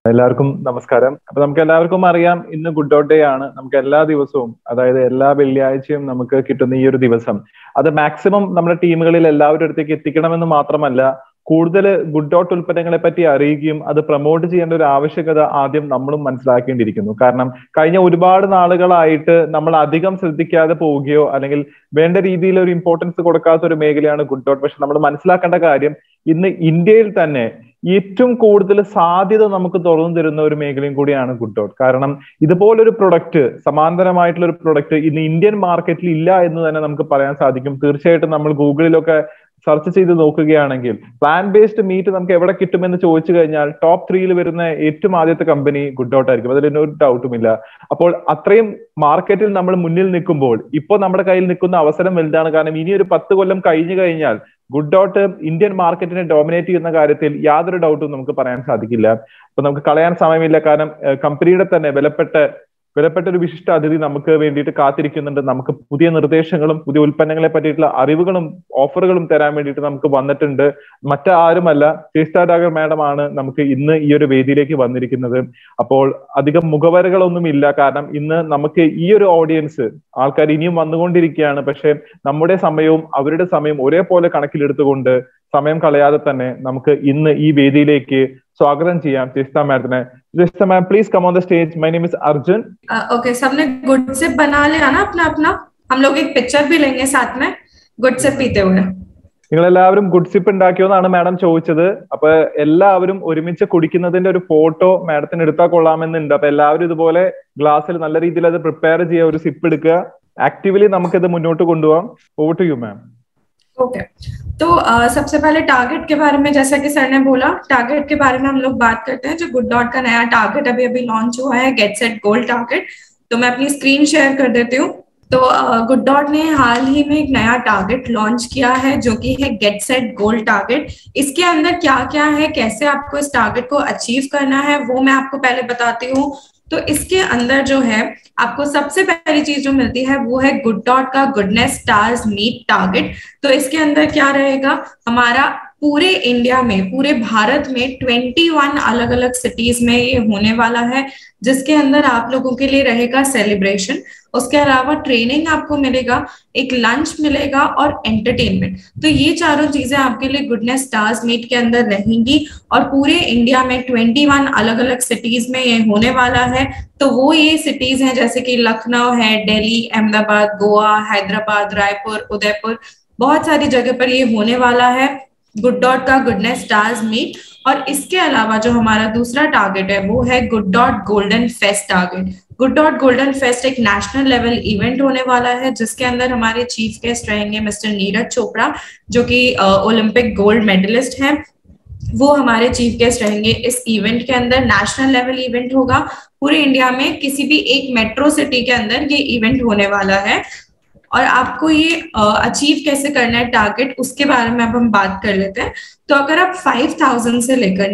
എല്ലാവർക്കും നമസ്കാരം. അപ്പൊ നമുക്ക് എല്ലാവർക്കും അറിയാം, ഇന്ന് ഗുഡ് ഡോട്ട് ഡേ ആണ്. നമുക്ക് എല്ലാ ദിവസവും, അതായത് എല്ലാ വെള്ളിയാഴ്ചയും നമുക്ക് കിട്ടുന്ന ഈ ഒരു ദിവസം, അത് മാക്സിമം നമ്മുടെ ടീമുകളിൽ എല്ലാവരുടെ അടുത്തേക്ക് എത്തിക്കണമെന്ന് മാത്രമല്ല, കൂടുതൽ ഗുഡ് ഡോട്ട് ഉൽപ്പന്നങ്ങളെ പറ്റി അറിയുകയും അത് പ്രൊമോട്ട് ചെയ്യേണ്ട ഒരു ആവശ്യകത ആദ്യം നമ്മളും മനസ്സിലാക്കേണ്ടിയിരിക്കുന്നു. കാരണം കഴിഞ്ഞ ഒരുപാട് നാളുകളായിട്ട് നമ്മൾ അധികം ശ്രദ്ധിക്കാതെ പോവുകയോ അല്ലെങ്കിൽ വേണ്ട രീതിയിൽ ഒരു ഇമ്പോർട്ടൻസ് കൊടുക്കാത്ത ഒരു മേഖലയാണ് ഗുഡ് ഡോട്ട്. പക്ഷെ നമ്മൾ മനസ്സിലാക്കേണ്ട കാര്യം, ഇന്ന് ഇന്ത്യയിൽ തന്നെ ഏറ്റവും കൂടുതൽ സാധ്യത നമുക്ക് തുറന്നു തരുന്ന ഒരു മേഖലയും കൂടിയാണ് ഗുഡ് ഡോട്ട്. കാരണം ഇതുപോലൊരു പ്രൊഡക്റ്റ്, സമാന്തരമായിട്ടുള്ള ഒരു പ്രൊഡക്റ്റ് ഇന്ന് ഇന്ത്യൻ മാർക്കറ്റിൽ ഇല്ല എന്ന് തന്നെ നമുക്ക് പറയാൻ സാധിക്കും. തീർച്ചയായിട്ടും നമ്മൾ ഗൂഗിളിലൊക്കെ സെർച്ച് ചെയ്ത് നോക്കുകയാണെങ്കിൽ പ്ലാന്റ് ബേസ്ഡ് മീറ്റ് നമുക്ക് എവിടെ കിട്ടുമെന്ന് ചോദിച്ചു കഴിഞ്ഞാൽ ടോപ്പ് 3യിൽ വരുന്ന ഏറ്റവും ആദ്യത്തെ കമ്പനി ഗുഡ് ഡോട്ട് ആയിരിക്കും. അതിൽ ഒരു ഡൗട്ടുമില്ല. അപ്പോൾ അത്രയും മാർക്കറ്റിൽ നമ്മൾ മുന്നിൽ നിൽക്കുമ്പോൾ ഇപ്പോൾ നമ്മുടെ കയ്യിൽ നിൽക്കുന്ന അവസരം വലുതാണ്. കാരണം ഇനി ഒരു 10 കൊല്ലം കഴിഞ്ഞു കഴിഞ്ഞാൽ ഗുഡ് ഡോട്ട് ഇന്ത്യൻ മാർക്കറ്റിനെ ഡോമിനേറ്റ് ചെയ്യുന്ന കാര്യത്തിൽ യാതൊരു ഡൗട്ടും നമുക്ക് പറയാൻ സാധിക്കില്ല. അപ്പൊ നമുക്ക് കളയാൻ സമയമില്ല. കാരണം കമ്പനിയുടെ തന്നെ വിലപ്പെട്ട ഒരു വിശിഷ്ട അതിഥി നമുക്ക് വേണ്ടിയിട്ട് കാത്തിരിക്കുന്നുണ്ട്. നമുക്ക് പുതിയ നിർദ്ദേശങ്ങളും പുതിയ ഉൽപ്പന്നങ്ങളെ പറ്റിയിട്ടുള്ള അറിവുകളും ഓഫറുകളും തരാൻ വേണ്ടിയിട്ട് നമുക്ക് വന്നിട്ടുണ്ട്. മറ്റാരുമല്ല, ചേസ്ത ഡാഗർ മാഡം ആണ് നമുക്ക് ഇന്ന് ഈ ഒരു വേദിയിലേക്ക് വന്നിരിക്കുന്നത്. അപ്പോൾ അധികം മുഖവരകളൊന്നും ഇല്ല. കാരണം ഇന്ന് നമുക്ക് ഈ ഒരു ഓഡിയൻസ് ആൾക്കാർ ഇനിയും വന്നുകൊണ്ടിരിക്കുകയാണ്. പക്ഷെ നമ്മുടെ സമയവും അവരുടെ സമയവും ഒരേപോലെ കണക്കിലെടുത്തുകൊണ്ട് സമയം കളയാതെ തന്നെ നമുക്ക് ഇന്ന് ഈ വേദിയിലേക്ക് स्वागतम ചെയ്യാം ചേസ്ത മാഡത്തിനെ. Chesta ma'am, please come on the stage. My name is Arjun. Okay, सबने गुड सिप बना लिया ना अपना अपना? हम लोग एक पिक्चर भी लेंगे साथ में गुड सिप पीते हुए. നിങ്ങൾ എല്ലാവരും ഗുഡ് സിപ്പ് ഉണ്ടാക്കിയോന്നാണ് മാഡം ചോദിച്ചത്. അപ്പൊ എല്ലാവരും ഒരുമിച്ച് കുടിക്കുന്നതിന്റെ ഒരു ഫോട്ടോ മാഡത്തിന് എടുത്താൽ കൊള്ളാമെന്നുണ്ട്. അപ്പൊ എല്ലാവരും ഇതുപോലെ ഗ്ലാസ്സിൽ നല്ല രീതിയിൽ അത് പ്രിപ്പയർ ചെയ്യുക, ഒരു സിപ്പ് എടുക്കുക. ആക്റ്റീവ്ലി നമുക്കിത് മുന്നോട്ട് കൊണ്ടുപോകാം. Over to you ma'am. Okay, तो सबसे पहले टारगेट के बारे में, जैसा कि सर ने बोला, टारगेट के बारे में हम लोग बात करते हैं. जो गुड डॉट का नया टारगेट अभी लॉन्च हुआ है, गेट सेट गोल्ड टारगेट. तो मैं अपनी स्क्रीन शेयर कर देती हूँ. तो गुड डॉट ने हाल ही में एक नया टारगेट लॉन्च किया है जो कि है गेट सेट गोल्ड टारगेट. इसके अंदर क्या क्या है, कैसे आपको इस टारगेट को अचीव करना है, वो मैं आपको पहले बताती हूँ. तो इसके अंदर जो है आपको सबसे पहली चीज जो मिलती है वो है गुड डॉट का गुडनेस स्टार्स मीट टारगेट. तो इसके अंदर क्या रहेगा, हमारा पूरे इंडिया में, पूरे भारत में 21 अलग अलग सिटीज में ये होने वाला है, जिसके अंदर आप लोगों के लिए रहेगा सेलिब्रेशन. उसके अलावा ट्रेनिंग आपको मिलेगा, एक लंच मिलेगा और एंटरटेनमेंट. तो ये चारों चीजें आपके लिए गुडनेस स्टार्स मीट के अंदर रहेंगी और पूरे इंडिया में 21 अलग अलग सिटीज में ये होने वाला है. तो वो ये सिटीज हैं जैसे कि लखनऊ है, दिल्ली, अहमदाबाद, गोवा, हैदराबाद, रायपुर, उदयपुर, बहुत सारी जगह पर ये होने वाला है गुड डॉट का गुडनेस स्टार्स मीट. और इसके अलावा जो हमारा दूसरा टारगेट है वो है Good Dot golden fest target. Good Dot golden fest एक नेशनल लेवल इवेंट होने वाला है जिसके अंदर हमारे चीफ गेस्ट रहेंगे मिस्टर नीरज चोपड़ा, जो कि ओलंपिक गोल्ड मेडलिस्ट हैं. वो हमारे चीफ गेस्ट रहेंगे इस इवेंट के अंदर. नेशनल लेवल इवेंट होगा, पूरे इंडिया में किसी भी एक मेट्रो सिटी के अंदर ये इवेंट होने वाला है. और आपको ये अचीव कैसे करना है टारगेट, उसके बारे में अब हम बात कर लेते हैं. तो अगर आप 5000 से लेकर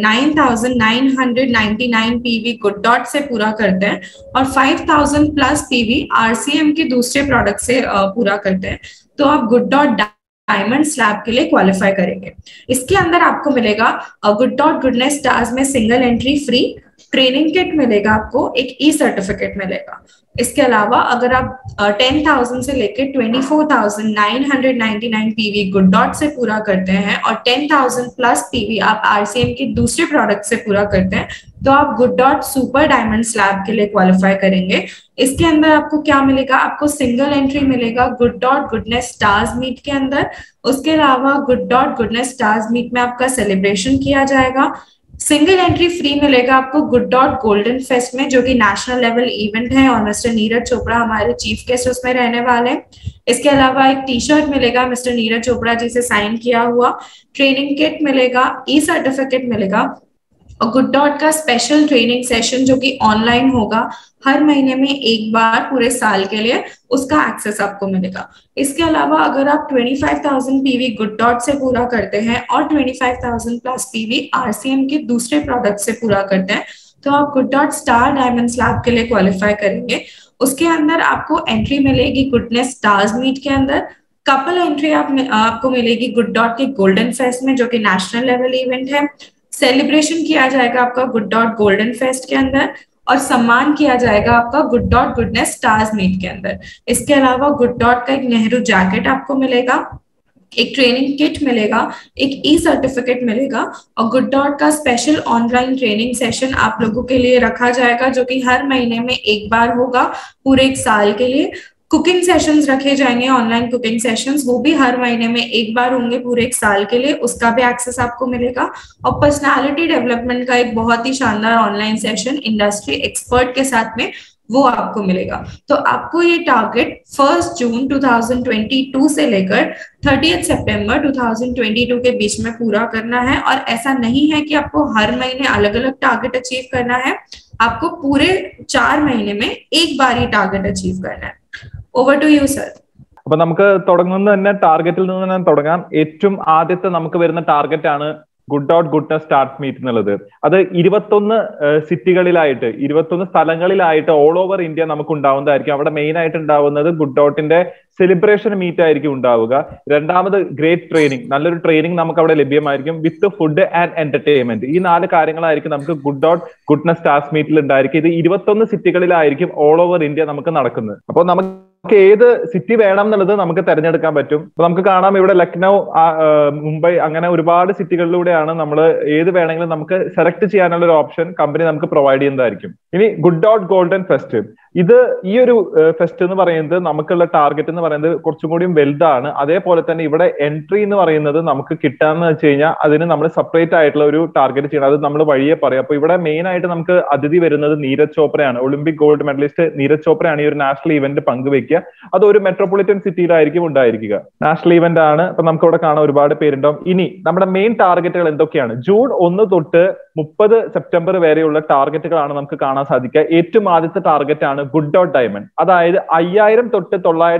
9999 पीवी गुड डॉट से पूरा करते हैं और 5000 प्लस पीवी आरसीएम के दूसरे प्रोडक्ट से पूरा करते हैं, तो आप गुड डॉट डायमंड स्लैब के लिए क्वालिफाई करेंगे. इसके अंदर आपको मिलेगा गुड डॉट गुडनेस स्टार्स में single entry free, training kit मिलेगा, आपको एक ई सर्टिफिकेट मिलेगा. इसके अलावा अगर आप 10,000 से लेकर 24,999 पीवी गुड डॉट से पूरा करते हैं और 10,000 प्लस पीवी आप आरसीएम के दूसरे प्रोडक्ट से पूरा करते हैं, तो आप Good Dot super diamond slab के लिए क्वालिफाई करेंगे. इसके अंदर आपको क्या मिलेगा, आपको सिंगल एंट्री मिलेगा Good Dot goodness stars meet के अंदर. उसके अलावा Good Dot goodness stars meet में आपका सेलिब्रेशन किया जाएगा. सिंगल एंट्री फ्री मिलेगा आपको गुड डॉट गोल्डन फेस्ट में, जो कि नेशनल लेवल इवेंट है और मिस्टर नीरज चोपड़ा हमारे चीफ गेस्ट उसमें रहने वाले हैं. इसके अलावा एक टी शर्ट मिलेगा मिस्टर नीरज चोपड़ा जी से साइन किया हुआ, ट्रेनिंग किट मिलेगा, ई सर्टिफिकेट मिलेगा और गुड डॉट का स्पेशल ट्रेनिंग सेशन जो कि ऑनलाइन होगा हर महीने में एक बार पूरे साल के लिए, उसका एक्सेस आपको मिलेगा. इसके अलावा अगर आप 25,000 पीवी गुड डॉट से पूरा करते हैं और 25,000 प्लस पीवी आरसीएम के दूसरे प्रोडक्ट से पूरा करते हैं, तो आप Good Dot star diamond slab के लिए क्वालिफाई करेंगे. उसके अंदर आपको एंट्री मिलेगी गुडनेस स्टार्स मीट के अंदर. कपल एंट्री आपको मिलेगी गुड डॉट के गोल्डन फेस्ट में, जो कि नेशनल लेवल इवेंट है. सेलिब्रेशन किया जाएगा आपका गुड डॉट गोल्डन फेस्ट के अंदर, और सम्मान किया जाएगा आपका Good Dot goodness stars meet के अंदर। इसके अलावा गुड डॉट का एक नेहरू जैकेट आपको मिलेगा, एक ट्रेनिंग किट मिलेगा, एक ई सर्टिफिकेट मिलेगा, और गुड डॉट का स्पेशल ऑनलाइन ट्रेनिंग सेशन आप लोगों के लिए रखा जाएगा, जो कि हर महीने में एक बार होगा पूरे एक साल के लिए। कुकिंग सेशंस रखे जाएंगे, ऑनलाइन कुकिंग सेशंस, वो भी हर महीने में एक बार होंगे पूरे एक साल के लिए, उसका भी एक्सेस आपको मिलेगा। और पर्सनालिटी डेवलपमेंट का एक बहुत ही शानदार ऑनलाइन सेशन इंडस्ट्री एक्सपर्ट के साथ में, वो आपको मिलेगा। तो आपको ये टारगेट 1 जून 2022 से लेकर 30 सितंबर 2022 के बीच में पूरा करना है। और ऐसा नहीं है कि आपको हर महीने अलग अलग टारगेट अचीव करना है, आपको पूरे 4 महीने में एक बार ही टारगेट अचीव करना है। Over to you sir. അപ്പൊ നമുക്ക് തുടങ്ങുന്നത് തന്നെ ടാർഗറ്റിൽ നിന്ന് തന്നെ തുടങ്ങാം. ഏറ്റവും ആദ്യത്തെ നമുക്ക് വരുന്ന ടാർഗറ്റ് ആണ് Good Dot goodness start meet എന്നുള്ളത്. അത് 21 സിറ്റികളിലായിട്ട് 21 സ്ഥലങ്ങളിലായിട്ട് ഓൾ ഓവർ ഇന്ത്യ നമുക്ക് ഉണ്ടാവുന്നതായിരിക്കും. അവിടെ മെയിൻ ആയിട്ട് ഉണ്ടാവുന്നത് ഗുഡ് ഡോട്ടിന്റെ സെലിബ്രേഷൻ മീറ്റ് ആയിരിക്കും ഉണ്ടാവുക. രണ്ടാമത് ഗ്രേറ്റ് ട്രെയിനിങ്, നല്ലൊരു ട്രെയിനിങ് നമുക്ക് അവിടെ ലഭ്യമായിരിക്കും വിത്ത് ഫുഡ് ആൻഡ് എന്റർടൈൻമെന്റ്. ഈ 4 കാര്യങ്ങളായിരിക്കും നമുക്ക് ഗുഡ് ഡോട്ട് ഗുഡ്നസ് സ്റ്റാർട്ട് മീറ്റിൽ ഉണ്ടായിരിക്കും. ഇത് 21 സിറ്റികളിലായിരിക്കും ഓൾ ഓവർ ഇന്ത്യ നമുക്ക് നടക്കുന്നത്. അപ്പോൾ നമുക്ക് ഏത് സിറ്റി വേണം എന്നുള്ളത് നമുക്ക് തെരഞ്ഞെടുക്കാൻ പറ്റും. അപ്പൊ നമുക്ക് കാണാം ഇവിടെ ലക്നൗ, മുംബൈ, അങ്ങനെ ഒരുപാട് സിറ്റികളിലൂടെയാണ് നമ്മൾ ഏത് വേണമെങ്കിലും നമുക്ക് സെലക്ട് ചെയ്യാനുള്ള ഒരു ഓപ്ഷൻ കമ്പനി നമുക്ക് പ്രൊവൈഡ് ചെയ്യുന്നതായിരിക്കും. ഇനി ഗുഡ് ഡോട്ട് ഗോൾഡൻ ഫെസ്റ്റ്, ഇത് ഈ ഒരു ഫെസ്റ്റ് എന്ന് പറയുന്നത് നമുക്കുള്ള ടാർഗറ്റ് എന്ന് പറയുന്നത് കുറച്ചും കൂടിയും വലുതാണ്. അതേപോലെ തന്നെ ഇവിടെ എൻട്രി എന്ന് പറയുന്നത് നമുക്ക് കിട്ടാന്ന് വെച്ച് കഴിഞ്ഞാൽ അതിന് നമ്മൾ സെപ്പറേറ്റ് ആയിട്ടുള്ള ഒരു ടാർഗറ്റ് ചെയ്യണം. അത് നമ്മൾ വഴിയെ പറയാം. അപ്പൊ ഇവിടെ മെയിൻ ആയിട്ട് നമുക്ക് അതിഥി വരുന്നത് നീരജ് ചോപ്രയാണ്. ഒളിമ്പിക് ഗോൾഡ് മെഡലിസ്റ്റ് നീരജ് ചോപ്രയാണ് ഈ ഒരു നാഷണൽ ഇവന്റ് പങ്കുവെക്കുക. അത് ഒരു മെട്രോപൊളിറ്റൻ സിറ്റിയിലായിരിക്കും ഉണ്ടായിരിക്കുക. നാഷണൽ ഇവന്റ് ആണ്. അപ്പൊ നമുക്ക് ഇവിടെ കാണാൻ ഒരുപാട് പേരുണ്ടാവും. ഇനി നമ്മുടെ മെയിൻ ടാർഗറ്റുകൾ എന്തൊക്കെയാണ്? ജൂൺ 1 തൊട്ട് 30 സെപ്റ്റംബർ വരെയുള്ള ടാർഗറ്റുകളാണ് നമുക്ക് കാണാൻ സാധിക്കുക. ഏറ്റവും ആദ്യത്തെ ടാർഗറ്റ് ആണ് ഗുഡ് ഡോട്ട് ഡയമണ്ട്. അതായത് 5000 തൊട്ട്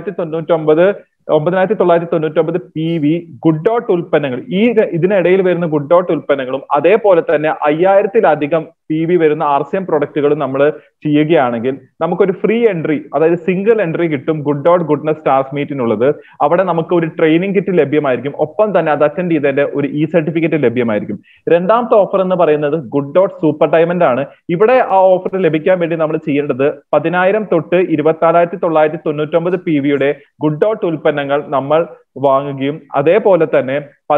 9,999 PV ഗുഡ് ഡോട്ട് ഉൽപ്പന്നങ്ങൾ, ഇതിനിടയിൽ വരുന്ന ഗുഡ് ഡോട്ട് ഉൽപ്പന്നങ്ങളും അതേപോലെ തന്നെ 5000-ലധികം PV വരുന്ന RCM പ്രൊഡക്റ്റുകളും നമ്മൾ ചെയ്യുകയാണെങ്കിൽ നമുക്കൊരു ഫ്രീ എൻട്രി, അതായത് സിംഗിൾ എൻട്രി കിട്ടും ഗുഡ് ഡോട്ട് ഗുഡ്നസ് സ്റ്റാർസ് മീറ്റിനുള്ളത്. അവിടെ നമുക്ക് ഒരു ട്രെയിനിങ് കിറ്റ് ലഭ്യമായിരിക്കും. ഒപ്പം തന്നെ അത് അറ്റൻഡ് ചെയ്തതിന്റെ ഒരു ഇ സർട്ടിഫിക്കറ്റ് ലഭ്യമായിരിക്കും. രണ്ടാമത്തെ ഓഫർ എന്ന് പറയുന്നത് ഗുഡ് ഡോട്ട് സൂപ്പർ ഡയമണ്ട് ആണ്. ഇവിടെ ആ ഓഫർ ലഭിക്കാൻ വേണ്ടി നമ്മൾ ചെയ്യേണ്ടത് 10,000 തൊട്ട് 24,999 PVയുടെ ഗുഡ് ഡോട്ട് ഉൽപ്പന്നങ്ങൾ നമ്മൾ വാങ്ങുകയും അതേപോലെ തന്നെ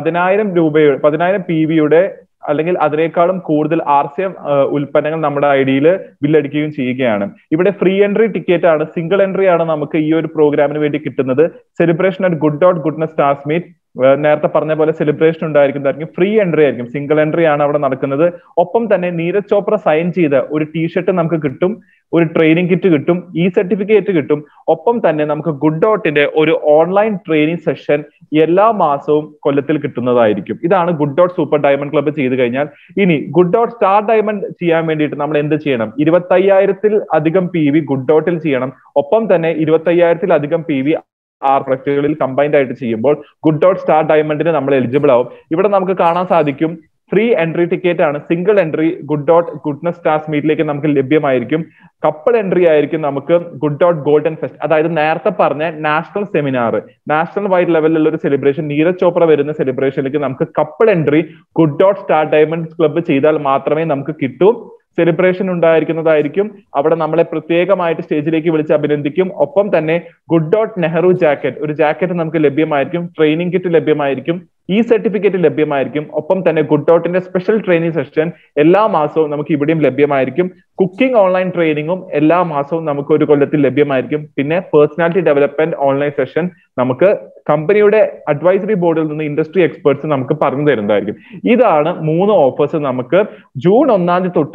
10,000 PVയുടെ അല്ലെങ്കിൽ അതിനേക്കാളും കൂടുതൽ RCM ഉൽപ്പന്നങ്ങൾ നമ്മുടെ ഐഡിയിൽ ബില്ലടിക്കുകയും ചെയ്യുകയാണ്. ഇവിടെ ഫ്രീ എൻട്രി ടിക്കറ്റ് ആണ്, സിംഗിൾ എൻട്രി ആണ് നമുക്ക് ഈ ഒരു പ്രോഗ്രാമിന് വേണ്ടി കിട്ടുന്നത്. Celebration at Good Dot goodness stars meet, നേരത്തെ പറഞ്ഞ പോലെ സെലിബ്രേഷൻ ഉണ്ടായിരിക്കും. ഫ്രീ എൻട്രി ആയിരിക്കും, സിംഗിൾ എൻട്രി ആണ് അവിടെ നടക്കുന്നത്. ഒപ്പം തന്നെ നീരജ് ചോപ്ര സൈൻ ചെയ്ത ഒരു ടീഷർട്ട് നമുക്ക് കിട്ടും, ഒരു ട്രെയിനിങ് കിറ്റ് കിട്ടും, ഈ സർട്ടിഫിക്കറ്റ് കിട്ടും. ഒപ്പം തന്നെ നമുക്ക് ഗുഡ് ഡോട്ടിന്റെ ഒരു ഓൺലൈൻ ട്രെയിനിങ് സെഷൻ എല്ലാ മാസവും കൊല്ലത്തിൽ കിട്ടുന്നതായിരിക്കും. ഇതാണ് Good Dot super diamond club ചെയ്തു കഴിഞ്ഞാൽ. ഇനി ഗുഡ് ഡോട്ട് സ്റ്റാർ ഡയമണ്ട് ചെയ്യാൻ വേണ്ടിയിട്ട് നമ്മൾ എന്ത് ചെയ്യണം? 25,000-ലധികം PV ഗുഡ് ഡോട്ടിൽ ചെയ്യണം. ഒപ്പം തന്നെ 25,000-ലധികം PV പ്രൊഡക്റ്റുകളിൽ കമ്പൈൻഡ് ആയിട്ട് ചെയ്യുമ്പോൾ ഗുഡ് ഡോട്ട് സ്റ്റാർ ഡയമണ്ടിന് നമ്മൾ എലിജിബിൾ ആവും. ഇവിടെ നമുക്ക് കാണാൻ സാധിക്കും ഫ്രീ എൻട്രി ടിക്കറ്റ് ആണ്. Single entry Good Dot goodness stars മീറ്റിലേക്ക് നമുക്ക് ലഭ്യമായിരിക്കും. കപ്പിൾ എൻട്രി ആയിരിക്കും നമുക്ക് ഗുഡ് ഡോട്ട് ഗോൾഡൻ ഫെസ്റ്റ്, അതായത് നേരത്തെ പറഞ്ഞ നാഷണൽ സെമിനാർ, നാഷണൽ വൈഡ് ലെവലിലുള്ള ഒരു സെലിബ്രേഷൻ, നീരജ് ചോപ്ര വരുന്ന സെലിബ്രേഷനിലേക്ക് നമുക്ക് couple entry Good Dot star diamond club ചെയ്താൽ മാത്രമേ നമുക്ക് കിട്ടൂ. സെലിബ്രേഷൻ ഉണ്ടായിരിക്കുന്നതായിരിക്കും. അവിടെ നമ്മളെ പ്രത്യേകമായിട്ട് സ്റ്റേജിലേക്ക് വിളിച്ച് അഭിനന്ദിക്കും. ഒപ്പം തന്നെ ഗുഡ് ഡോട്ട് നെഹ്റു ജാക്കറ്റ്, ഒരു ജാക്കറ്റ് നമുക്ക് ലഭ്യമായിരിക്കും. Training kit ലഭ്യമായിരിക്കും. ഈ സർട്ടിഫിക്കറ്റ് ലഭ്യമായിരിക്കും. ഒപ്പം തന്നെ ഗുഡ് ഡോട്ടിന്റെ സ്പെഷ്യൽ ട്രെയിനിങ് സെഷൻ എല്ലാ മാസവും നമുക്ക് ഇവിടെയും ലഭ്യമായിരിക്കും. കുക്കിംഗ് ഓൺലൈൻ ട്രെയിനിങ്ങും എല്ലാ മാസവും നമുക്ക് ഒരു കൊല്ലത്തിൽ ലഭ്യമായിരിക്കും. പിന്നെ പേഴ്സണാലിറ്റി ഡെവലപ്മെന്റ് ഓൺലൈൻ സെഷൻ നമുക്ക് കമ്പനിയുടെ അഡ്വൈസറി ബോർഡിൽ നിന്ന് ഇൻഡസ്ട്രി എക്സ്പേർട്സ് നമുക്ക് പറഞ്ഞു തരുന്നതായിരിക്കും. ഇതാണ് 3 ഓഫേഴ്സ് നമുക്ക് ജൂൺ 1 തൊട്ട്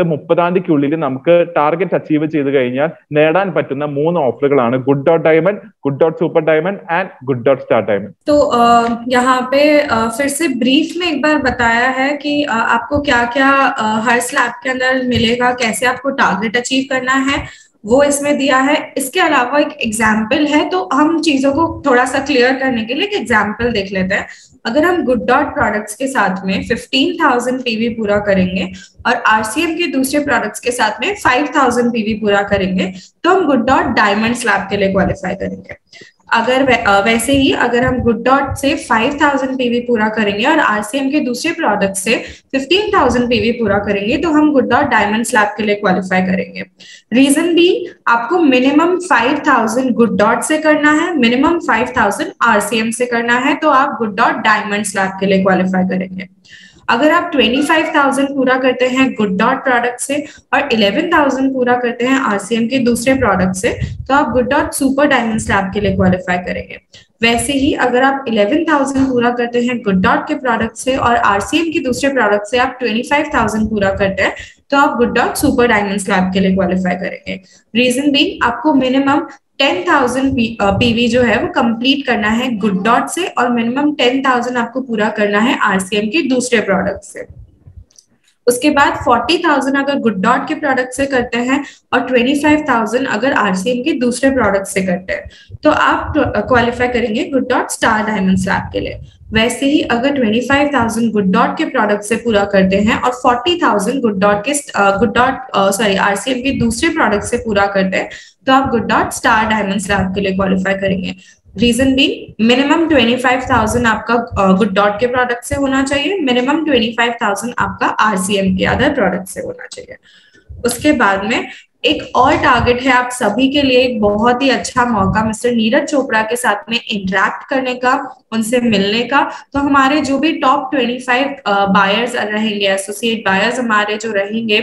30 നമുക്ക് ടാർഗറ്റ് അച്ചീവ് ചെയ്ത് കഴിഞ്ഞാൽ നേടാൻ പറ്റുന്ന 3 ഓഫറുകളാണ് Good Dot diamond, Good Dot super diamond and Good Dot star diamond. तो यहाँ पे फिर से ब्रीफ में एक बार बताया है कि आपको क्या क्या हर स्लैब के अंदर मिलेगा, कैसे आपको टारगेट अचीव करना है, वो इसमें दिया है. इसके अलावा एक एग्जाम्पल है, तो हम चीजों को थोड़ा सा क्लियर करने के लिए एक एग्जाम्पल देख लेते हैं. अगर हम गुड डॉट प्रोडक्ट्स के साथ में 15,000 PV पूरा करेंगे और RCM के दूसरे प्रोडक्ट्स के साथ में 5,000 PV पूरा करेंगे, तो हम गुड डॉट डायमंड स्लैब के लिए क्वालिफाई करेंगे. अगर वैसे ही अगर हम गुड डॉट से 5000 पीवी पूरा करेंगे और आरसीएम के दूसरे प्रोडक्ट से 15000 पीवी पूरा करेंगे तो हम गुड डॉट डायमंड स्लैब के लिए क्वालिफाई करेंगे। रीजन भी, आपको मिनिमम 5000 गुड डॉट से करना है, मिनिमम 5000 आरसीएम से करना है, तो आप गुड डॉट डायमंड स्लैब के लिए क्वालिफाई करेंगे। अगर आप 25,000 पूरा करते हैं गुड डॉट प्रोडक्ट से और 11,000 पूरा करते हैं आरसीएम के दूसरे प्रोडक्ट से, तो आप Good Dot super diamond slab के लिए क्वालिफाई करेंगे। वैसे ही अगर आप 11,000 पूरा करते हैं गुड डॉट के प्रोडक्ट से और आरसीएम के दूसरे प्रोडक्ट से आप 25,000 पूरा करते हैं, तो आप Good Dot super diamond slab के लिए क्वालिफाई करेंगे। रीजन भी, आपको मिनिमम 10,000 पीवी जो है वो कंप्लीट करना है गुड डॉट से और मिनिमम 10,000 आपको पूरा करना है आरसीएम के दूसरे प्रोडक्ट से। उसके बाद 40,000 अगर गुड डॉट के प्रोडक्ट से करते हैं और 25,000 अगर आरसीएम के दूसरे प्रोडक्ट से करते हैं, तो आप क्वालिफाई करेंगे Good Dot star diamond slab के लिए। वैसे ही अगर 25,000 गुड डॉट के प्रोडक्ट से पूरा करते हैं और 40,000 गुड डॉट आरसीएम के दूसरे प्रोडक्ट से पूरा करते हैं, तो आप Good Dot star diamond slab के लिए क्वालिफाई करेंगे। रीजन भी, मिनिमम 25,000 आपका गुड डॉट के प्रोडक्ट से होना चाहिए, मिनिमम 25,000 आपका आरसीएम के अदर प्रोडक्ट से होना चाहिए। उसके बाद में एक और टारगेट है आप सभी के लिए, एक बहुत ही अच्छा मौका मिस्टर नीरज चोपड़ा के साथ में इंटरेक्ट करने का, उनसे मिलने का। तो हमारे जो भी टॉप 25 बायर्स रहेंगे, एसोसिएट बायर्स हमारे जो रहेंगे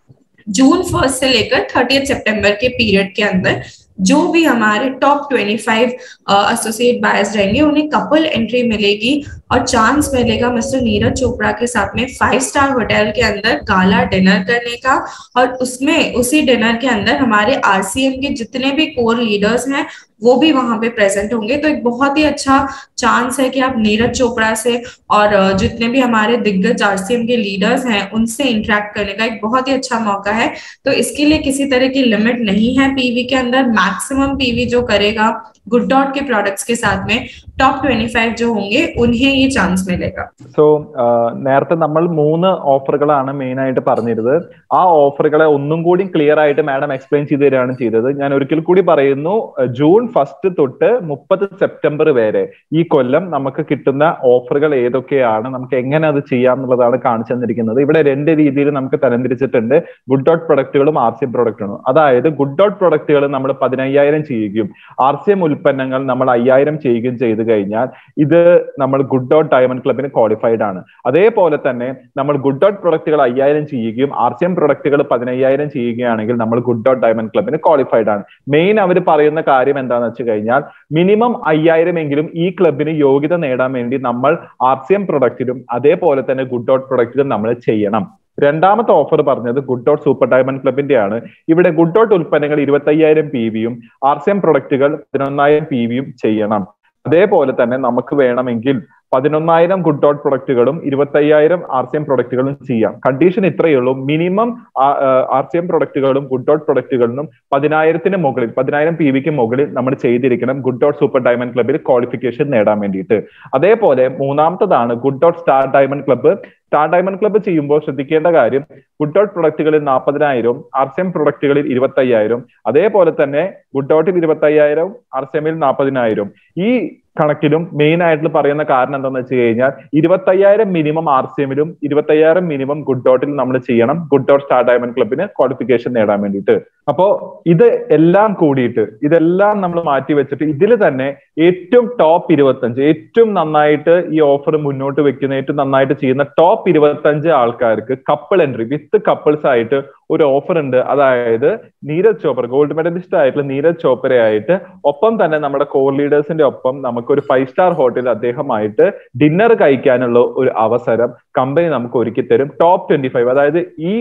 जून 1 से लेकर 30 सितंबर के पीरियड के अंदर, जो भी हमारे टॉप 25 एसोसिएट बायर्स रहेंगे उन्हें कपल एंट्री मिलेगी और चांस मिलेगा मिस्टर नीरज चोपड़ा के साथ में 5 स्टार होटल के अंदर गाला डिनर करने का। और उसमें उसी डिनर के अंदर हमारे आरसीएम के जितने भी कोर लीडर्स हैं वो भी वहां पे प्रेजेंट होंगे। तो एक बहुत ही अच्छा चांस है कि आप नीरज चोपड़ा से और जितने भी हमारे दिग्गज आरसीएम के लीडर्स हैं उनसे इंटरेक्ट करने का एक बहुत ही अच्छा मौका है। तो इसके लिए किसी तरह की लिमिट नहीं है पीवी के अंदर, मैक्सिमम पीवी जो करेगा गुड डॉट के प्रोडक्ट्स के साथ में टॉप 25 जो होंगे उन्हें ये चांस मिलेगा। സോ നേരത്തെ നമ്മൾ 3 ഓഫറുകളാണ് മെയിൻ ആയിട്ട് പറഞ്ഞിരുന്നത്. ആ ഓഫറുകളെ ഒന്നും കൂടി ക്ലിയർ ആയിട്ട് മാഡം എക്സ്പ്ലെയിൻ ചെയ്തു തരികയാണ് ചെയ്തത്. ഞാൻ ഒരിക്കൽ കൂടി പറയുന്നു, ജൂൺ 1 തൊട്ട് 30 സെപ്റ്റംബർ വരെ ഈ കൊല്ലം നമുക്ക് കിട്ടുന്ന ഓഫറുകൾ ഏതൊക്കെയാണ്, നമുക്ക് എങ്ങനെ അത് ചെയ്യാം എന്നുള്ളതാണ് കാണിച്ചു തന്നിരിക്കുന്നത്. ഇവിടെ 2 രീതിയിൽ നമുക്ക് തരംതിരിച്ചിട്ടുണ്ട്, ഗുഡ് ഡോട്ട് പ്രൊഡക്റ്റുകളും ആർസിഎം പ്രൊഡക്റ്റുകളും. അതായത് ഗുഡ് ഡോട്ട് പ്രൊഡക്റ്റുകൾ നമ്മൾ 15,000 ചെയ്യുകയും ആർസിഎം ഉൽപ്പന്നങ്ങൾ നമ്മൾ 5,000 ചെയ്യുകയും ചെയ്തു കഴിഞ്ഞാൽ ഇത് നമ്മൾ ഗുഡ് ഡോട്ട് ഡയമണ്ട് ക്ലബിന് ക്വാളിഫൈഡ് ആണ്. അതേപോലെ തന്നെ നമ്മൾ ഗുഡ് ഡോട്ട് പ്രൊഡക്റ്റുകൾ 5,000 ചെയ്യുകയും ആർസിഎം പ്രൊഡക്റ്റുകൾ 15,000 ചെയ്യുകയാണെങ്കിൽ നമ്മൾ ഗുഡ് ഡോട്ട് ഡയമണ്ട് ക്ലബിന് ക്വാളിഫൈഡ് ആണ്. മെയിൻ അവർ പറയുന്ന കാര്യം എന്താണെന്ന് വെച്ച് കഴിഞ്ഞാൽ മിനിമം 5,000 എങ്കിലും ഈ ക്ലബിന് യോഗ്യത നേടാൻ വേണ്ടി നമ്മൾ ആർസിഎം പ്രൊഡക്റ്റിലും അതേപോലെ തന്നെ ഗുഡ് ഡോട്ട് പ്രൊഡക്റ്റിലും നമ്മൾ ചെയ്യണം. രണ്ടാമത്തെ ഓഫർ പറഞ്ഞത് ഗുഡ് ഡോട്ട് സൂപ്പർ ഡയമണ്ട് ക്ലബിന്റെ ആണ്. ഇവിടെ ഗുഡ് ഡോട്ട് ഉൽപ്പന്നങ്ങൾ 25,000 PVയും ആർസിഎം പ്രൊഡക്റ്റുകൾ 11,000 PVയും ചെയ്യണം. അതേപോലെ തന്നെ നമുക്ക് വേണമെങ്കിൽ 11,000 ഗുഡ് ഡോട്ട് പ്രൊഡക്റ്റുകളും 25,000 ആർസിഎം പ്രൊഡക്റ്റുകളും ചെയ്യാം. കണ്ടീഷൻ ഇത്രയേ ഉള്ളൂ, മിനിമം ആർസിഎം പ്രൊഡക്റ്റുകളും ഗുഡ് ഡോട്ട് പ്രൊഡക്റ്റുകളിലും 10,000 മുകളിൽ 10,000 PVക്ക് മുകളിൽ നമ്മൾ ചെയ്തിരിക്കണം ഗുഡ് ഡോട്ട് സൂപ്പർ ഡയമണ്ട് ക്ലബിൽ ക്വാളിഫിക്കേഷൻ നേടാൻ വേണ്ടിയിട്ട്. അതേപോലെ മൂന്നാമത്തതാണ് Good Dot star diamond club. Star diamond club ചെയ്യുമ്പോൾ ശ്രദ്ധിക്കേണ്ട കാര്യം, ഗുഡ് ഡോട്ട് പ്രൊഡക്റ്റുകളിൽ 40,000, ആർസിഎം പ്രൊഡക്റ്റുകളിൽ 25,000, അതേപോലെ തന്നെ ഗുഡ് ഡോട്ടിൽ 25,000, ആർസിഎമ്മിൽ 40,000. ഈ കണക്കിലും മെയിൻ ആയിട്ട് പറയുന്ന കാരണം എന്താണെന്ന് വെച്ച് കഴിഞ്ഞാൽ 25,000 മിനിമം ആർസിഎമ്മിലും 25,000 മിനിമം ഗുഡ് ഡോട്ടിലും നമ്മൾ ചെയ്യണം ഗുഡ് ഡോട്ട് സ്റ്റാർ ഡയമണ്ട് ക്ലബിന് ക്വാളിഫിക്കേഷൻ നേടാൻ വേണ്ടിയിട്ട്. അപ്പോ ഇത് എല്ലാം കൂടിയിട്ട് ഇതെല്ലാം നമ്മൾ മാറ്റി വെച്ചിട്ട് ഇതിൽ തന്നെ ഏറ്റവും ടോപ്പ് 25, ഏറ്റവും നന്നായിട്ട് ഈ ഓഫർ മുന്നോട്ട് വെക്കുന്ന, ഏറ്റവും നന്നായിട്ട് ചെയ്യുന്ന ടോപ്പ് 25 ആൾക്കാർക്ക് കപ്പിൾ എൻട്രി വിത്ത് കപ്പിൾസ് ആയിട്ട് ഒരു ഓഫർ ഉണ്ട്. അതായത് നീരജ് ചോപ്ര, ഗോൾഡ് മെഡലിസ്റ്റ് ആയിട്ടുള്ള നീരജ് ചോപ്രയായിട്ട് ഒപ്പം തന്നെ നമ്മുടെ കോർ ലീഡേഴ്സിന്റെ ഒപ്പം നമുക്ക് ഒരു 5 സ്റ്റാർ ഹോട്ടലിൽ അദ്ദേഹമായിട്ട് ഡിന്നർ കഴിക്കാനുള്ള ഒരു അവസരം കമ്പനി നമുക്ക് ഒരുക്കി തരും. ടോപ്പ് 25, അതായത് ഈ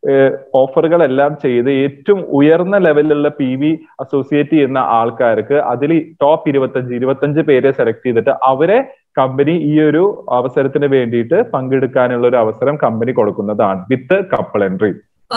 ഓഫറുകളെല്ലാം ചെയ്ത് ഏറ്റവും ഉയർന്ന ലെവലിലുള്ള PV അസോസിയേറ്റ് ചെയ്യുന്ന ആൾക്കാർക്ക് അതിൽ ടോപ്പ് 25 പേരെ സെലക്ട് ചെയ്തിട്ട് അവരെ കമ്പനി ഈ ഒരു അവസരത്തിന് വേണ്ടിയിട്ട് പങ്കെടുക്കാനുള്ള ഒരു അവസരം കമ്പനി കൊടുക്കുന്നതാണ് വിത്ത് കപ്പിൾ എൻട്രി.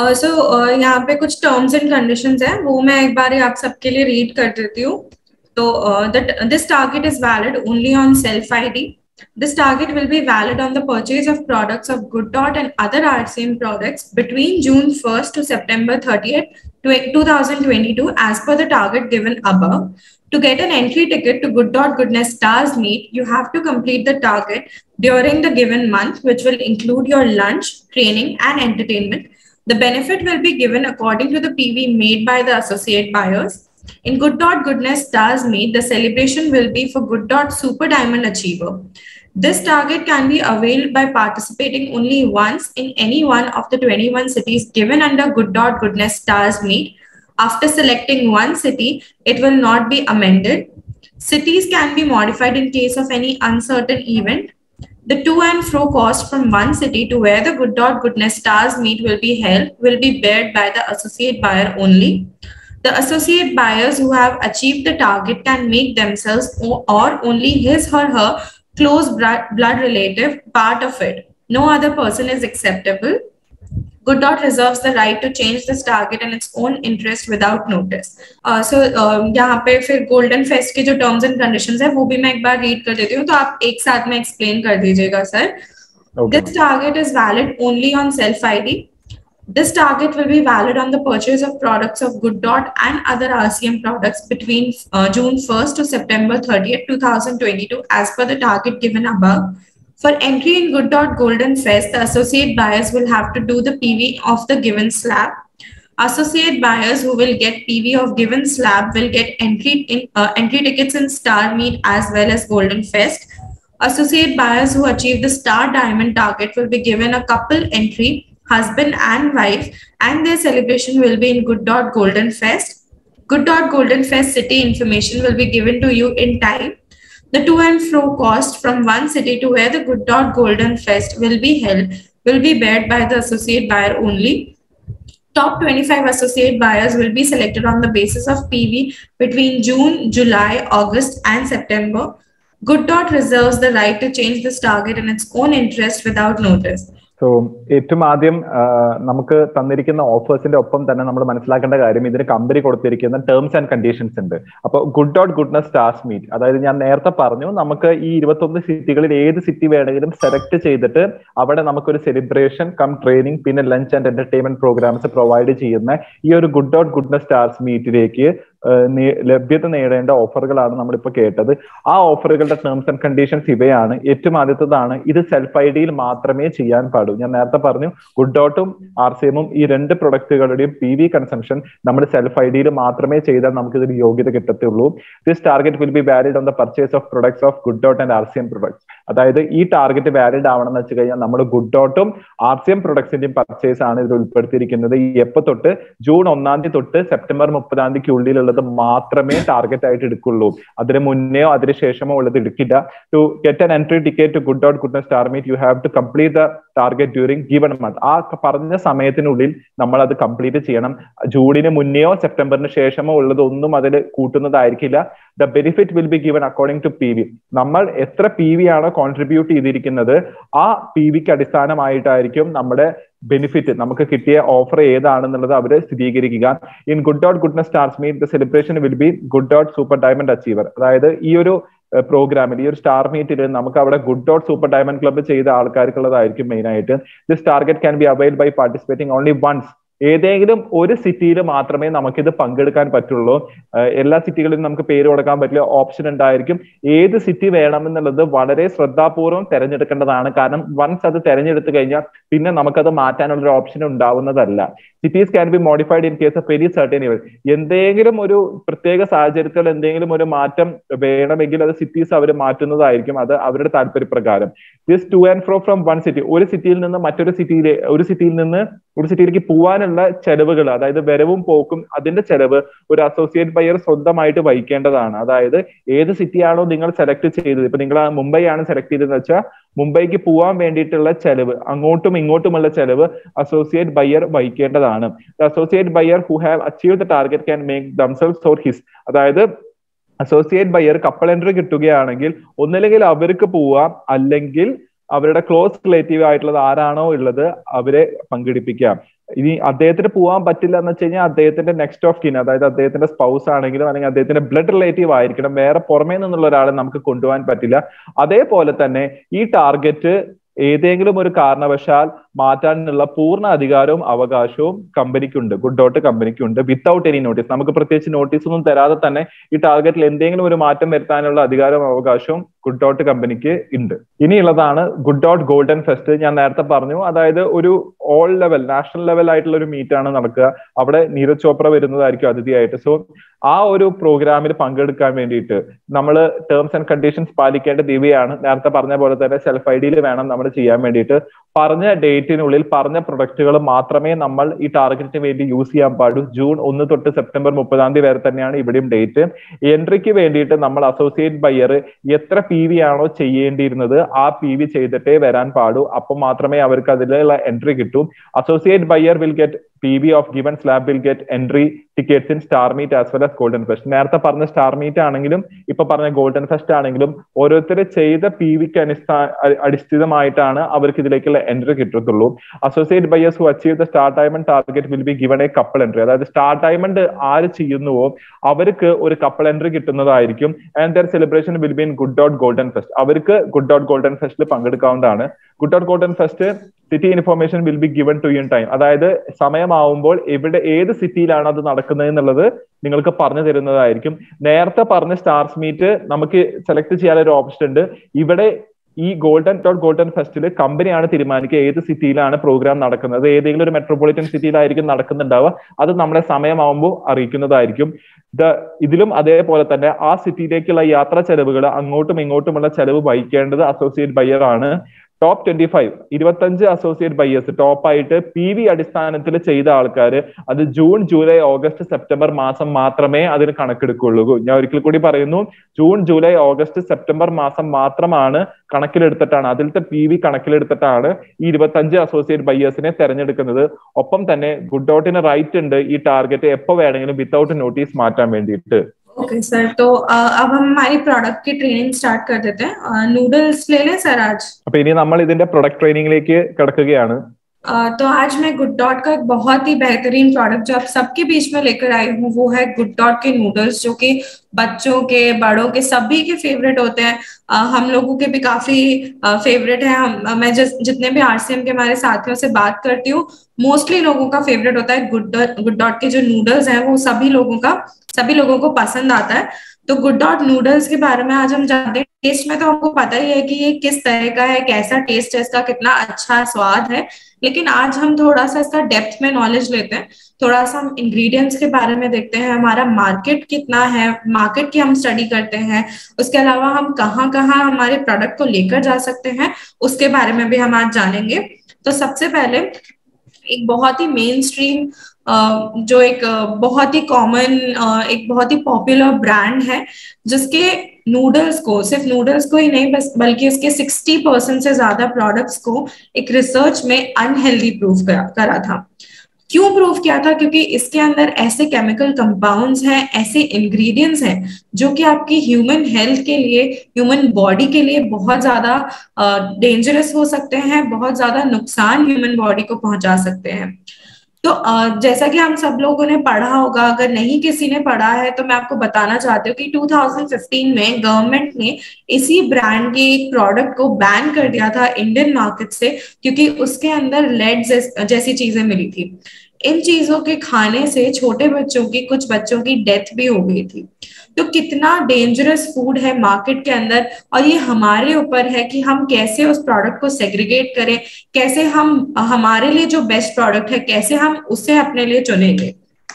यहाँ पे कुछ टर्म्स एंड कंडीशंस हैं, वो मैं एक बार आप सबके लिए रीड कर देती हूँ. तो this target is valid only on self ID. This target will be valid on the purchase of products of Good Dot and other RCM products between June 1st to September 30th, 2022 as per the target given above. To get an entry ticket to Good.Goodness Stars Meet, you have to complete the target during the given month, which will include your lunch, training, and entertainment. The benefit will be given according to the PV made by the associate buyers. In Good.Goodness Stars Meet, the celebration will be for Super Diamond Achiever. This target can be availed by participating only once in any one of the 21 cities given under Good.Goodness Stars Meet. After selecting one city, it will not be amended. Cities can be modified in case of any uncertain event. The to and fro cost from one city to where the Good.Goodness Stars Meet will be held will be bared by the associate buyer only. The associate buyers who have achieved the target can make themselves or only his or her close blood relative part of it. No other person is acceptable. Good.Dot reserves the right to change this target in its own interest without notice. यहाँ पे फिर golden fest के जो terms and conditions है वो भी मैं एक बार रीड कर देती हूँ, तो आप एक साथ में एक्सप्लेन कर दीजिएगा sir. This target is valid only on self ID. This target will be valid on the purchase of products of Good.Dot and other RCM products between June 1st to September 30th, 2022 as per the target given above. For entry in Good.Dot Golden Fest, the associate buyers will have to do the PV of the given slab. Associate buyers who will get PV of given slab will get entry tickets in Star Meet as well as Golden Fest. Associate buyers who achieve the Star Diamond target will be given a couple entry, husband and wife, and their celebration will be in Good.Dot Golden Fest. Good.Dot Golden Fest city information will be given to you in time. The to and fro cost from one city to where the Good.Dot Golden Fest will be held will be bared by the associate buyer only. Top 25 associate buyers will be selected on the basis of PV between June, July, August, and September. Good.Dot reserves the right to change this target in its own interest without notice. So ഏറ്റവും ആദ്യം നമുക്ക് തന്നിരിക്കുന്ന ഓഫേഴ്സിന്റെ ഒപ്പം തന്നെ നമ്മൾ മനസ്സിലാക്കേണ്ട കാര്യം ഇതിന് കമ്പനി കൊടുത്തിരിക്കുന്ന ടേംസ് ആൻഡ് കണ്ടീഷൻസ് ഉണ്ട്. അപ്പോൾ Good.Goodness Stars Meet, അതായത് ഞാൻ നേരത്തെ പറഞ്ഞു നമുക്ക് ഈ 21 സിറ്റികളിൽ ഏത് സിറ്റി വേണമെങ്കിലും സെലക്ട് ചെയ്തിട്ട് അവിടെ നമുക്കൊരു സെലിബ്രേഷൻ കം ട്രെയിനിങ് പിന്നെ lunch and entertainment programmes provide ചെയ്യുന്ന ഈ ഒരു Good.Goodness Stars Meetലേക്ക് ലഭ്യത നേടേണ്ട ഓഫറുകളാണ് നമ്മളിപ്പോൾ കേട്ടത്. ആ ഓഫറുകളുടെ ടേംസ് ആൻഡ് കണ്ടീഷൻസ് ഇവയാണ്. ഏറ്റവും ആദ്യത്തേതാണ്, ഇത് സെൽഫ് ഐ ഡിയിൽ മാത്രമേ ചെയ്യാൻ പാടൂ. ഞാൻ നേരത്തെ പറഞ്ഞു Good.Dotഉം RCMഉം ഈ രണ്ട് പ്രൊഡക്റ്റുകളുടെയും PV കൺസംഷൻ നമ്മൾ സെൽഫ് ഐ ഡിയിൽ മാത്രമേ ചെയ്താൽ നമുക്ക് ഇതിന് യോഗ്യത കിട്ടത്തുള്ളൂ. This target will be valid on the purchase of products of Good.Dot and RCM products. അതായത് ഈ ടാർഗറ്റ് വാലിഡ് ആവണം എന്ന് വെച്ച് കഴിഞ്ഞാൽ നമ്മൾ Good.Dotഉം RCM പ്രൊഡക്ട്സിന്റെയും പർച്ചേസ് ആണ് ഇതിൽ ഉൾപ്പെടുത്തിയിരിക്കുന്നത്. എപ്പോ തൊട്ട്? June 1 തൊട്ട് September 30 ഉള്ളിലുള്ള മാത്രമേ ടാർഗറ്റ് ആയിട്ട് എടുക്കുള്ളൂ. അതിന് മുന്നെയോ അതിന് ശേഷമോ ഉള്ളത് എടുക്കില്ല. To get an entry ticket to Good.Goodness Star Meet you have to complete the target during given month. ആ പറഞ്ഞ സമയത്തിനുള്ളിൽ നമ്മൾ അത് കംപ്ലീറ്റ് ചെയ്യണം. ജൂണിന് മുന്നെയോ സെപ്റ്റംബറിന് ശേഷമോ ഉള്ളതൊന്നും അതിൽ കൂട്ടുന്നതായിരിക്കില്ല. The benefit will be given according to PV. നമ്മൾ എത്ര PV ആണോ കോൺട്രിബ്യൂട്ട് ചെയ്തിരിക്കുന്നത് ആ PVക്ക് അടിസ്ഥാനമായിട്ടായിരിക്കും നമ്മുടെ ബെനിഫിറ്റ്, നമുക്ക് കിട്ടിയ ഓഫർ ഏതാണെന്നുള്ളത് അവര് സ്ഥിരീകരിക്കുക. In Good.Goodness Stars Meet the celebration will be Good.Dot Super Diamond Achiever. അതായത് ഈ ഒരു പ്രോഗ്രാമിൽ ഈ ഒരു സ്റ്റാർ മീറ്റിൽ നമുക്ക് അവിടെ Good.Dot Super Diamond Club ചെയ്ത ആൾക്കാർക്കുള്ളതായിരിക്കും മെയിൻ ആയിട്ട്. This target can be availed by participating only once. ഏതെങ്കിലും ഒരു സിറ്റിയിൽ മാത്രമേ നമുക്കിത് പങ്കെടുക്കാൻ പറ്റുള്ളൂ. എല്ലാ സിറ്റികളിലും നമുക്ക് പേര് കൊടുക്കാൻ പറ്റില്ല, ഓപ്ഷൻ ഉണ്ടായിരിക്കും. ഏത് സിറ്റി വേണമെന്നുള്ളത് വളരെ ശ്രദ്ധാപൂർവ്വം തെരഞ്ഞെടുക്കേണ്ടതാണ്. കാരണം വൺസ് അത് തെരഞ്ഞെടുത്തു കഴിഞ്ഞാൽ പിന്നെ നമുക്കത് മാറ്റാനുള്ള ഒരു ഓപ്ഷൻ ഉണ്ടാവുന്നതല്ല. Cities can be modified in case of very certain event. എന്തെങ്കിലും ഒരു പ്രത്യേക സാഹചര്യത്തിൽ എന്തെങ്കിലും ഒരു മാറ്റം വേണമെങ്കിൽ അത് സിറ്റീസ് അവർ മാറ്റുന്നതായിരിക്കും, അത് അവരുടെ താല്പര്യപ്രകാരം. This to and fro from one city, ഒരു സിറ്റിയിൽ നിന്ന് മറ്റൊരു സിറ്റിയിലേക്ക് പോവാനുള്ള ചെലവുകൾ, അതായത് വരവും പോക്കും അതിന്റെ ചെലവ് ഒരു അസോസിയേറ്റ് ബയർ സ്വന്തമായിട്ട് വഹിക്കേണ്ടതാണ്. അതായത് ഏത് സിറ്റിയാണോ നിങ്ങൾ സെലക്ട് ചെയ്തത്, ഇപ്പൊ നിങ്ങൾ മുംബൈ ആണ് സെലക്ട് ചെയ്തതെന്ന് വെച്ചാൽ മുംബൈക്ക് പോവാൻ വേണ്ടിയിട്ടുള്ള ചെലവ്, അങ്ങോട്ടും ഇങ്ങോട്ടുമുള്ള ചെലവ് അസോസിയേറ്റ് ബയർ വഹിക്കേണ്ടതാണ്. Associate buyer who have achieve the target can make themselves or his. അതായത് അസോസിയേറ്റ് ബയർ കപ്പിൾ എൻട്രി കിട്ടുകയാണെങ്കിൽ ഒന്നില്ലെങ്കിൽ അവർക്ക് പോവാം, അല്ലെങ്കിൽ അവരുടെ ക്ലോസ് റിലേറ്റീവ് ആയിട്ടുള്ളത് ആരാണോ ഉള്ളത് അവരെ പങ്കെടുപ്പിക്കാം. ഇനി അദ്ദേഹത്തിന് പോകാൻ പറ്റില്ല എന്ന് വെച്ച് കഴിഞ്ഞാൽ അദ്ദേഹത്തിന്റെ നെക്സ്റ്റ് ഓഫ് കിൻ, അതായത് അദ്ദേഹത്തിന്റെ സ്പൗസ് ആണെങ്കിലും അല്ലെങ്കിൽ അദ്ദേഹത്തിന്റെ ബ്ലഡ് റിലേറ്റീവ് ആയിരിക്കണം, വേറെ പുറമേ നിന്നുള്ള ഒരാളെ നമുക്ക് കൊണ്ടുപോകാൻ പറ്റില്ല. അതേപോലെ തന്നെ ഈ ടാർഗറ്റ് ഏതെങ്കിലും ഒരു കാരണവശാൽ മാറ്റാനുള്ള പൂർണ്ണ അധികാരവും അവകാശവും കമ്പനിക്കുണ്ട്, ഗുഡ് ഡോട്ട് കമ്പനിക്കുണ്ട്, വിത്തൗട്ട് എനി നോട്ടീസ്. നമുക്ക് പ്രത്യേകിച്ച് നോട്ടീസ് ഒന്നും തരാതെ തന്നെ ഈ ടാർഗറ്റിൽ എന്തെങ്കിലും ഒരു മാറ്റം വരുത്താനുള്ള അധികാരവും അവകാശവും ഗുഡ് ഡോട്ട് കമ്പനിക്ക് ഉണ്ട്. ഇനിയുള്ളതാണ് ഗുഡ് ഡോട്ട് ഗോൾഡൻ ഫെസ്റ്റ്. ഞാൻ നേരത്തെ പറഞ്ഞു, അതായത് ഒരു ഓൾ ലെവൽ, നാഷണൽ ലെവൽ ആയിട്ടുള്ള ഒരു മീറ്റ് ആണ് നടക്കുക. അവിടെ നീരജ് ചോപ്ര വരുന്നതായിരിക്കും അതിഥിയായിട്ട്. സോ ആ ഒരു പ്രോഗ്രാമിൽ പങ്കെടുക്കാൻ വേണ്ടിയിട്ട് നമ്മൾ ടേംസ് ആൻഡ് കണ്ടീഷൻസ് പാലിക്കേണ്ട ദിവ്യയാണ്. നേരത്തെ പറഞ്ഞ പോലെ തന്നെ സെൽഫ് ഐഡിയിൽ വേണം നമ്മൾ ചെയ്യാൻ വേണ്ടിയിട്ട്. പറഞ്ഞ ഡേറ്റിനുള്ളിൽ പറഞ്ഞ പ്രൊഡക്റ്റുകൾ മാത്രമേ നമ്മൾ ഈ ടാർഗറ്റിന് വേണ്ടി യൂസ് ചെയ്യാൻ പാടൂ. ജൂൺ 1 തൊട്ട് സെപ്റ്റംബർ 30 വരെ തന്നെയാണ് ഇവിടെയും ഡേറ്റ്. എൻട്രിക്ക് വേണ്ടിയിട്ട് നമ്മൾ അസോസിയേറ്റ് ബയ്യർ എത്ര PV ആണോ ചെയ്യേണ്ടിയിരുന്നത് ആ PV ചെയ്തിട്ടേ വരാൻ പാടൂ. അപ്പോൾ മാത്രമേ അവർക്ക് അതിലുള്ള എൻട്രി കിട്ടൂ. Associate buyer will get PV of given slab will get entry tickets in Star Meet as well as Golden Fest. നേരത്തെ പറഞ്ഞ സ്റ്റാർ മീറ്റ് ആണെങ്കിലും ഇപ്പൊ പറഞ്ഞ ഗോൾഡൻ ഫെസ്റ്റ് ആണെങ്കിലും ഓരോരുത്തർ ചെയ്ത PVക്ക് അടിസ്ഥാനമായിട്ടാണ് അവർക്ക് ഇതിലേക്കുള്ള എൻട്രി കിട്ടത്തുള്ളൂ. Associate buyers who achieve the star diamond target will be given a couple entry. അതായത് സ്റ്റാർ ഡയമണ്ട് ആര് ചെയ്യുന്നുവോ അവർക്ക് ഒരു കപ്പിൾ എൻട്രി കിട്ടുന്നതായിരിക്കും. And there celebration will be in Good Dot golden fest. അവർക്ക് ഗുഡ് ഡോട്ട് ഗോൾഡൻ ഫെസ്റ്റിൽ പങ്കെടുക്കാവുന്നതാണ്. Good Dot golden fest city information will be given to in time. അതായത് സമയമാവുമ്പോൾ എവിടെ ഏത് സിറ്റിയിലാണ് അത് നടക്കുന്നത് എന്നുള്ളത് നിങ്ങൾക്ക് പറഞ്ഞു തരുന്നതായിരിക്കും. നേരത്തെ പറഞ്ഞ സ്റ്റാർസ് മീറ്റ് നമുക്ക് സെലക്ട് ചെയ്യാനൊരു ഓപ്ഷൻ ഉണ്ട്. ഇവിടെ ഈ ഗോൾഡൻ ഫെസ്റ്റിൽ കമ്പനിയാണ് തീരുമാനിക്കുക ഏത് സിറ്റിയിലാണ് പ്രോഗ്രാം നടക്കുന്നത്. ഏതെങ്കിലും ഒരു മെട്രോപൊളിറ്റൻ സിറ്റിയിലായിരിക്കും നടക്കുന്നുണ്ടാവുക. അത് നമ്മളെ സമയമാവുമ്പോൾ അറിയിക്കുന്നതായിരിക്കും. ഇതിലും അതേപോലെ തന്നെ ആ സിറ്റിയിലേക്കുള്ള യാത്രാ ചെലവുകൾ, അങ്ങോട്ടും ഇങ്ങോട്ടുമുള്ള ചെലവ് വഹിക്കേണ്ടത് അസോസിയേറ്റ് ബയ്യർ ആണ്. ടോപ്പ് 25 അസോസിയേറ്റ് ബയ്യേഴ്സ് ടോപ്പായിട്ട് PV അടിസ്ഥാനത്തിൽ ചെയ്ത ആൾക്കാർ അത് ജൂൺ, ജൂലൈ, ഓഗസ്റ്റ്, സെപ്റ്റംബർ മാസം മാത്രമേ അതിന് കണക്കെടുക്കുള്ളൂ. ഞാൻ ഒരിക്കൽ കൂടി പറയുന്നു, ജൂൺ, ജൂലൈ, ഓഗസ്റ്റ്, സെപ്റ്റംബർ മാസം മാത്രമാണ് കണക്കിലെടുത്തിട്ടാണ്, അതിലത്തെ PV കണക്കിലെടുത്തിട്ടാണ് ഈ 25 അസോസിയേറ്റ് ബയ്യേഴ്സിനെ തെരഞ്ഞെടുക്കുന്നത്. ഒപ്പം തന്നെ ഗുഡ് ഡോട്ടിന് റൈറ്റ് ഉണ്ട് ഈ ടാർഗറ്റ് എപ്പോ വേണമെങ്കിലും വിത്തൗട്ട് നോട്ടീസ് മാറ്റാൻ വേണ്ടിയിട്ട്. ओके सर, तो अब हम हमारी प्रोडक्ट की ट्रेनिंग स्टार्ट कर देते हैं. नूडल्स ले लें सर आज. അപ്പൊ ഇനി നമ്മൾ ഇതിന്റെ പ്രൊഡക്റ്റ് ട്രെയിനിങ്ങിലേക്ക് കടക്കുകയാണ്. तो आज मैं गुड डॉट का एक बहुत ही बेहतरीन प्रोडक्ट जो आप सबके बीच में लेकर आई हूँ वो है गुड डॉट के नूडल्स, जो कि बच्चों के, बड़ों के, सभी के फेवरेट होते हैं. हम लोगों के भी काफी फेवरेट है. मैं जितने भी RCM के हमारे साथियों से बात करती हूँ, मोस्टली लोगों का फेवरेट होता है गुड डॉट के जो नूडल्स हैं, वो सभी लोगों को पसंद आता है. तो गुड डॉट नूडल्स के बारे में आज हम जानते हैं. टेस्ट में तो हमको पता ही है कि ये किस तरह का है, कैसा टेस्ट है इसका, कितना अच्छा स्वाद है. लेकिन आज हम थोड़ा सा इसका डेप्थ में नॉलेज लेते हैं. थोड़ा सा हम इंग्रेडिएंट्स के बारे में देखते हैं, हमारा मार्केट कितना है, मार्केट की हम स्टडी करते हैं. उसके अलावा हम कहाँ कहाँ हमारे प्रोडक्ट को लेकर जा सकते हैं उसके बारे में भी हम आज जानेंगे. तो सबसे पहले एक बहुत ही मेन स्ट्रीम जो एक बहुत ही कॉमन, एक बहुत ही पॉपुलर ब्रांड है, जिसके नूडल्स को, सिर्फ नूडल्स को ही नहीं बल्कि इसके 60% से ज्यादा प्रोडक्ट्स को एक रिसर्च में अनहेल्दी प्रूफ करा था. क्यों प्रूव किया था? क्योंकि इसके अंदर ऐसे केमिकल कंपाउंड्स हैं, ऐसे इंग्रेडिएंट्स हैं जो कि आपकी ह्यूमन हेल्थ के लिए, ह्यूमन बॉडी के लिए बहुत ज्यादा डेंजरस हो सकते हैं, बहुत ज्यादा नुकसान ह्यूमन बॉडी को पहुंचा सकते हैं. तो जैसा कि हम सब लोगों ने पढ़ा होगा, अगर नहीं किसी ने पढ़ा है तो मैं आपको बताना चाहती हूँ कि 2015 में गवर्नमेंट ने इसी ब्रांड के एक प्रोडक्ट को बैन कर दिया था इंडियन मार्केट से, क्योंकि उसके अंदर लेड जैसी चीजें मिली थी. इन चीजों के खाने से कुछ बच्चों की डेथ भी हो गई थी. तो कितना डेंजरस फूड है मार्केट के अंदर, और ये हमारे ऊपर है कि हम कैसे उस प्रोडक्ट को सेग्रीगेट करें, कैसे हम हमारे लिए जो बेस्ट प्रोडक्ट है कैसे हम उसे अपने लिए चुनेंगे.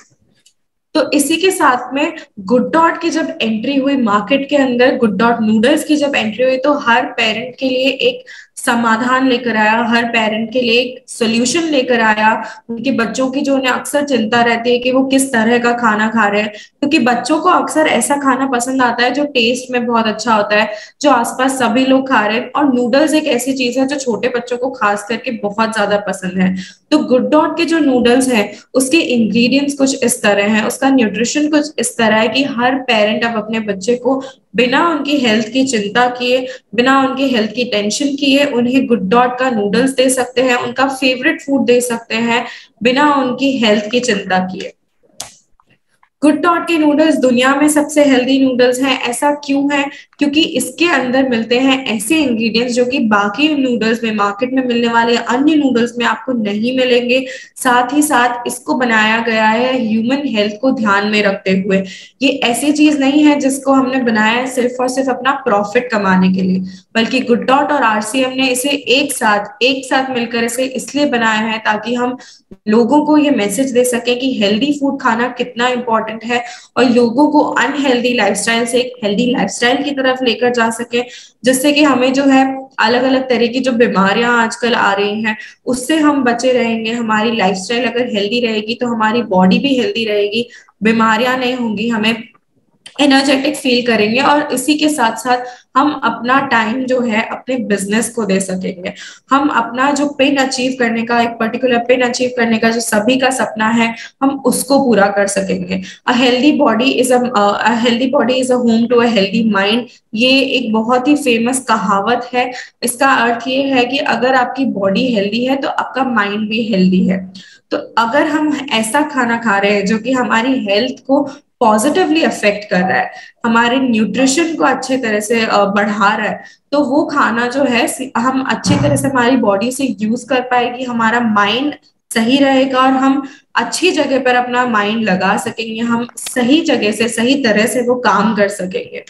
तो इसी के साथ में गुड डॉट की जब एंट्री हुई मार्केट के अंदर, गुड डॉट नूडल्स की जब एंट्री हुई, तो हर पेरेंट के लिए एक समाधान लेकर आया, हर पेरेंट के लिए एक सोल्यूशन लेकर आया. उनके बच्चों की जो उन्हें अक्सर चिंता रहती है कि वो किस तरह का खाना खा रहे हैं, क्योंकि बच्चों को अक्सर ऐसा खाना पसंद आता है जो टेस्ट में बहुत अच्छा होता है, जो आसपास सभी लोग खा रहे हैं. और नूडल्स एक ऐसी चीज है जो छोटे बच्चों को खास करके बहुत ज्यादा पसंद है. तो गुड डॉट के जो नूडल्स हैं उसके इंग्रेडिएंट्स कुछ इस तरह हैं, उसका न्यूट्रिशन कुछ इस तरह है कि हर पेरेंट अब अपने बच्चे को बिना उनकी हेल्थ की चिंता किए, बिना उनकी हेल्थ की टेंशन किए उन्हें गुड डॉट का नूडल्स दे सकते हैं, उनका फेवरेट फूड दे सकते हैं बिना उनकी हेल्थ की चिंता किए. गुड डॉट के नूडल्स दुनिया में सबसे हेल्दी नूडल्स हैं। ऐसा क्यों है? क्योंकि इसके अंदर मिलते हैं ऐसे इंग्रेडिएंट्स जो कि बाकी नूडल्स में, मार्केट में मिलने वाले अन्य नूडल्स में आपको नहीं मिलेंगे। साथ ही साथ इसको बनाया गया है ह्यूमन हेल्थ को ध्यान में रखते हुए। ये ऐसी चीज नहीं है जिसको हमने बनाया है सिर्फ और सिर्फ अपना प्रॉफिट कमाने के लिए, बल्कि गुड डॉट और आरसीएम ने इसे एक साथ मिलकर इसे इसलिए बनाया है ताकि हम लोगों को ये मैसेज दे सके कि हेल्दी फूड खाना कितना इंपॉर्टेंट है, और लोगों को अनहेल्दी लाइफस्टाइल से एक हेल्दी लाइफस्टाइल की तरफ लेकर जा सके, जिससे कि हमें जो है अलग अलग तरह की जो बीमारियां आजकल आ रही हैं उससे हम बचे रहेंगे। हमारी लाइफस्टाइल अगर हेल्दी रहेगी तो हमारी बॉडी भी हेल्दी रहेगी, बीमारियां नहीं होंगी, हमें एनर्जेटिक फील करेंगे, और इसी के साथ साथ हम अपना टाइम जो है अपने बिजनेस को दे सकेंगे। हम अपना जो पिन अचीव करने का, एक पर्टिकुलर पिन अचीव करने का जो सभी का सपना है, हम उसको पूरा कर सकेंगे। A healthy body is a home to a healthy mind. ये एक बहुत ही फेमस कहावत है। इसका अर्थ ये है कि अगर आपकी बॉडी हेल्दी है तो आपका माइंड भी हेल्दी है। तो अगर हम ऐसा खाना खा रहे हैं जो कि हमारी हेल्थ को पॉजिटिवली अफेक्ट कर रहा है, हमारे न्यूट्रिशन को अच्छे तरह से बढ़ा रहा है, तो वो खाना जो है हम अच्छी तरह से हमारी बॉडी से यूज कर पाएगी, हमारा माइंड सही रहेगा और हम अच्छी जगह पर अपना माइंड लगा सकेंगे, हम सही जगह से सही तरह से वो काम कर सकेंगे।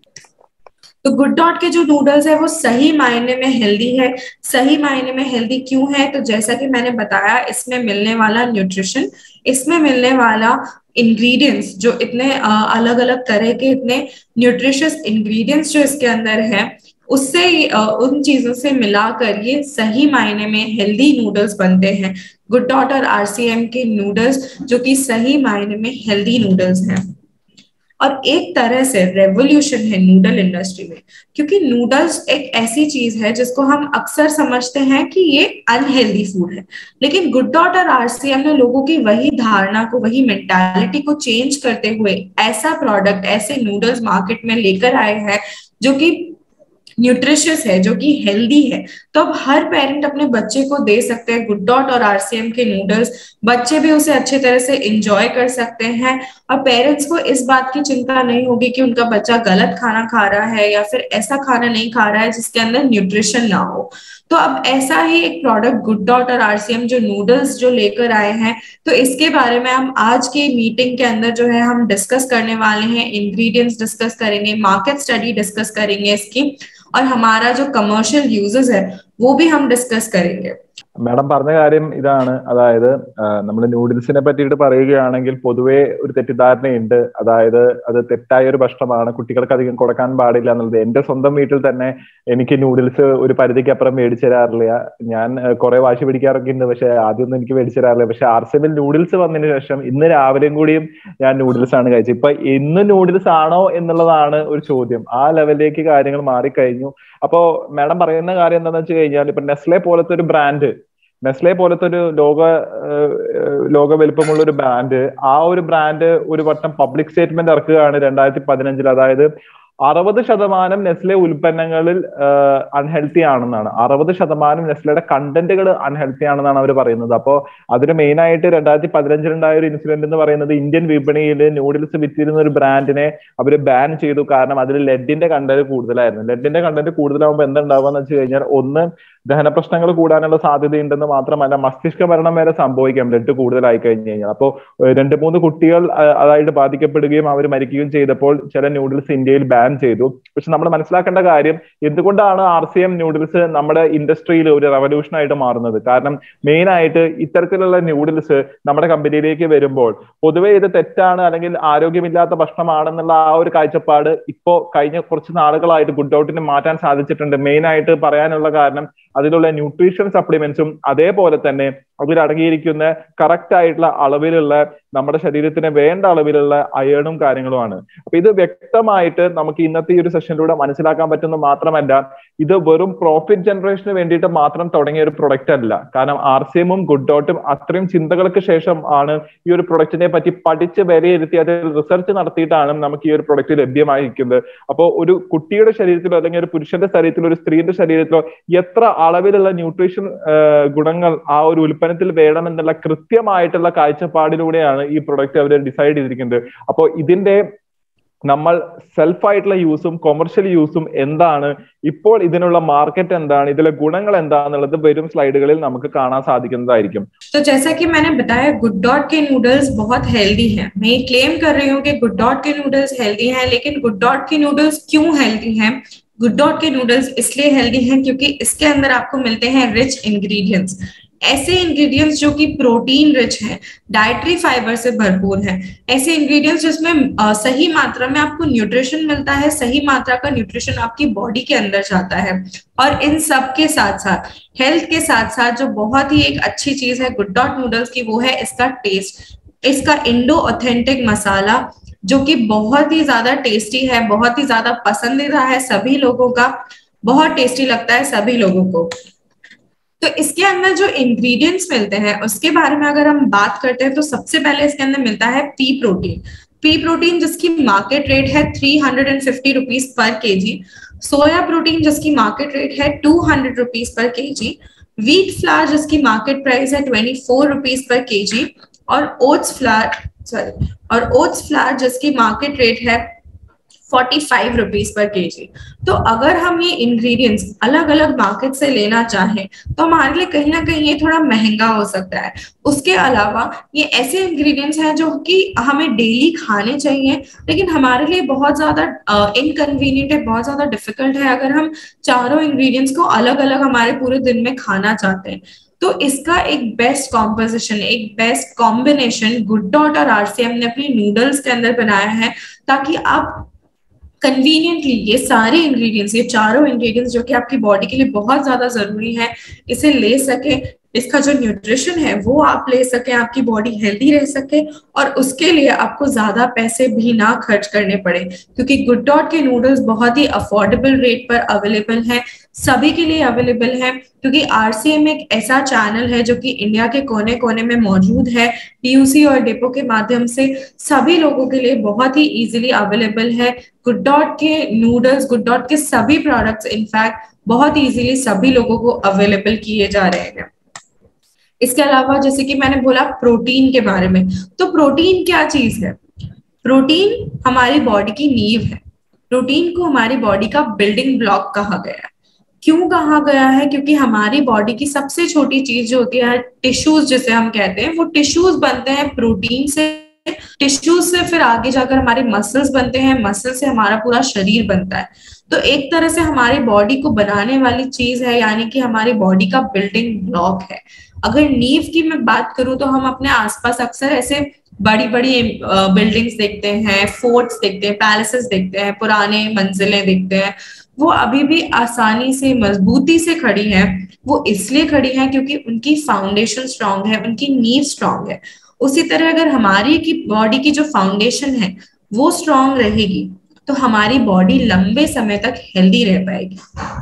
तो गुड डॉट के जो नूडल्स है वो सही मायने में हेल्दी है। सही मायने में हेल्दी क्यों है? तो जैसा कि मैंने बताया, इसमें मिलने वाला न्यूट्रिशन, इसमें मिलने वाला इंग्रेडिएंट्स, जो इतने अलग अलग तरह के इतने न्यूट्रिशियस इंग्रेडिएंट्स जो इसके अंदर है, उससे उन चीजों से मिलाकर ये सही मायने में हेल्दी नूडल्स बनते हैं। गुड डॉट और आरसीएम के नूडल्स जो कि सही मायने में हेल्दी नूडल्स हैं, और एक तरह से रेवोल्यूशन है नूडल इंडस्ट्री में। क्योंकि नूडल्स एक ऐसी चीज है जिसको हम अक्सर समझते हैं कि ये अनहेल्दी फूड है, लेकिन गुड डॉट और आरसीएम ने लोगों की वही धारणा को, वही मेंटालिटी को चेंज करते हुए ऐसा प्रोडक्ट, ऐसे नूडल्स मार्केट में लेकर आए हैं जो कि न्यूट्रिशियस है, जो कि हेल्दी है। तो अब हर पेरेंट अपने बच्चे को दे सकते हैं गुड डॉट और आरसीएम के नूडल्स, बच्चे भी उसे अच्छे तरह से इंजॉय कर सकते हैं, और पेरेंट्स को इस बात की चिंता नहीं होगी कि उनका बच्चा गलत खाना खा रहा है या फिर ऐसा खाना नहीं खा रहा है जिसके अंदर न्यूट्रिशन ना हो। तो अब ऐसा ही एक प्रोडक्ट गुड डॉट और आरसीएम जो नूडल्स जो लेकर आए हैं, तो इसके बारे में हम आज की मीटिंग के अंदर जो है हम डिस्कस करने वाले हैं। इंग्रेडिएंट्स डिस्कस करेंगे, मार्केट स्टडी डिस्कस करेंगे इसकी, और हमारा जो कमर्शियल यूजेस है वो भी हम डिस्कस करेंगे। മാഡം പറഞ്ഞ കാര്യം ഇതാണ്, അതായത് നമ്മൾ നൂഡിൽസിനെ പറ്റിയിട്ട് പറയുകയാണെങ്കിൽ പൊതുവെ ഒരു തെറ്റിദ്ധാരണയുണ്ട്. അതായത് അത് തെറ്റായ ഒരു ഭക്ഷണമാണ്, കുട്ടികൾക്ക് അധികം കൊടുക്കാൻ പാടില്ല എന്നുള്ളത്. എന്റെ സ്വന്തം വീട്ടിൽ തന്നെ എനിക്ക് നൂഡിൽസ് ഒരു പരിധിക്കപ്പുറം മേടിച്ചു തരാറില്ല. ഞാൻ കുറെ വാശി പിടിക്കാറൊക്കെ ഉണ്ട്, പക്ഷെ ആദ്യമൊന്നും എനിക്ക് മേടിച്ചു തരാറില്ല. പക്ഷെ ആർസിഎമ്മിൽ നൂഡിൽസ് വന്നതിന് ശേഷം ഇന്ന് രാവിലെയും കൂടിയും ഞാൻ നൂഡിൽസ് ആണ് കഴിച്ചത്. ഇപ്പൊ ഇന്ന് നൂഡിൽസ് ആണോ എന്നുള്ളതാണ് ഒരു ചോദ്യം. ആ ലെവലിലേക്ക് കാര്യങ്ങൾ മാറിക്കഴിഞ്ഞു. അപ്പോ മാഡം പറയുന്ന കാര്യം എന്താണെന്ന് വെച്ച് കഴിഞ്ഞാൽ, ഇപ്പൊ നെസ്ലെ പോലത്തെ ഒരു ബ്രാൻഡ്, നെസ്ലെ പോലത്തെ ഒരു ലോക വലിപ്പമുള്ള ഒരു ബ്രാൻഡ്, ആ ഒരു ബ്രാൻഡ് ഒരു വട്ടം പബ്ലിക് സ്റ്റേറ്റ്മെന്റ് ഇറക്കുകയാണ് 2015. അതായത് 60% നെസ്ലെ ഉൽപ്പന്നങ്ങളിൽ അൺഹെൽത്തി ആണെന്നാണ്. 60% നെസ്ലയുടെ കണ്ടന്റുകൾ അൺഹെൽത്തി ആണെന്നാണ് അവർ പറയുന്നത്. അപ്പോൾ അതിന് മെയിൻ ആയിട്ട് 2015 ഒരു ഇൻസിഡന്റ് എന്ന് പറയുന്നത്, ഇന്ത്യൻ വിപണിയിൽ നൂഡിൽസ് വിറ്റിരുന്ന ഒരു ബ്രാൻഡിനെ അവർ ബാൻ ചെയ്തു. കാരണം അതിൽ ലെഡിന്റെ കണ്ടന്റ് കൂടുതലായിരുന്നു. ലെഡിന്റെ കണ്ടന്റ് കൂടുതലാകുമ്പോൾ എന്തുണ്ടാവുക എന്ന് വെച്ച് കഴിഞ്ഞാൽ, ഒന്ന് ദഹന പ്രശ്നങ്ങൾ കൂടാനുള്ള സാധ്യതയുണ്ടെന്ന് മാത്രമല്ല, മസ്തിഷ്ക മരണം വരെ സംഭവിക്കാം ലെഡ് കൂടുതലായി കഴിഞ്ഞു കഴിഞ്ഞാൽ. അപ്പോൾ 2-3 കുട്ടികൾ അതായിട്ട് ബാധിക്കപ്പെടുകയും അവർ മരിക്കുകയും ചെയ്തപ്പോൾ ചില നൂഡിൽസ് ഇന്ത്യയിൽ ബാൻ ചെയ്തു. പക്ഷെ നമ്മൾ മനസ്സിലാക്കേണ്ട കാര്യം, എന്തുകൊണ്ടാണ് ആർസിഎം നൂഡിൽസ് നമ്മുടെ ഇൻഡസ്ട്രിയിൽ ഒരു റവല്യൂഷൻ ആയിട്ട് മാറുന്നത്? കാരണം മെയിൻ ആയിട്ട് ഇത്തരത്തിലുള്ള നൂഡിൽസ് നമ്മുടെ കമ്പനിയിലേക്ക് വരുമ്പോൾ പൊതുവെ ഇത് തെറ്റാണ് അല്ലെങ്കിൽ ആരോഗ്യമില്ലാത്ത ഭക്ഷണമാണെന്നുള്ള ആ ഒരു കാഴ്ചപ്പാട് ഇപ്പോ കഴിഞ്ഞ കുറച്ച് നാളുകളായിട്ട് ഗുഡ് ഡോട്ടിന് മാറ്റാൻ സാധിച്ചിട്ടുണ്ട്. മെയിൻ ആയിട്ട് പറയാനുള്ള കാരണം, അതിലുള്ള ന്യൂട്രീഷൻ സപ്ലിമെന്റ്സും അതേപോലെ തന്നെ അതിലടങ്ങിയിരിക്കുന്ന കറക്റ്റ് ആയിട്ടുള്ള അളവിലുള്ള, നമ്മുടെ ശരീരത്തിന് വേണ്ട അളവിലുള്ള അയേണും കാര്യങ്ങളുമാണ്. അപ്പൊ ഇത് വ്യക്തമായിട്ട് നമുക്ക് ഇന്നത്തെ ഈ ഒരു സെഷനിലൂടെ മനസ്സിലാക്കാൻ പറ്റുന്നത് മാത്രമല്ല, ഇത് വെറും പ്രോഫിറ്റ് ജനറേഷന് വേണ്ടിയിട്ട് മാത്രം തുടങ്ങിയ ഒരു പ്രൊഡക്റ്റ് അല്ല. കാരണം ആർസിഎമ്മും ഗുഡ് ഡോട്ടും അത്രയും ചിന്തകൾക്ക് ശേഷം ആണ് ഈ ഒരു പ്രൊഡക്റ്റിനെ പറ്റി പഠിച്ച് വിലയിരുത്തി അതിൽ റിസർച്ച് നടത്തിയിട്ടാണ് നമുക്ക് ഈ ഒരു പ്രൊഡക്റ്റ് ലഭ്യമായിരിക്കുന്നത്. അപ്പോൾ ഒരു കുട്ടിയുടെ ശരീരത്തിലോ അല്ലെങ്കിൽ ഒരു പുരുഷന്റെ ശരീരത്തിലോ ഒരു സ്ത്രീയുടെ ശരീരത്തിലോ എത്ര അളവിലുള്ള ന്യൂട്രീഷൻ ഗുണങ്ങൾ ആ ഒരു ഉൽപ്പന്നം ഉൽപ്പന്നത്തിൽ വേണമെന്നുള്ള കൃത്യമായിട്ടുള്ള കാഴ്ചപ്പാടിലൂടെയാണ് ഈ പ്രൊഡക്റ്റ് അവർ ഡിസൈഡ് ചെയ്തിരിക്കുന്നത്. അപ്പോൾ ഇതിന്റെ നമ്മൾ സെൽഫായിട്ടുള്ള യൂസും കൊമേഴ്ഷ്യൽ യൂസും എന്താണ്, ഇപ്പോൾ ഇതിനുള്ള മാർക്കറ്റ് എന്താണ്, ഇതിലെ ഗുണങ്ങൾ എന്താണെന്നുള്ളത് വരും സ്ലൈഡുകളിൽ നമുക്ക് കാണാൻ സാധിക്കുന്നതായിരിക്കും. तो जैसा कि मैंने बताया गुड डॉट के नूडल्स बहुत हेल्दी हैं. मैं क्लेम कर रही हूँ कि गुड डॉट के नूडल्स हेल्दी हैं, लेकिन गुड डॉट के नूडल्स क्यों हेल्दी हैं? गुड डॉट के नूडल्स इसलिए हेल्दी हैं क्योंकि इसके अंदर आपको मिलते हैं रिच इंग्रेडिएंट्स, ऐसे इंग्रेडिएंट्स जो कि प्रोटीन रिच हैं, डाइटरी फाइबर से भरपूर हैं, ऐसे इंग्रेडिएंट्स जिसमें सही मात्रा में आपको न्यूट्रिशन मिलता है, सही मात्रा का न्यूट्रिशन आपकी बॉडी के अंदर जाता है. और इन सब के साथ साथ हेल्थ के साथ साथ जो बहुत ही एक अच्छी चीज है गुड डॉट नूडल्स की, वो है इसका टेस्ट. इसका इंडो ऑथेंटिक मसाला जो कि बहुत ही ज्यादा टेस्टी है, बहुत ही ज्यादा पसंदीदा है सभी लोगों का, बहुत टेस्टी लगता है सभी लोगों को. तो इसके अंदर जो इंग्रेडिएंट्स मिलते हैं उसके बारे में अगर हम बात करते हैं तो सबसे पहले इसके अंदर मिलता है पी प्रोटीन. पी प्रोटीन जिसकी मार्केट रेट है 350 rupees per kg, soya protein जिसकी मार्केट रेट है 200 rupees per kg, wheat flour जिसकी मार्केट प्राइस है 24 रुपीज पर केजी, और ओट्स फ्लावर जिसकी मार्केट रेट है 45 रुपीज पर केजी. तो अगर हम ये इंग्रेडिएंट्स अलग अलग मार्केट से लेना चाहें तो हमारे लिए कहीं ना कहीं ये थोड़ा महंगा हो सकता है. उसके अलावा ये ऐसे इंग्रेडिएंट्स हैं जो कि हमें डेली खाने चाहिए, लेकिन हमारे लिए बहुत ज्यादा इनकन्वीनियंट है, बहुत ज्यादा डिफिकल्ट है अगर हम चारों इंग्रेडिएंट्स को अलग अलग हमारे पूरे दिन में खाना चाहते हैं. तो इसका एक बेस्ट कॉम्पोजिशन, एक बेस्ट कॉम्बिनेशन गुड डॉट और आरसीएम ने अपनी नूडल्स के अंदर बनाया है, ताकि आप कन्वीनियंटली ये सारे इंग्रेडिएंट्स, ये चारों इंग्रेडिएंट्स जो कि आपकी बॉडी के लिए बहुत ज्यादा जरूरी है, इसे ले सके. इसका जो न्यूट्रिशन है वो आप ले सके, आपकी बॉडी हेल्दी रह सके, और उसके लिए आपको ज्यादा पैसे भी ना खर्च करने पड़े, क्योंकि गुड डॉट के नूडल्स बहुत ही अफोर्डेबल रेट पर अवेलेबल है, सभी के लिए अवेलेबल है. क्योंकि आरसीएम एक ऐसा चैनल है जो कि इंडिया के कोने कोने में मौजूद है, पीयूसी और डिपो के माध्यम से सभी लोगों के लिए बहुत ही इजीली अवेलेबल है. गुड डॉट के नूडल्स, गुड डॉट के सभी प्रोडक्ट्स इनफैक्ट बहुत इजीली सभी लोगों को अवेलेबल किए जा रहे हैं. इसके अलावा जैसे कि मैंने बोला प्रोटीन के बारे में, तो प्रोटीन क्या चीज है? प्रोटीन हमारी बॉडी की नींव है. प्रोटीन को हमारी बॉडी का बिल्डिंग ब्लॉक कहा गया है. क्यों कहा गया है? क्योंकि हमारी बॉडी की सबसे छोटी चीज जो होती है टिश्यूज जिसे हम कहते हैं, वो टिश्यूज बनते हैं प्रोटीन से. टिश्यूज से फिर आगे जाकर हमारे मसल्स बनते हैं, मसल से हमारा पूरा शरीर बनता है. तो एक तरह से हमारी बॉडी को बनाने वाली चीज है, यानी कि हमारी बॉडी का बिल्डिंग ब्लॉक है. अगर नींव की मैं बात करूं तो हम अपने आसपास अक्सर ऐसे बड़ी बड़ी बिल्डिंग्स देखते हैं, फोर्ट्स देखते हैं, पैलेसेस देखते हैं, पुराने मंजिलें देखते हैं. वो अभी भी आसानी से, मजबूती से खड़ी हैं. वो इसलिए खड़ी हैं क्योंकि उनकी फाउंडेशन स्ट्रांग है, उनकी नींव स्ट्रांग है. उसी तरह अगर हमारी की बॉडी की जो फाउंडेशन है वो स्ट्रांग रहेगी तो हमारी बॉडी लंबे समय तक हेल्दी रह पाएगी.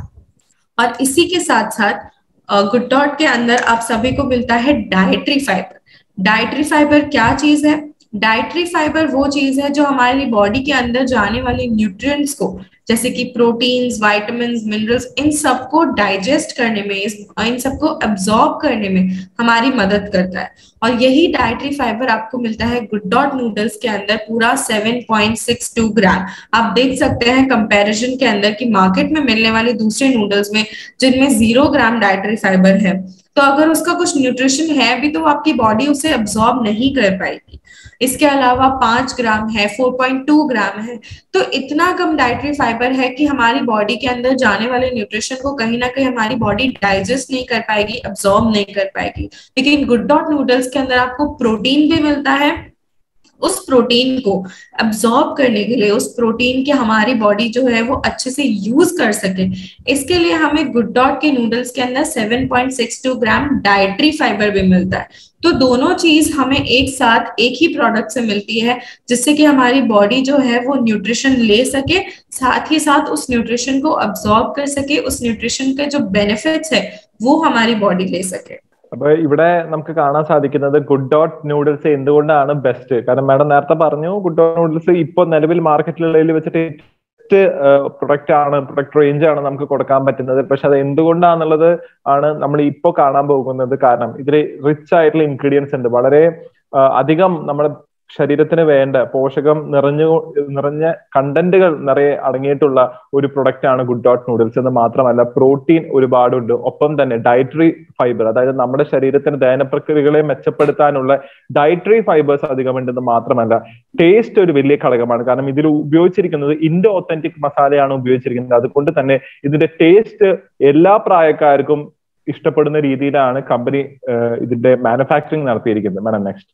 और इसी के साथ साथ गुड डॉट के अंदर आप सभी को मिलता है डाइटरी फाइबर. डाइटरी फाइबर क्या चीज है? डाइटरी फाइबर वो चीज है जो हमारी बॉडी के अंदर जाने वाले न्यूट्रिएंट्स को, जैसे कि प्रोटीन्स, विटामिन्स, मिनरल्स, इन सबको डाइजेस्ट करने में, इन सबको एब्जॉर्ब करने में हमारी मदद करता है. और यही डाइटरी फाइबर आपको मिलता है गुड डॉट नूडल्स के अंदर पूरा 7.62 ग्राम. आप देख सकते हैं कंपैरिजन के अंदर कि मार्केट में मिलने वाले दूसरे नूडल्स में जिनमें 0 ग्राम डाइटरी फाइबर है, तो अगर उसका कुछ न्यूट्रिशन है भी तो आपकी बॉडी उसे एब्जॉर्ब नहीं कर पाएगी. इसके अलावा 5 ग्राम है, 4.2 ग्राम है. तो इतना कम डाइटरी फाइबर है कि हमारी बॉडी के अंदर जाने वाले न्यूट्रिशन को कहीं ना कहीं हमारी बॉडी डाइजेस्ट नहीं कर पाएगी, अब्सॉर्ब नहीं कर पाएगी. लेकिन गुड डॉट नूडल्स के अंदर आपको प्रोटीन भी मिलता है. उस प्रोटीन को अब्सॉर्ब करने के लिए, उस प्रोटीन के हमारी बॉडी जो है वो अच्छे से यूज कर सके, इसके लिए हमें गुड डॉट के नूडल्स के अंदर 7.62 ग्राम डाइटरी फाइबर भी मिलता है. तो दोनों चीज हमें एक साथ एक ही प्रोडक्ट से मिलती है, जिससे कि हमारी बॉडी जो है वो न्यूट्रिशन ले सके, साथ ही साथ उस न्यूट्रिशन को अब्सॉर्ब कर सके, उस न्यूट्रिशन के जो बेनिफिट्स है वो हमारी बॉडी ले सके. അപ്പൊ ഇവിടെ നമുക്ക് കാണാൻ സാധിക്കുന്നത് ഗുഡ് ഡോട്ട് നൂഡിൽസ് എന്തുകൊണ്ടാണ് ബെസ്റ്റ്. കാരണം മാഡം നേരത്തെ പറഞ്ഞു ഗുഡ് ഡോട്ട് നൂഡിൽസ് ഇപ്പോൾ നിലവിൽ മാർക്കറ്റിലുള്ളതിൽ വെച്ചിട്ട് ബെസ്റ്റ് പ്രൊഡക്റ്റ് റേഞ്ച് ആണ് നമുക്ക് കൊടുക്കാൻ പറ്റുന്നത്. പക്ഷെ അത് എന്തുകൊണ്ടാണെന്നുള്ളത് ആണ് നമ്മൾ ഇപ്പോൾ കാണാൻ പോകുന്നത്. കാരണം ഇതിൽ റിച്ച് ആയിട്ടുള്ള ഇൻഗ്രീഡിയൻസ് ഉണ്ട്, വളരെ അധികം നമ്മുടെ ശരീരത്തിന് വേണ്ട പോഷകം നിറഞ്ഞ കണ്ടന്റുകൾ നിറയെ അടങ്ങിയിട്ടുള്ള ഒരു പ്രൊഡക്റ്റ് ആണ് ഗുഡ് ഡോട്ട് നൂഡിൽസ്. എന്ന് മാത്രമല്ല പ്രോട്ടീൻ ഒരുപാടുണ്ട്, ഒപ്പം തന്നെ ഡയറ്ററി ഫൈബർ, അതായത് നമ്മുടെ ശരീരത്തിന് ദഹന പ്രക്രിയകളെ മെച്ചപ്പെടുത്താനുള്ള ഡയറ്ററി ഫൈബേഴ്സ് അധികമുണ്ടെന്ന് മാത്രമല്ല ടേസ്റ്റ് ഒരു വലിയ ഘടകമാണ്. കാരണം ഇതിൽ ഉപയോഗിച്ചിരിക്കുന്നത് ഇൻഡോ ഒത്തന്റിക് മസാലയാണ് ഉപയോഗിച്ചിരിക്കുന്നത്. അതുകൊണ്ട് തന്നെ ഇതിന്റെ ടേസ്റ്റ് എല്ലാ പ്രായക്കാർക്കും ഇഷ്ടപ്പെടുന്ന രീതിയിലാണ് കമ്പനി ഇതിന്റെ മാനുഫാക്ചറിങ് നടത്തിയിരിക്കുന്നത്. Madam next.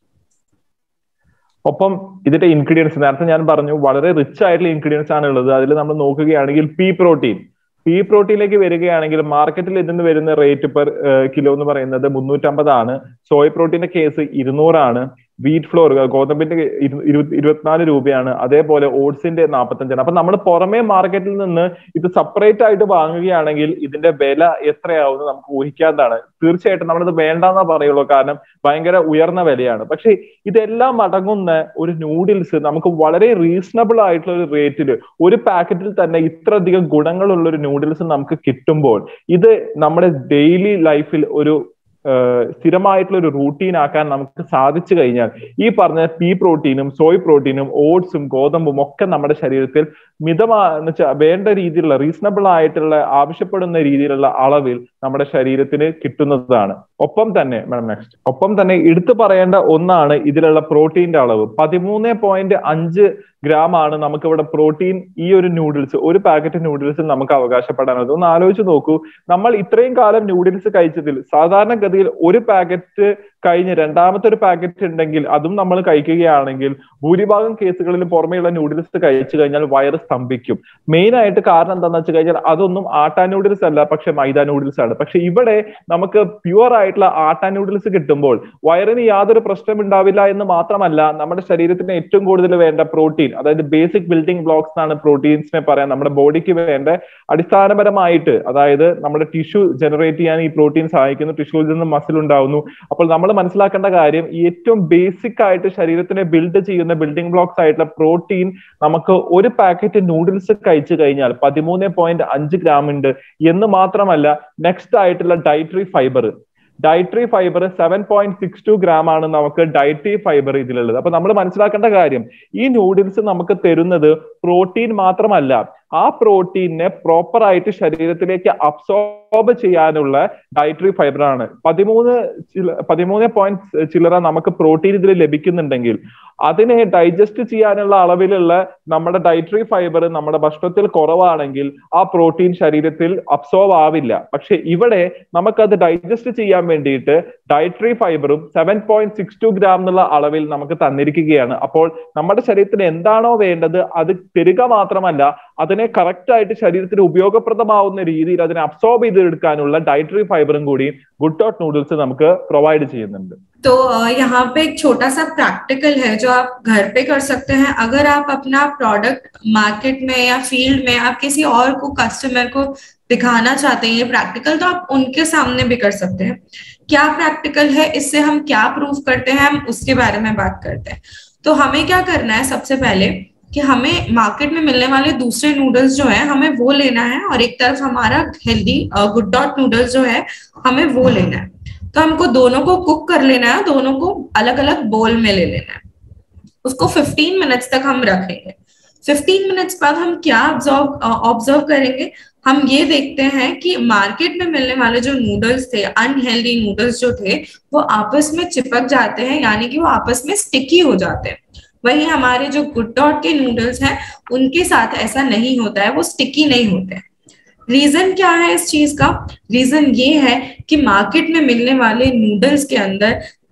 ഒപ്പം ഇതിന്റെ ഇൻഗ്രീഡിയൻസ് നേരത്തെ ഞാൻ പറഞ്ഞു വളരെ റിച്ച് ആയിട്ടുള്ള ഇൻഗ്രീഡിയൻസ് ആണ് ഉള്ളത്. അതിൽ നമ്മൾ നോക്കുകയാണെങ്കിൽ പീ പ്രോട്ടീനിലേക്ക് വരികയാണെങ്കിൽ മാർക്കറ്റിൽ ഇതിന് വരുന്ന റേറ്റ് പെർ കിലോ എന്ന് പറയുന്നത് 350 ആണ്. സോയ് പ്രോട്ടീന്റെ കേസ് 200 ആണ്. വീറ്റ് ഫ്ലോർ ഗോതമ്പിന്റെ 24 രൂപയാണ്. അതേപോലെ ഓട്സിന്റെ 45ആണ്. അപ്പൊ നമ്മൾ പുറമേ മാർക്കറ്റിൽ നിന്ന് ഇത് സെപ്പറേറ്റ് ആയിട്ട് വാങ്ങുകയാണെങ്കിൽ ഇതിന്റെ വില എത്രയാവും നമുക്ക് ഊഹിക്കാതാണ്. തീർച്ചയായിട്ടും നമ്മളിത് വേണ്ടെന്നാ പറയുള്ളൂ, കാരണം ഭയങ്കര ഉയർന്ന വിലയാണ്. പക്ഷെ ഇതെല്ലാം അടങ്ങുന്ന ഒരു നൂഡിൽസ് നമുക്ക് വളരെ റീസണബിൾ ആയിട്ടുള്ള ഒരു റേറ്റിൽ ഒരു പാക്കറ്റിൽ തന്നെ ഇത്രയധികം ഗുണങ്ങളുള്ള ഒരു നൂഡിൽസ് നമുക്ക് കിട്ടുമ്പോൾ ഇത് നമ്മുടെ ഡെയിലി ലൈഫിൽ ഒരു സ്ഥിരമായിട്ടുള്ള ഒരു റൂട്ടീൻ ആക്കാൻ നമുക്ക് സാധിച്ചു കഴിഞ്ഞാൽ ഈ പറഞ്ഞ പീ പ്രോട്ടീനും സോയ് പ്രോട്ടീനും ഓട്സും ഗോതമ്പും ഒക്കെ നമ്മുടെ ശരീരത്തിൽ വേണ്ട രീതിയിലുള്ള റീസണബിൾ ആയിട്ടുള്ള ആവശ്യപ്പെടുന്ന രീതിയിലുള്ള അളവിൽ നമ്മുടെ ശരീരത്തിന് കിട്ടുന്നതാണ്. ഒപ്പം തന്നെ എടുത്തു പറയേണ്ട ഒന്നാണ് ഇതിലുള്ള പ്രോട്ടീന്റെ അളവ്. 13.5 ഗ്രാം ആണ് നമുക്ക് ഇവിടെ പ്രോട്ടീൻ ഈ ഒരു നൂഡിൽസ്, ഒരു പാക്കറ്റ് നൂഡിൽസിൽ നമുക്ക് അവകാശപ്പെടാനുള്ളത്. ഒന്ന് ആലോചിച്ച് നോക്കൂ, നമ്മൾ ഇത്രയും കാലം നൂഡിൽസ് കഴിച്ചതിൽ സാധാരണഗതിയിൽ ഒരു പാക്കറ്റ് കഴിഞ്ഞ് രണ്ടാമത്തെ ഒരു പാക്കറ്റ് ഉണ്ടെങ്കിൽ അതും നമ്മൾ കഴിക്കുകയാണെങ്കിൽ ഭൂരിഭാഗം കേസുകളിൽ പുറമെയുള്ള നൂഡിൽസ് കഴിച്ചു കഴിഞ്ഞാൽ വയറ് സ്തംഭിക്കും. മെയിൻ ആയിട്ട് കാരണം എന്താണെന്ന് വെച്ച് കഴിഞ്ഞാൽ അതൊന്നും ആട്ട നൂഡിൽസ് അല്ല, പക്ഷെ മൈദ നൂഡിൽസ് ആണ്. പക്ഷെ ഇവിടെ നമുക്ക് പ്യുവർ ആയിട്ടുള്ള ആട്ട നൂഡിൽസ് കിട്ടുമ്പോൾ വയറിന് യാതൊരു പ്രശ്നം ഉണ്ടാവില്ല എന്ന് മാത്രമല്ല നമ്മുടെ ശരീരത്തിന് ഏറ്റവും കൂടുതൽ വേണ്ട പ്രോട്ടീൻ, അതായത് ബേസിക് ബിൽഡിംഗ് ബ്ലോക്സ് എന്നാണ് പ്രോട്ടീൻസിനെ പറയാൻ, നമ്മുടെ ബോഡിക്ക് വേണ്ട അടിസ്ഥാനപരമായിട്ട്, അതായത് നമ്മുടെ ടിഷ്യൂ ജനറേറ്റ് ചെയ്യാൻ ഈ പ്രോട്ടീൻ സഹായിക്കുന്നു. ടിഷ്യൂവിൽ നിന്ന് മസിൽ ഉണ്ടാവുന്നു. അപ്പോൾ നമ്മൾ മനസ്സിലാക്കേണ്ട കാര്യം ഈ ഏറ്റവും ബേസിക് ആയിട്ട് ശരീരത്തിനെ ബിൽഡ് ചെയ്യുന്ന ബിൽഡിംഗ് ബ്ലോക്സ് ആയിട്ടുള്ള പ്രോട്ടീൻ നമുക്ക് ഒരു പാക്കറ്റ് നൂഡിൽസ് കഴിച്ചു കഴിഞ്ഞാൽ 13.5 ഗ്രാം ഉണ്ട് എന്ന് മാത്രമല്ല നെക്സ്റ്റ് ആയിട്ടുള്ള ഡയറ്ററി ഫൈബർ 7.62 ഗ്രാം ആണ് നമുക്ക് ഡയറ്ററി ഫൈബർ ഇതിലുള്ളത്. അപ്പൊ നമ്മൾ മനസ്സിലാക്കേണ്ട കാര്യം ഈ നൂഡിൽസ് നമുക്ക് തരുന്നത് പ്രോട്ടീൻ മാത്രമല്ല, ആ പ്രോട്ടീനെ പ്രോപ്പർ ആയിട്ട് ശരീരത്തിലേക്ക് അബ്സോർബ് ചെയ്യാനുള്ള ഡയറ്ററി ഫൈബർ ആണ്. 13 പോയിന്റ് ചില്ലറ നമുക്ക് പ്രോട്ടീൻ ഇതിൽ ലഭിക്കുന്നുണ്ടെങ്കിൽ അതിനെ ഡൈജസ്റ്റ് ചെയ്യാനുള്ള അളവിലുള്ള നമ്മുടെ ഡയറ്ററി ഫൈബർ നമ്മുടെ ഭക്ഷണത്തിൽ കുറവാണെങ്കിൽ ആ പ്രോട്ടീൻ ശരീരത്തിൽ അബ്സോർബ് ആവില്ല. പക്ഷെ ഇവിടെ നമുക്കത് ഡൈജസ്റ്റ് ചെയ്യാൻ വേണ്ടിയിട്ട് ഡയറ്ററി ഫൈബറും 7.62 ഗ്രാം എന്നുള്ള അളവിൽ നമുക്ക് തന്നിരിക്കുകയാണ്. അപ്പോൾ നമ്മുടെ ശരീരത്തിന് എന്താണോ വേണ്ടത് അത് തരിക മാത്രമല്ല അതിനെ കറക്റ്റ് ആയിട്ട് ശരീരത്തിന് ഉപയോഗപ്രദമാവുന്ന രീതിയിൽ അതിനെ അബ്സോർബ് ചെയ്തെടുക്കാനുള്ള ഡയറ്ററി ഫൈബറും കൂടി ഗുഡ് ഡോട്ട് നൂഡിൽസ് നമുക്ക് പ്രൊവൈഡ് ചെയ്യുന്നുണ്ട്. तो यहाँ पे एक छोटा सा प्रैक्टिकल है जो आप घर पे कर सकते हैं. अगर आप अपना प्रोडक्ट मार्केट में या फील्ड में आप किसी और को कस्टमर को दिखाना चाहते हैं ये प्रैक्टिकल, तो आप उनके सामने भी कर सकते हैं. क्या प्रैक्टिकल है, इससे हम क्या प्रूव करते हैं, हम उसके बारे में बात करते हैं. तो हमें क्या करना है, सबसे पहले कि हमें मार्केट में मिलने वाले दूसरे नूडल्स जो है हमें वो लेना है और एक तरफ हमारा हेल्दी गुड डॉट नूडल्स जो है हमें वो लेना है. तो हमको दोनों को कुक कर लेना है, दोनों को अलग अलग बोल में ले लेना है. उसको 15 मिनट्स तक हम रखेंगे. 15 मिनट्स बाद हम क्या ऑब्जर्व करेंगे, हम ये देखते हैं कि मार्केट में मिलने वाले जो नूडल्स थे, अनहेल्दी नूडल्स जो थे, वो आपस में चिपक जाते हैं, यानी कि वो आपस में स्टिकी हो जाते हैं. वही हमारे जो गुड डॉट के नूडल्स हैं उनके साथ ऐसा नहीं होता है, वो स्टिकी नहीं होते हैं. रीजन क्या है इस चीज का? रीजन ये है कि मार्केट में मिलने वाले नूडल्स के अंदर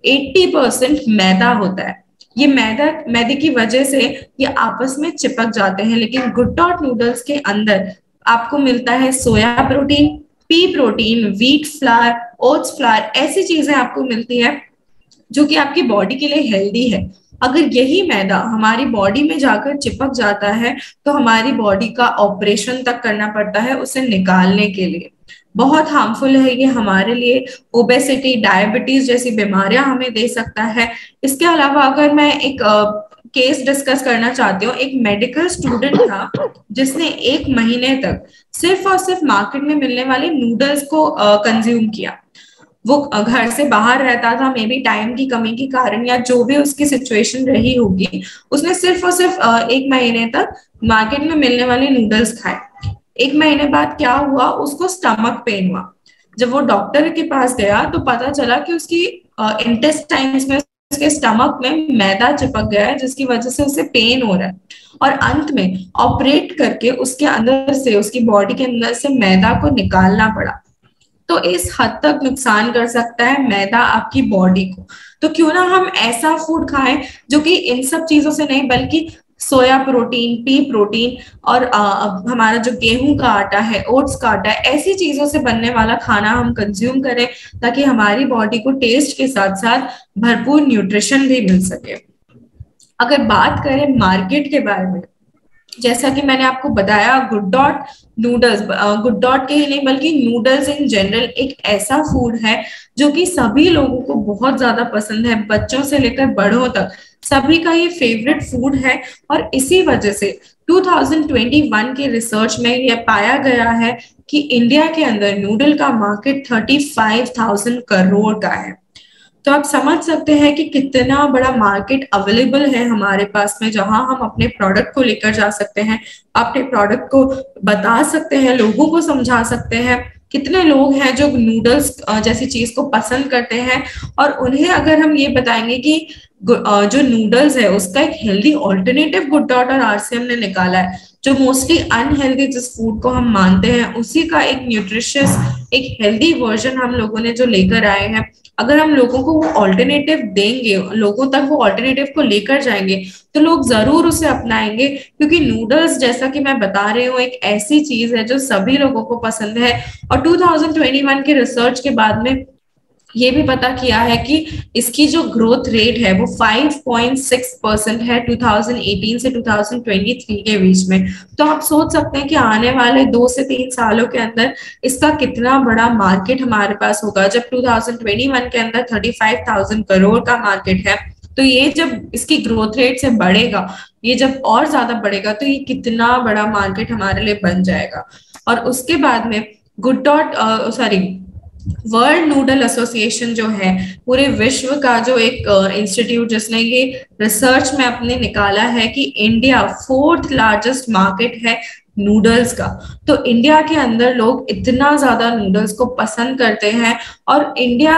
80% मैदा होता है. ये मैदे की वजह से ये आपस में चिपक जाते हैं. लेकिन गुड डॉट नूडल्स के अंदर आपको मिलता है soya protein, pea protein, wheat flour, oats flour, ऐसी चीजें आपको मिलती है जो कि आपकी बॉडी के लिए हेल्दी है. अगर यही मैदा हमारी बॉडी में जाकर चिपक जाता है तो हमारी बॉडी का ऑपरेशन तक करना पड़ता है उसे निकालने के लिए. बहुत हार्मफुल है ये हमारे लिए. ओबेसिटी, डायबिटीज जैसी बीमारियां हमें दे सकता है. इसके अलावा अगर मैं एक केस डिस्कस करना चाहती हूँ। एक मेडिकल स्टूडेंट था जिसने 1 महीने तक सिर्फ और सिर्फ मार्केट में मिलने वाले नूडल्स को कंज्यूम किया। वो घर से बाहर रहता था, मे बी टाइम की कमी के कारण या जो भी उसकी सिचुएशन रही होगी, उसने सिर्फ और सिर्फ 1 महीने तक मार्केट में मिलने वाले नूडल्स खाए। 1 महीने बाद क्या हुआ, उसको स्टमक पेन हुआ। जब वो डॉक्टर के पास गया तो पता चला कि उसकी इंटेस्टाइन्स में, उसके स्टमक में मैदा चिपक गया है, जिसकी वजह से उसे पेन हो रहा है। और अंत में ऑपरेट करके उसके अंदर से, उसकी बॉडी के अंदर से मैदा को निकालना पड़ा। तो इस हद तक नुकसान कर सकता है मैदा आपकी बॉडी को। तो क्यों ना हम ऐसा फूड खाएं जो कि इन सब चीजों से नहीं, बल्कि सोया प्रोटीन, पी प्रोटीन और हमारा जो गेहूं का आटा है, ओट्स का आटा है, ऐसी चीजों से बनने वाला खाना हम कंज्यूम करें, ताकि हमारी बॉडी को टेस्ट के साथ साथ भरपूर न्यूट्रिशन भी मिल सके। अगर बात करें मार्केट के बारे में, जैसा कि मैंने आपको बताया, Good Dot noodles, Good Dot के ही नहीं बल्कि नूडल्स इन जनरल एक ऐसा फूड है जो कि सभी लोगों को बहुत ज्यादा पसंद है, बच्चों से लेकर बड़ों तक सभी का ये फेवरेट फूड है। और इसी वजह से 2021 के रिसर्च में यह पाया गया है कि इंडिया के अंदर नूडल का मार्केट 35,000 करोड़ का है। तो आप समझ सकते हैं कि कितना बड़ा मार्केट अवेलेबल है हमारे पास में, जहां हम अपने प्रोडक्ट को लेकर जा सकते हैं, अपने प्रोडक्ट को बता सकते हैं, लोगों को समझा सकते हैं। कितने लोग हैं जो नूडल्स जैसी चीज को पसंद करते हैं, और उन्हें अगर हम ये बताएंगे कि जो नूडल्स है उसका एक हेल्दी ऑल्टरनेटिव गुड डॉट और आरसीएम ने निकाला है, जो मोस्टली अनहेल्दी जिस फूड को हम मानते हैं उसी का एक न्यूट्रिशियस, एक हेल्दी वर्जन हम लोगों ने जो लेकर आए हैं, अगर हम लोगों को वो ऑल्टरनेटिव देंगे, लोगों तक वो ऑल्टरनेटिव को लेकर जाएंगे, तो लोग जरूर उसे अपनाएंगे। क्योंकि नूडल्स, जैसा कि मैं बता रही हूँ, एक ऐसी चीज है जो सभी लोगों को पसंद है। और 2021 के रिसर्च के बाद में ये भी पता किया है कि इसकी जो ग्रोथ रेट है वो 5.6% है 2018 से 2023 के बीच में। तो आप सोच सकते हैं कि आने वाले 2 से 3 सालों के अंदर इसका कितना बड़ा मार्केट हमारे पास होगा। जब 2021 के अंदर 35,000 करोड़ का मार्केट है, तो ये जब इसकी ग्रोथ रेट से बढ़ेगा, ये जब और ज्यादा बढ़ेगा, तो ये कितना बड़ा मार्केट हमारे लिए बन जाएगा। और उसके बाद में Good Dot World Noodle Association जो है, पूरे विश्व का जो एक इंस्टीट्यूट जिसने ये रिसर्च में अपने निकाला है कि इंडिया 4th लार्जेस्ट मार्केट है नूडल्स का। तो इंडिया के अंदर लोग इतना ज्यादा नूडल्स को पसंद करते हैं, और इंडिया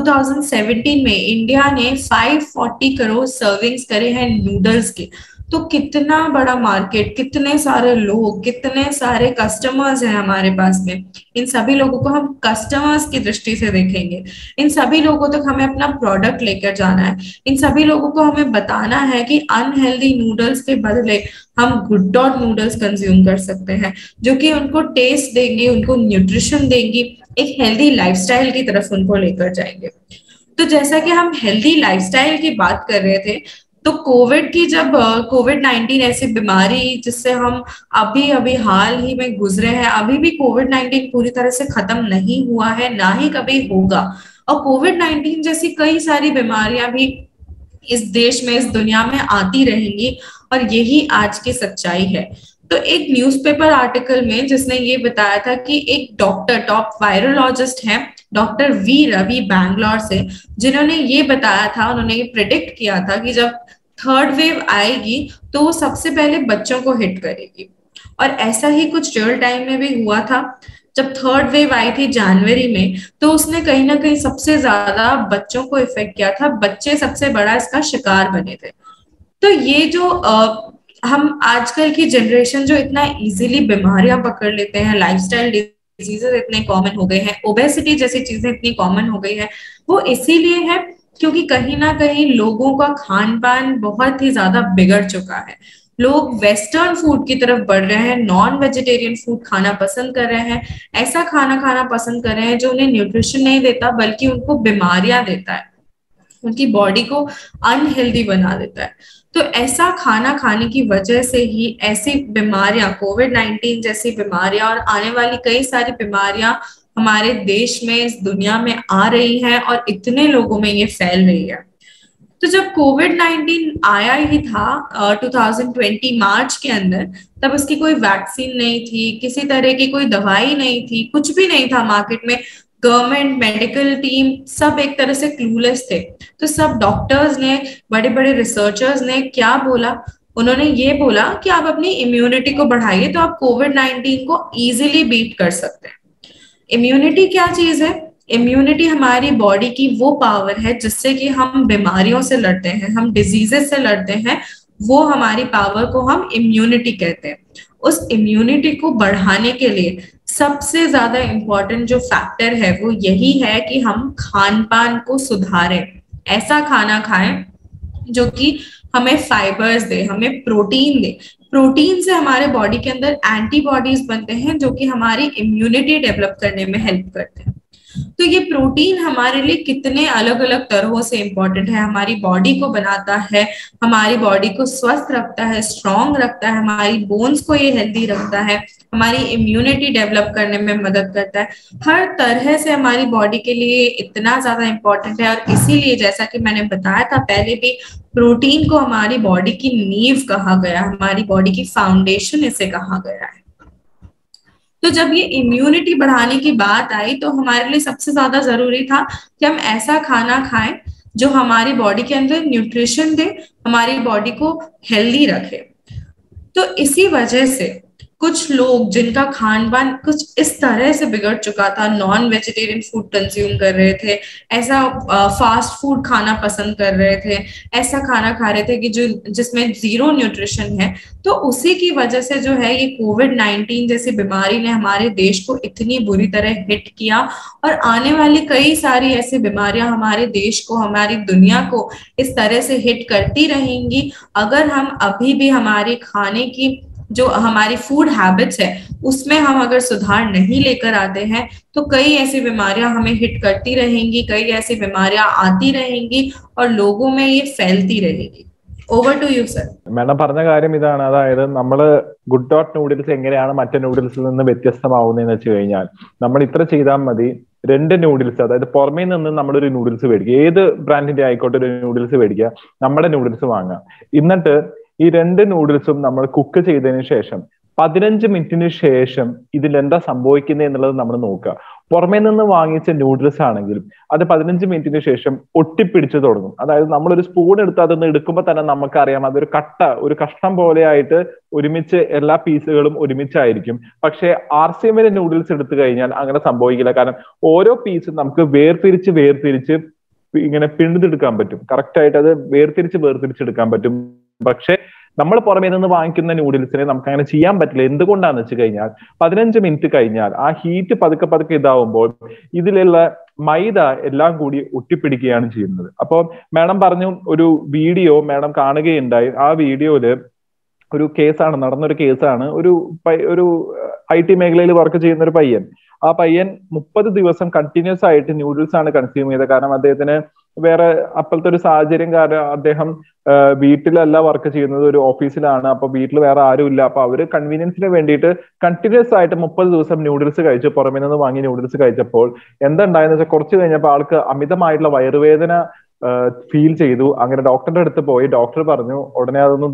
2017 में इंडिया ने 540 करोड़ सर्विंग्स करे हैं नूडल्स के। तो कितना बड़ा मार्केट, कितने सारे लोग, कितने सारे कस्टमर्स हैं हमारे पास में। इन सभी लोगों को हम कस्टमर्स की दृष्टि से देखेंगे, इन सभी लोगों तक हमें अपना प्रोडक्ट लेकर जाना है, इन सभी लोगों को हमें बताना है कि अनहेल्दी नूडल्स के बदले हम गुड डॉट नूडल्स कंज्यूम कर सकते हैं, जो कि उनको टेस्ट देंगे, उनको न्यूट्रिशन देंगी, एक हेल्दी लाइफस्टाइल की तरफ उनको लेकर जाएंगे। तो जैसा कि हम हेल्दी लाइफस्टाइल की बात कर रहे थे, तो कोविड की, जब कोविड-19 ऐसी बीमारी जिससे हम अभी अभी हाल ही में गुजरे हैं, अभी भी कोविड-19 पूरी तरह से खत्म नहीं हुआ है, ना ही कभी होगा। और कोविड-19 जैसी कई सारी बीमारियां भी इस देश में, इस दुनिया में आती रहेंगी, और यही आज की सच्चाई है। तो एक न्यूज़पेपर आर्टिकल में जिसने ये बताया था कि एक डॉक्टर, टॉप वायरोलॉजिस्ट है डॉक्टर वी रवि बैंगलोर से, जिन्होंने ये बताया था, उन्होंने ये प्रिडिक्ट किया था कि जब 3rd वेव आएगी तो वो सबसे पहले बच्चों को हिट करेगी। और ऐसा ही कुछ रियल टाइम में भी हुआ था। जब 3rd वेव आई थी जनवरी में, तो उसने कहीं ना कहीं सबसे ज्यादा बच्चों को इफेक्ट किया था, बच्चे सबसे बड़ा इसका शिकार बने थे। तो ये जो हम आजकल की जनरेशन जो इतना इजीली बीमारियां पकड़ लेते हैं, लाइफस्टाइल डिजीजेस इतने कॉमन हो गए हैं, ओबेसिटी जैसी चीजें इतनी कॉमन हो गई है, वो इसीलिए है क्योंकि कहीं ना कहीं लोगों का खान पान बहुत ही ज्यादा बिगड़ चुका है। लोग वेस्टर्न फूड की तरफ बढ़ रहे हैं, नॉन वेजिटेरियन फूड खाना पसंद कर रहे हैं, ऐसा खाना खाना पसंद कर रहे हैं जो उन्हें न्यूट्रिशन नहीं देता बल्कि उनको बीमारियां देता है, उनकी बॉडी को अनहेल्दी बना देता है। तो ऐसा खाना खाने की वजह से ही ऐसी बीमारियां, कोविड-19 जैसी बीमारियां और आने वाली कई सारी बीमारियां हमारे देश में, इस दुनिया में आ रही हैं, और इतने लोगों में ये फैल रही है। तो जब कोविड-19 आया ही था 2020 मार्च के अंदर, तब उसकी कोई वैक्सीन नहीं थी, किसी तरह की कोई दवाई नहीं थी, कुछ भी नहीं था मार्केट में। गवर्नमेंट, मेडिकल टीम सब एक तरह से क्लूलेस थे। तो सब डॉक्टर्स ने, बड़े बड़े रिसर्चर्स ने क्या बोला, उन्होंने ये बोला कि आप अपनी इम्यूनिटी को बढ़ाइए तो आप कोविड-19 को इजीली बीट कर सकते हैं। इम्यूनिटी क्या चीज है? इम्यूनिटी हमारी बॉडी की वो पावर है जिससे कि हम बीमारियों से लड़ते हैं, हम डिजीजेस से लड़ते हैं। वो हमारी पावर को हम इम्यूनिटी कहते हैं। उस इम्यूनिटी को बढ़ाने के लिए सबसे ज्यादा इम्पोर्टेंट जो फैक्टर है वो यही है कि हम खान पान को सुधारें। ऐसा खाना खाएं जो कि हमें फाइबर्स दे, हमें प्रोटीन दे। प्रोटीन से हमारे बॉडी के अंदर एंटीबॉडीज बनते हैं जो कि हमारी इम्यूनिटी डेवलप करने में हेल्प करते हैं। तो ये प्रोटीन हमारे लिए कितने अलग अलग तरहों से इंपॉर्टेंट है, हमारी बॉडी को बनाता है, हमारी बॉडी को स्वस्थ रखता है, स्ट्रॉन्ग रखता है, हमारी बोन्स को ये हेल्दी रखता है, हमारी इम्यूनिटी डेवलप करने में मदद करता है। हर तरह से हमारी बॉडी के लिए इतना ज्यादा इंपॉर्टेंट है। और इसीलिए जैसा कि मैंने बताया था पहले भी, प्रोटीन को हमारी बॉडी की नींव कहा गया, हमारी बॉडी की फाउंडेशन इसे कहा गया है। तो जब ये इम्यूनिटी बढ़ाने की बात आई तो हमारे लिए सबसे ज्यादा जरूरी था कि हम ऐसा खाना खाएं जो हमारी बॉडी के अंदर न्यूट्रिशन दे, हमारी बॉडी को हेल्दी रखे। तो इसी वजह से कुछ लोग जिनका खान पान कुछ इस तरह से बिगड़ चुका था, नॉन वेजिटेरियन फूड कंज्यूम कर रहे थे, ऐसा फास्ट फूड खाना पसंद कर रहे थे, ऐसा खाना खा रहे थे कि जो जिसमें जीरो न्यूट्रिशन है, तो उसी की वजह से जो है ये कोविड-19 जैसी बीमारी ने हमारे देश को इतनी बुरी तरह हिट किया। और आने वाली कई सारी ऐसी बीमारियां हमारे देश को, हमारी दुनिया को इस तरह से हिट करती रहेंगी अगर हम अभी भी हमारे खाने की जो हमारी फूड हैबिट्स है उसमें हम अगर सुधार नहीं लेकर आते हैं तो कई ऐसी बीमारियां हमें हिट करती रहेंगी, कई ऐसी बीमारियां आती रहेंगी और लोगों में ये फैलती रहेगी। Over to you sir. Madam പറഞ്ഞ കാര്യം ഇതാണ്, അതായത് നമ്മൾ ഗുഡ് ഡോട്ട് നൂഡിൽസ് എങ്ങനെയാണ് മറ്റു നൂഡിൽസിൽ നിന്ന് വ്യത്യസ്തമാവുന്നതെന്ന് വെച്ച് കഴിഞ്ഞാൽ നമ്മൾ ഇത്ര ചെയ്താൽ മതി. 2 നൂഡിൽസ്, അതായത് പുറമേ നിന്ന് നമ്മളൊരു നൂഡിൽസ് മേടിക്കുക, ഏത് ബ്രാൻഡിന്റെ ആയിക്കോട്ടെ ഒരു നൂഡിൽസ് മേടിക്കുക, നമ്മുടെ നൂഡിൽസ് വാങ്ങുക. എന്നിട്ട് ഈ 2 നൂഡിൽസും നമ്മൾ കുക്ക് ചെയ്തതിന് ശേഷം 15 മിനിറ്റിന് ശേഷം ഇതിൽ എന്താ സംഭവിക്കുന്നത് എന്നുള്ളത് നമ്മൾ നോക്കുക. പുറമേ നിന്ന് വാങ്ങിച്ച നൂഡിൽസ് ആണെങ്കിലും അത് 15 മിനിറ്റിന് ശേഷം ഒട്ടിപ്പിടിച്ചു തുടങ്ങും. അതായത് നമ്മളൊരു സ്പൂൺ എടുത്ത് അതൊന്ന് എടുക്കുമ്പോൾ തന്നെ നമുക്കറിയാം അതൊരു ഒരു കഷ്ണം പോലെ ആയിട്ട് ഒരുമിച്ച് എല്ലാ പീസുകളും ഒരുമിച്ചായിരിക്കും. പക്ഷെ RCM നൂഡിൽസ് എടുത്തു കഴിഞ്ഞാൽ അങ്ങനെ സംഭവിക്കില്ല. കാരണം ഓരോ പീസും നമുക്ക് വേർതിരിച്ച് ഇങ്ങനെ പിഴുതെടുക്കാൻ പറ്റും, കറക്റ്റ് ആയിട്ട് അത് വേർതിരിച്ചെടുക്കാൻ പറ്റും. പക്ഷെ നമ്മൾ പുറമേ നിന്ന് വാങ്ങിക്കുന്ന നൂഡിൽസിനെ നമുക്ക് അങ്ങനെ ചെയ്യാൻ പറ്റില്ല. എന്തുകൊണ്ടാന്ന് വെച്ച് കഴിഞ്ഞാൽ 15 മിനിറ്റ് കഴിഞ്ഞാൽ ആ ഹീറ്റ് പതുക്കെ ഇതാവുമ്പോൾ ഇതിലുള്ള മൈദ എല്ലാം കൂടി ഒട്ടിപ്പിടിക്കുകയാണ് ചെയ്യുന്നത്. അപ്പൊ മാഡം പറഞ്ഞു ഒരു വീഡിയോ മാഡം കാണുകയുണ്ടായി. ആ വീഡിയോയില് ഒരു കേസാണ്, നടന്നൊരു കേസാണ്. ഒരു IT മേഖലയിൽ വർക്ക് ചെയ്യുന്ന ഒരു പയ്യൻ, ആ പയ്യൻ 30 ദിവസം കണ്ടിന്യൂസ് ആയിട്ട് നൂഡിൽസ് ആണ് കൺസ്യൂം ചെയ്തത്. കാരണം അദ്ദേഹത്തിന് വേറെ അപ്പോഴത്തെ ഒരു സാഹചര്യം കാരണം അദ്ദേഹം വീട്ടിലല്ല വർക്ക് ചെയ്യുന്നത്, ഒരു ഓഫീസിലാണ്. അപ്പൊ വീട്ടിൽ വേറെ ആരും ഇല്ല. അപ്പൊ അവര് കൺവീനിയൻസിന് വേണ്ടിയിട്ട് കണ്ടിന്യൂസ് ആയിട്ട് 30 ദിവസം നൂഡിൽസ് കഴിച്ചു, പുറമേ നിന്ന് വാങ്ങി നൂഡിൽസ് കഴിച്ചപ്പോൾ എന്താ ഉണ്ടായെന്ന് വെച്ചാൽ കുറച്ച് കഴിഞ്ഞപ്പോൾ ആൾക്ക് അമിതമായിട്ടുള്ള വയറുവേദന ഫീൽ ചെയ്തു. അങ്ങനെ ഡോക്ടറുടെ അടുത്ത് പോയി. ഡോക്ടർ പറഞ്ഞു ഉടനെ അതൊന്ന്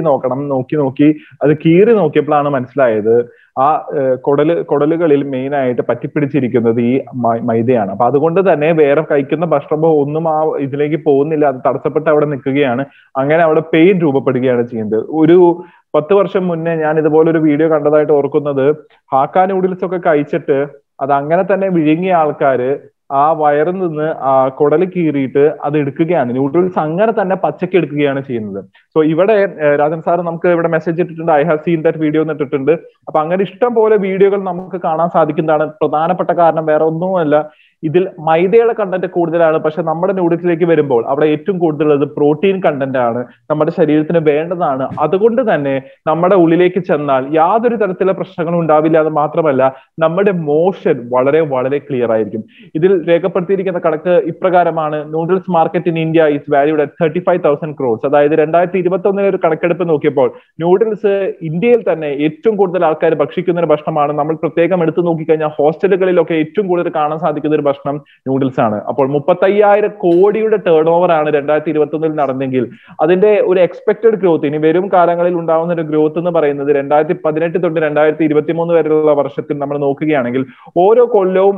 നോക്കി അത് കീറി നോക്കിയപ്പോഴാണ് മനസ്സിലായത് ആ കുടലുകളിൽ മെയിൻ ആയിട്ട് പറ്റിപ്പിടിച്ചിരിക്കുന്നത് ഈ മൈദയാണ്. അപ്പൊ അതുകൊണ്ട് തന്നെ വേറെ കഴിക്കുന്ന ഭക്ഷണമോ ഒന്നും ആ ഇതിലേക്ക് പോകുന്നില്ല, അത് തടസ്സപ്പെട്ട് അവിടെ നിൽക്കുകയാണ്. അങ്ങനെ അവിടെ പെയിൻ രൂപപ്പെടുകയാണ് ചെയ്യുന്നത്. ഒരു 10 വർഷം മുന്നേ ഞാൻ ഇതുപോലെ ഒരു വീഡിയോ കണ്ടതായിട്ട് ഓർക്കുന്നത്, ഹാക്ക നൂഡിൽസ് ഒക്കെ കഴിച്ചിട്ട് അത് അങ്ങനെ തന്നെ വിഴുങ്ങിയ ആൾക്കാര് ആ വയറിൽ നിന്ന് കുടല് കീറിയിട്ട് അത് എടുക്കുകയാണ്. നൂഡിൽസ് അങ്ങനെ തന്നെ പച്ചക്ക് എടുക്കുകയാണ് ചെയ്യുന്നത്. സോ ഇവിടെ രാജൻ സാർ നമുക്ക് ഇവിടെ മെസ്സേജ് ഇട്ടിട്ടുണ്ട്, I have seen that video എന്നിട്ടിട്ടുണ്ട്. അപ്പൊ അങ്ങനെ ഇഷ്ടം പോലെ വീഡിയോകൾ നമുക്ക് കാണാൻ സാധിക്കുന്നതാണ്. പ്രധാനപ്പെട്ട കാരണം വേറെ ഒന്നുമല്ല, ഇതിൽ മൈദയുടെ കണ്ടന്റ് കൂടുതലാണ്. പക്ഷെ നമ്മുടെ നൂഡിൽസിലേക്ക് വരുമ്പോൾ അവിടെ ഏറ്റവും കൂടുതലുള്ളത് പ്രോട്ടീൻ കണ്ടന്റ് ആണ്, നമ്മുടെ ശരീരത്തിന് വേണ്ടതാണ്. അതുകൊണ്ട് തന്നെ നമ്മുടെ ഉള്ളിലേക്ക് ചെന്നാൽ യാതൊരു തരത്തിലുള്ള പ്രശ്നങ്ങളും ഉണ്ടാവില്ല. അത് മാത്രമല്ല നമ്മുടെ മോഷൻ വളരെ വളരെ ക്ലിയർ ആയിരിക്കും. ഇതിൽ രേഖപ്പെടുത്തിയിരിക്കുന്ന കണക്ക് ഇപ്രകാരമാണ്: noodles market in India is valued at 35,000 crores. അതായത് 2021 ഒരു കണക്കെടുപ്പ് നോക്കിയപ്പോൾ നൂഡിൽസ് ഇന്ത്യയിൽ തന്നെ ഏറ്റവും കൂടുതൽ ആൾക്കാർ ഭക്ഷിക്കുന്ന ഒരു ഭക്ഷണമാണ്. നമ്മൾ പ്രത്യേകം എടുത്തു നോക്കിക്കഴിഞ്ഞാൽ ഹോസ്റ്റലുകളിലൊക്കെ ഏറ്റവും കൂടുതൽ കാണാൻ സാധിക്കുന്ന ഒരു ഭക്ഷണം നൂഡിൽസ് ആണ്. അപ്പോൾ 35,000 കോടിയുടെ ടേൺ ഓവർ ആണ് 2021 നടന്നെങ്കിൽ അതിന്റെ ഒരു എക്സ്പെക്ടഡ് ഗ്രോത്ത് ഇനി വരും കാലങ്ങളിൽ ഉണ്ടാവുന്ന ഒരു ഗ്രോത്ത് എന്ന് പറയുന്നത് 2018 തൊട്ട് 2023 വരെയുള്ള വർഷത്തിൽ നമ്മൾ നോക്കുകയാണെങ്കിൽ ഓരോ കൊല്ലവും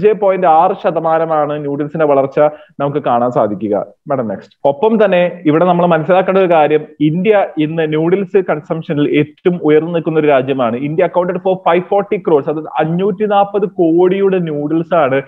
5.6% നൂഡിൽസിന്റെ വളർച്ച നമുക്ക് കാണാൻ സാധിക്കുക. Madam next. ഒപ്പം തന്നെ ഇവിടെ നമ്മൾ മനസ്സിലാക്കേണ്ട ഒരു കാര്യം, ഇന്ത്യ ഇന്ന് നൂഡിൽസ് കൺസംഷനിൽ ഏറ്റവും ഉയർന്നു നിൽക്കുന്ന ഒരു രാജ്യമാണ്. ഇന്ത്യ അക്കൗണ്ടഡ് ഫോർ 540 crores, അത് 540 കോടിയുടെ നൂഡിൽസ് ആണ്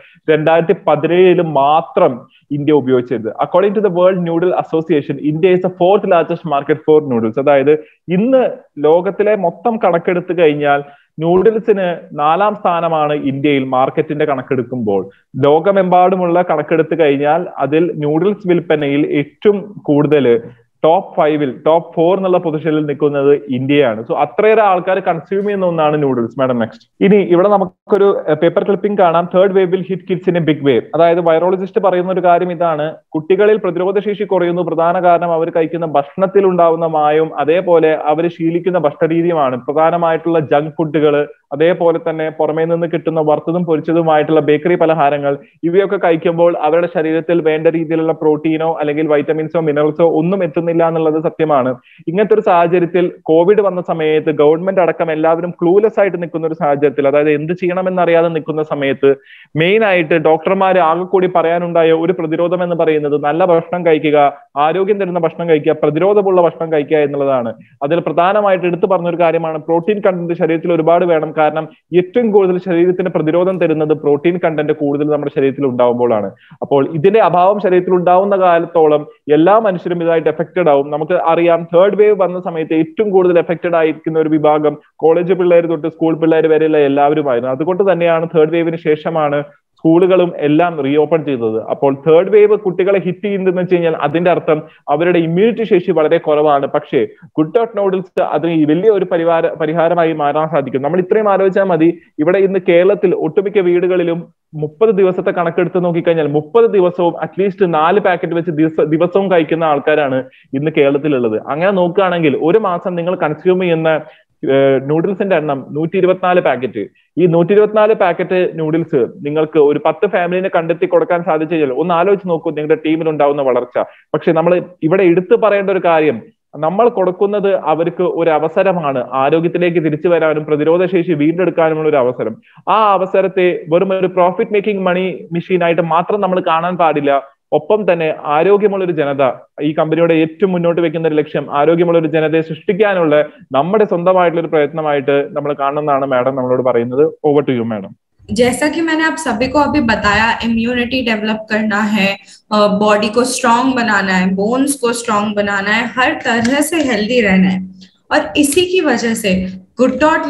2017 മാത്രം ഇന്ത്യ ഉപയോഗിച്ചത്. According to the World Noodle Association, India is the 4th largest market for noodles. അതായത് ഇന്ന് ലോകത്തിലെ മൊത്തം കണക്കെടുത്ത് കഴിഞ്ഞാൽ നൂഡിൽസിന് 4ാം സ്ഥാനമാണ് ഇന്ത്യയിൽ മാർക്കറ്റിന്റെ കണക്കെടുക്കുമ്പോൾ. ലോകമെമ്പാടുമുള്ള കണക്കെടുത്ത് കഴിഞ്ഞാൽ അതിൽ നൂഡിൽസ് വിൽപ്പനയിൽ ഏറ്റവും കൂടുതൽ ടോപ്പ് 5-ൽ ടോപ്പ് 4 എന്നുള്ള പൊസിഷനിൽ നിൽക്കുന്നത് ഇന്ത്യയാണ്. സോ അത്രയേറെ ആൾക്കാർ കൺസ്യൂം ചെയ്യുന്ന ഒന്നാണ് നൂഡിൽസ്. Madam next. ഇനി ഇവിടെ നമുക്കൊരു പേപ്പർ ക്ലിപ്പിംഗ് കാണാം. Third wave will hit kids in a big wave. അതായത് വൈറോളജിസ്റ്റ് പറയുന്ന ഒരു കാര്യം ഇതാണ്, കുട്ടികളിൽ പ്രതിരോധശേഷി കുറയുന്നു. പ്രധാന കാരണം അവർ കഴിക്കുന്ന ഭക്ഷണത്തിൽ ഉണ്ടാവുന്ന മായവും അതേപോലെ അവർ ശീലിക്കുന്ന ഭക്ഷണരീതിയുമാണ്. പ്രധാനമായിട്ടുള്ള ജങ്ക് ഫുഡുകൾ, അതേപോലെ തന്നെ പുറമേ നിന്ന് കിട്ടുന്ന വറുത്തതും പൊരിച്ചതുമായിട്ടുള്ള ബേക്കറി പലഹാരങ്ങൾ, ഇവയൊക്കെ കഴിക്കുമ്പോൾ അവരുടെ ശരീരത്തിൽ വേണ്ട രീതിയിലുള്ള പ്രോട്ടീനോ അല്ലെങ്കിൽ വൈറ്റമിൻസോ മിനറൽസോ ഒന്നും എത്തുന്നില്ല എന്നുള്ളത് സത്യമാണ്. ഇങ്ങനത്തെ ഒരു സാഹചര്യത്തിൽ കോവിഡ് വന്ന സമയത്ത് ഗവൺമെന്റ് അടക്കം എല്ലാവരും ക്ലൂലെസ് ആയിട്ട് നിൽക്കുന്ന ഒരു സാഹചര്യത്തിൽ, അതായത് എന്ത് ചെയ്യണമെന്നറിയാതെ നിൽക്കുന്ന സമയത്ത് മെയിൻ ആയിട്ട് ഡോക്ടർമാർ ആകെ കൂടി പറയാനുണ്ടായ ഒരു പ്രതിരോധം എന്ന് പറയുന്നത് നല്ല ഭക്ഷണം കഴിക്കുക, ആരോഗ്യം തരുന്ന ഭക്ഷണം കഴിക്കുക, പ്രതിരോധമുള്ള ഭക്ഷണം കഴിക്കുക എന്നുള്ളതാണ്. അതിൽ പ്രധാനമായിട്ട് എടുത്തു പറഞ്ഞൊരു കാര്യമാണ് പ്രോട്ടീൻ കണ്ടന്റ് ശരീരത്തിൽ ഒരുപാട് വേണം. കാരണം ഏറ്റവും കൂടുതൽ ശരീരത്തിന് പ്രതിരോധം തരുന്നത് പ്രോട്ടീൻ കണ്ടന്റ് കൂടുതൽ നമ്മുടെ ശരീരത്തിൽ ഉണ്ടാവുമ്പോഴാണ്. അപ്പോൾ ഇതിന്റെ അഭാവം ശരീരത്തിൽ ഉണ്ടാവുന്ന കാലത്തോളം എല്ലാ മനുഷ്യരും ഇതായിട്ട് എഫക്റ്റഡ് ആവും. നമുക്ക് അറിയാം, തേർഡ് വേവ് വന്ന സമയത്ത് ഏറ്റവും കൂടുതൽ എഫക്റ്റഡ് ആയിരിക്കുന്ന ഒരു വിഭാഗം കോളേജ് പിള്ളേർ തൊട്ട് സ്കൂൾ പിള്ളേർ വരെയുള്ള എല്ലാവരുമായിരുന്നു. അതുകൊണ്ട് തന്നെയാണ് തേർഡ് വേവിന് ശേഷമാണ് സ്കൂളുകളും എല്ലാം റീഓപ്പൺ ചെയ്തത്. അപ്പോൾ തേർഡ് വേവ് കുട്ടികളെ ഹിറ്റ് ചെയ്യുന്നതെന്ന് വെച്ച് കഴിഞ്ഞാൽ അതിന്റെ അർത്ഥം അവരുടെ ഇമ്മ്യൂണിറ്റി ശേഷി വളരെ കുറവാണ്. പക്ഷേ ഗുഡ് ഡോട്ട് നൂഡിൽസ് അതിന് വലിയ ഒരു പരിഹാരമായി മാറാൻ സാധിക്കും. നമ്മൾ ഇത്രയും ആലോചിച്ചാൽ മതി. ഇവിടെ ഇന്ന് കേരളത്തിൽ ഒട്ടുമിക്ക വീടുകളിലും 30 ദിവസത്തെ കണക്കെടുത്ത് നോക്കിക്കഴിഞ്ഞാൽ 30 ദിവസവും അറ്റ്ലീസ്റ്റ് 4 പാക്കറ്റ് വെച്ച് ദിവസവും കഴിക്കുന്ന ആൾക്കാരാണ് ഇന്ന് കേരളത്തിലുള്ളത്. അങ്ങനെ നോക്കുകയാണെങ്കിൽ ഒരു മാസം നിങ്ങൾ കൺസ്യൂം ചെയ്യുന്ന നൂഡിൽസിന്റെ എണ്ണം 124 പാക്കറ്റ്. ഈ 124 പാക്കറ്റ് നൂഡിൽസ് നിങ്ങൾക്ക് ഒരു 10 ഫാമിലിനെ കണ്ടെത്തി കൊടുക്കാൻ സാധിച്ചു കഴിഞ്ഞാൽ ഒന്ന് ആലോചിച്ച് നോക്കൂ നിങ്ങളുടെ ടീമിൽ ഉണ്ടാവുന്ന വളർച്ച. പക്ഷെ നമ്മൾ ഇവിടെ എടുത്തു പറയേണ്ട ഒരു കാര്യം, നമ്മൾ കൊടുക്കുന്നത് അവർക്ക് ഒരു അവസരമാണ് ആരോഗ്യത്തിലേക്ക് തിരിച്ചു വരാനും പ്രതിരോധശേഷി വീണ്ടെടുക്കാനുമുള്ള ഒരു അവസരം. ആ അവസരത്തെ വെറും ഒരു പ്രോഫിറ്റ് മേക്കിംഗ് മണി മെഷീൻ ആയിട്ട് മാത്രം നമ്മൾ കാണാൻ പാടില്ല. ഒപ്പം തന്നെ ആരോഗ്യമുള്ളൊരു ജനത, ഈ കമ്പനിയുടെ ഏറ്റവും മുന്നോട്ട് വെക്കുന്ന ഒരു ലക്ഷ്യം ആരോഗ്യമുള്ള ഒരു ജനതയെ സൃഷ്ടിക്കാനുള്ള നമ്മുടെ സ്വന്തമായിട്ടുള്ള ഒരു പ്രയത്നമായിട്ട് നമ്മൾ കാണുന്നതാണ് മാഡം നമ്മളോട് പറയുന്നത്. Over to you madam. जैसा कि मैंने आप सभी को अभी बताया, इम्यूनिटी डेवलप करना है, बॉडी को स्ट्रांग बनाना है, बोन्स को स्ट्रांग बनाना है, हर तरह से हेल्दी रहना है। और इसी की वजह से गुड डॉट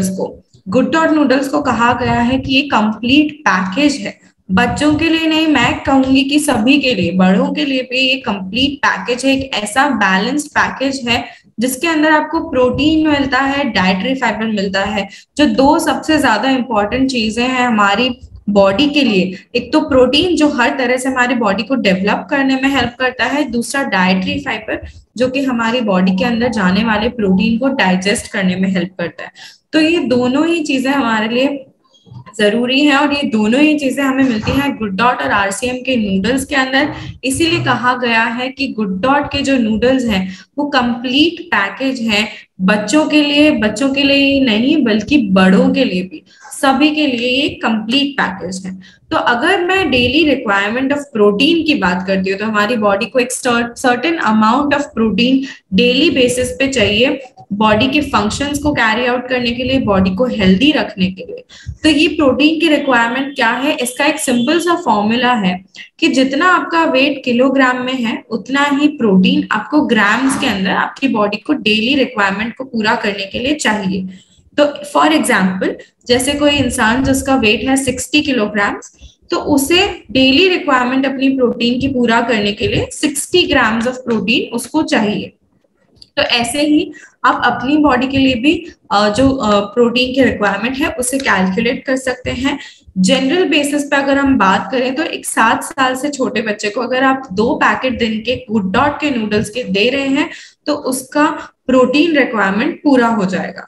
नूडल्स को कहा गया है कि ये कंप्लीट पैकेज है। बच्चों के लिए नहीं, मैं कहूंगी कि सभी के लिए, बड़ों के लिए भी ये कंप्लीट पैकेज है। एक ऐसा बैलेंस्ड पैकेज है जिसके अंदर आपको प्रोटीन मिलता है, डाइटरी फाइबर मिलता है, जो 2 सबसे ज्यादा इंपॉर्टेंट चीजें हैं हमारी बॉडी के लिए। एक तो प्रोटीन जो हर तरह से हमारी बॉडी को डेवलप करने में हेल्प करता है, दूसरा डाइटरी फाइबर जो कि हमारी बॉडी के अंदर जाने वाले प्रोटीन को डाइजेस्ट करने में हेल्प करता है। तो ये दोनों ही चीजें हमारे लिए जरूरी है और ये दोनों ही चीजें हमें मिलती हैं गुड डॉट और आरसीएम के नूडल्स के अंदर। इसीलिए कहा गया है कि गुड डॉट के जो नूडल्स हैं वो कंप्लीट पैकेज है, बच्चों के लिए ही नहीं बल्कि बड़ों के लिए भी, सभी के लिए ये कंप्लीट पैकेज है। तो अगर मैं डेली रिक्वायरमेंट ऑफ प्रोटीन की बात करती हूँ तो हमारी बॉडी को एक certain amount of protein daily basis पे चाहिए बॉडी के फंक्शंस को कैरी आउट करने के लिए, बॉडी को हेल्दी रखने के लिए। तो ये प्रोटीन की रिक्वायरमेंट क्या है, इसका एक सिंपल सा फॉर्मूला है कि जितना आपका वेट किलोग्राम में है उतना ही प्रोटीन आपको ग्राम्स के अंदर आपकी बॉडी को डेली रिक्वायरमेंट को पूरा करने के लिए चाहिए। तो फॉर एग्जाम्पल जैसे कोई इंसान जिसका वेट है 60 किलोग्राम्स, तो उसे डेली रिक्वायरमेंट अपनी प्रोटीन की पूरा करने के लिए 60 ग्राम्स ऑफ प्रोटीन उसको चाहिए। तो ऐसे ही आप अपनी बॉडी के लिए भी जो प्रोटीन की रिक्वायरमेंट है उसे कैलकुलेट कर सकते हैं। जनरल बेसिस पे अगर हम बात करें तो एक 7 साल से छोटे बच्चे को अगर आप 2 पैकेट दिन के गुड डॉट के नूडल्स के दे रहे हैं तो उसका प्रोटीन रिक्वायरमेंट पूरा हो जाएगा।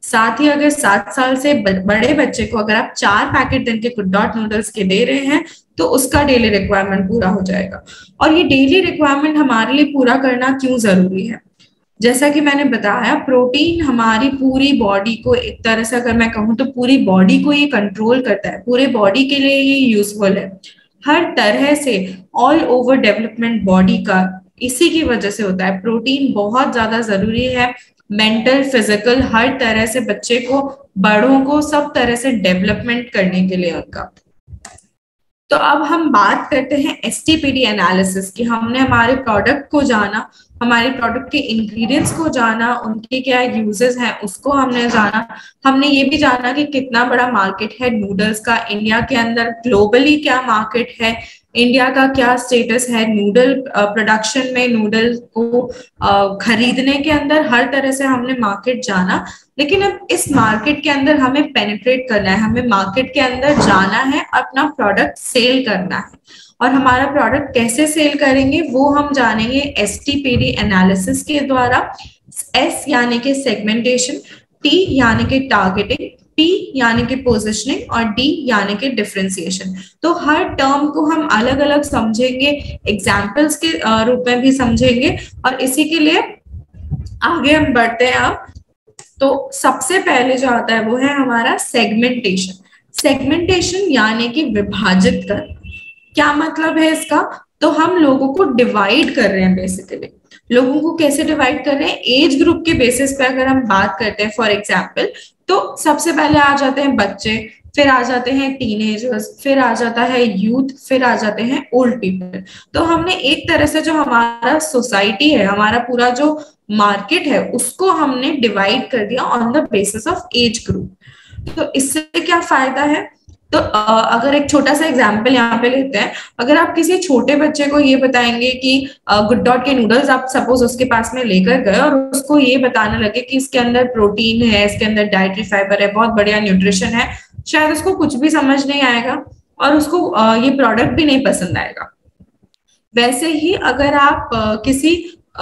साथ ही अगर 7 साल से बड़े बच्चे को अगर आप 4 पैकेट दिन के गुड डॉट नूडल्स के दे रहे हैं तो उसका डेली रिक्वायरमेंट पूरा हो जाएगा। और ये डेली रिक्वायरमेंट हमारे लिए पूरा करना क्यों जरूरी है? जैसा कि मैंने बताया, प्रोटीन हमारी पूरी बॉडी को, एक तरह से अगर मैं कहूँ तो पूरी बॉडी को ये कंट्रोल करता है, पूरे बॉडी के लिए ये यूजफुल है हर तरह से। ऑल ओवर डेवलपमेंट बॉडी का इसी की वजह से होता है। प्रोटीन बहुत ज्यादा जरूरी है मेंटल, फिजिकल, हर तरह से बच्चे को, बड़ों को, सब तरह से डेवलपमेंट करने के लिए उनका। तो अब हम बात करते हैं एसटीपीडी एनालिसिस की। हमने हमारे प्रोडक्ट को जाना, हमारे प्रोडक्ट के इंग्रेडिएंट्स को जाना, उनके क्या यूजेस हैं उसको हमने जाना। हमने ये भी जाना कि कितना बड़ा मार्केट है नूडल्स का इंडिया के अंदर, ग्लोबली क्या मार्केट है, इंडिया का क्या स्टेटस है नूडल प्रोडक्शन में, नूडल को खरीदने के अंदर, हर तरह से हमने मार्केट जाना। लेकिन अब इस मार्केट के अंदर हमें पेनिट्रेट करना है, हमें मार्केट के अंदर जाना है, अपना प्रोडक्ट सेल करना है। और हमारा प्रोडक्ट कैसे सेल करेंगे वो हम जानेंगे एसटीपीडी एनालिसिस के द्वारा। एस यानी कि सेगमेंटेशन, टी यानी कि टारगेटिंग, पी यानी कि पोजिशनिंग और डी यानी कि डिफरेंशिएशन। तो हर टर्म को हम अलग अलग समझेंगे, एग्जाम्पल्स के रूप में भी समझेंगे। और इसी के लिए आगे हम बढ़ते हैं। अब तो सबसे पहले जो आता है वो है हमारा सेगमेंटेशन। सेगमेंटेशन यानी कि विभाजित करना। क्या मतलब है इसका? तो हम लोगों को डिवाइड कर रहे हैं बेसिकली। लोगों को कैसे डिवाइड कर रहे हैं? एज ग्रुप के बेसिस पे अगर हम बात करते हैं फॉर एग्जाम्पल, तो सबसे पहले आ जाते हैं बच्चे, फिर आ जाते हैं टीनेजर्स, फिर आ जाता है यूथ, फिर आ जाते हैं ओल्ड पीपल। तो हमने एक तरह से जो हमारा सोसाइटी है, हमारा पूरा जो मार्केट है, उसको हमने डिवाइड कर दिया on the basis of age group. तो इससे क्या फायदा है? तो अगर एक छोटा सा एग्जाम्पल यहाँ पे लेते हैं, अगर आप किसी छोटे बच्चे को ये बताएंगे कि गुड डॉट के नूडल्स आप सपोज उसके पास में लेकर गए और उसको ये बताने लगे कि इसके अंदर प्रोटीन है, इसके अंदर डाइटरी फाइबर है, बहुत बढ़िया न्यूट्रिशन है, शायद उसको कुछ भी समझ नहीं आएगा और उसको ये प्रोडक्ट भी नहीं पसंद आएगा। वैसे ही अगर आप किसी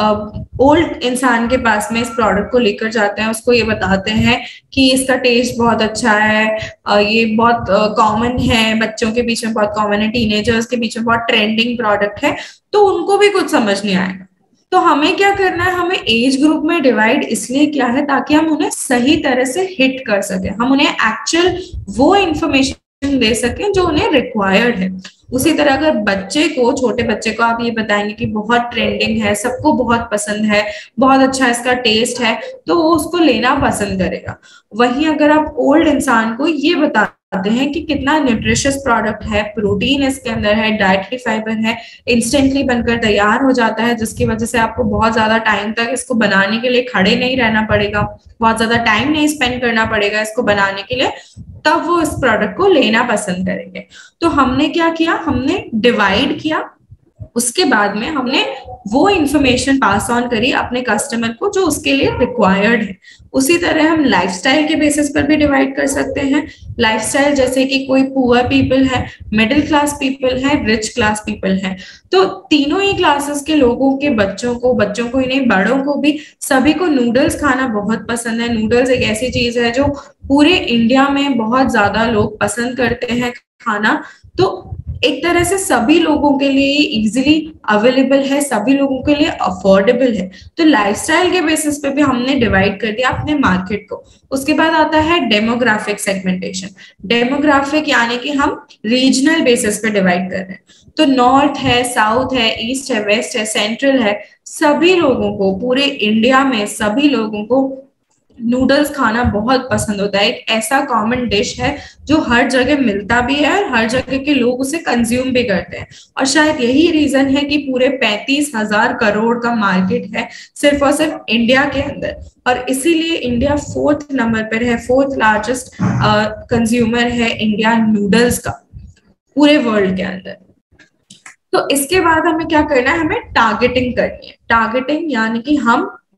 ओल्ड इंसान के पास में इस प्रोडक्ट को लेकर जाते हैं, उसको ये बताते हैं कि इसका टेस्ट बहुत अच्छा है, ये बहुत कॉमन है, बच्चों के बीच में बहुत कॉमन है, टीनेजर्स के बीच में बहुत ट्रेंडिंग प्रोडक्ट है, तो उनको भी कुछ समझ नहीं आएगा। तो हमें क्या करना है? हमें एज ग्रुप में डिवाइड इसलिए किया है ताकि हम उन्हें सही तरह से हिट कर सके, हम उन्हें एक्चुअल वो इंफॉर्मेशन दे सकें जो उन्हें रिक्वायर्ड है। उसी तरह अगर बच्चे को, छोटे बच्चे को आप ये बताएंगे कि बहुत ट्रेंडिंग है, सबको बहुत पसंद है, बहुत अच्छा इसका टेस्ट है, तो वो उसको लेना पसंद करेगा। वहीं अगर आप ओल्ड इंसान को ये बताते हैं कि कितना न्यूट्रिशियस प्रोडक्ट है, प्रोटीन इसके अंदर है, डाइटरी फाइबर है, इंस्टेंटली बनकर तैयार हो जाता है, जिसकी वजह से आपको बहुत ज्यादा टाइम तक इसको बनाने के लिए खड़े नहीं रहना पड़ेगा, बहुत ज्यादा टाइम नहीं स्पेंड करना पड़ेगा इसको बनाने के लिए, तब वो इस प्रोडक्ट को लेना पसंद करेंगे। तो हमने क्या किया? हमने डिवाइड किया, उसके बाद में हमने वो इंफॉर्मेशन पास ऑन करी अपने कस्टमर को जो उसके लिए रिक्वायर्ड है। उसी तरह हम लाइफस्टाइल के बेसिस पर भी डिवाइड कर सकते हैं। लाइफस्टाइल जैसे कि कोई पुअर पीपल है, मिडिल क्लास पीपल है, रिच क्लास पीपल है, तो तीनों ही क्लासेस के लोगों के बच्चों को ही नहीं, बड़ों को भी, सभी को नूडल्स खाना बहुत पसंद है। नूडल्स एक ऐसी चीज है जो पूरे इंडिया में बहुत ज्यादा लोग पसंद करते हैं खाना। तो एक तरह से सभी लोगों के लिए इजीली अवेलेबल है, सभी लोगों के लिए अफोर्डेबल है। तो लाइफस्टाइल के बेसिस पे भी हमने डिवाइड कर दिया अपने मार्केट को। उसके बाद आता है डेमोग्राफिक सेगमेंटेशन। डेमोग्राफिक यानी कि हम रीजनल बेसिस पे डिवाइड कर रहे हैं। तो नॉर्थ है, साउथ है, ईस्ट है, वेस्ट है, सेंट्रल है, सभी लोगों को, पूरे इंडिया में सभी लोगों को नूडल्स खाना बहुत पसंद होता है। एक ऐसा कॉमन डिश है जो हर जगह मिलता भी है और हर जगह के लोग उसे कंज्यूम भी करते हैं। और शायद यही रीजन है कि पूरे 35,000 करोड़ का मार्केट है सिर्फ और सिर्फ इंडिया के अंदर, और इसीलिए इंडिया 4th नंबर पर है, 4th लार्जेस्ट कंज्यूमर है इंडिया नूडल्स का पूरे वर्ल्ड के अंदर। तो इसके बाद हमें क्या करना है? हमें टारगेटिंग करनी है। टारगेटिंग यानी कि हम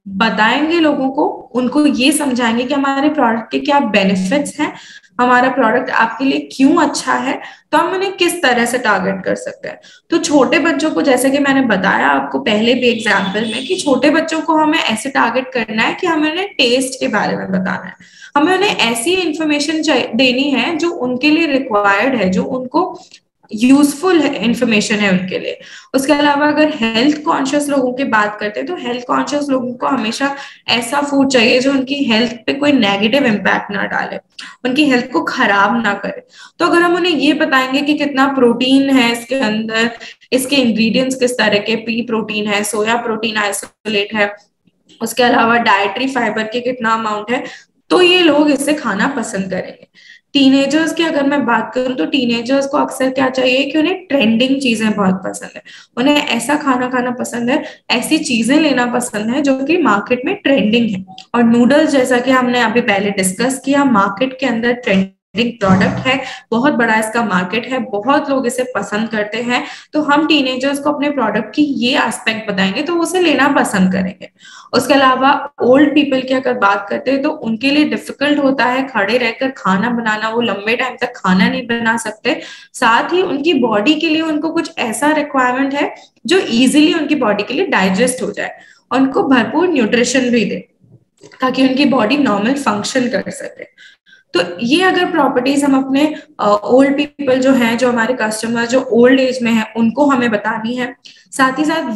बताएंगे लोगों को, उनको ये समझाएंगे कि हमारे प्रोडक्ट के क्या बेनिफिट्स हैं, हमारा प्रोडक्ट आपके लिए क्यों अच्छा है, तो हम उन्हें किस तरह से टारगेट कर सकते हैं। तो छोटे बच्चों को, जैसे कि मैंने बताया आपको पहले भी एग्जाम्पल में, कि छोटे बच्चों को हमें ऐसे टारगेट करना है कि हमें उन्हें टेस्ट के बारे में बताना है, हमें उन्हें ऐसी इंफॉर्मेशन देनी है जो उनके लिए रिक्वायर्ड है, जो उनको यूजफुल इंफॉर्मेशन है उनके लिए। उसके अलावा अगर हेल्थ कॉन्शियस लोगों की बात करते हैं, तो हेल्थ कॉन्शियस लोगों को हमेशा ऐसा फूड चाहिए जो उनकी हेल्थ पे कोई नेगेटिव इम्पैक्ट ना डाले, उनकी हेल्थ को खराब ना करे। तो अगर हम उन्हें ये बताएंगे कि कितना प्रोटीन है इसके अंदर, इसके इंग्रेडिएंट्स किस तरह के, पी प्रोटीन है, सोया प्रोटीन आइसोलेट है, उसके अलावा डाइटरी फाइबर के कितना अमाउंट है, तो ये लोग इसे खाना पसंद करेंगे। टीनेजर्स की अगर मैं बात करूं, तो टीनेजर्स को अक्सर क्या चाहिए कि उन्हें ट्रेंडिंग चीजें बहुत पसंद है, उन्हें ऐसा खाना खाना पसंद है, ऐसी चीजें लेना पसंद है जो कि मार्केट में ट्रेंडिंग है। और नूडल्स, जैसा कि हमने अभी पहले डिस्कस किया, मार्केट के अंदर ट्रेंडिंग प्रोडक्ट है, बहुत बड़ा इसका मार्केट है, बहुत लोग इसे पसंद करते हैं। तो हम टीनेजर्स को अपने प्रोडक्ट की ये एस्पेक्ट बताएंगे तो वो उसे लेना पसंद करेंगे। उसके अलावा ओल्ड पीपल की अगर बात करते हैं, तो उनके लिए डिफिकल्ट होता है खड़े रहकर खाना बनाना, वो लंबे टाइम तक खाना नहीं बना सकते। साथ ही उनकी बॉडी के लिए उनको कुछ ऐसा रिक्वायरमेंट है जो इजीली उनकी बॉडी के लिए डाइजेस्ट हो जाए, उनको भरपूर न्यूट्रिशन भी दे, ताकि उनकी बॉडी नॉर्मल फंक्शन कर सके। तो ये अगर प्रॉपर्टीज हम अपने ओल्ड पीपल जो हैं, जो हमारे कस्टमर जो ओल्ड एज में हैं, उनको हमें बतानी है। साथ ही साथ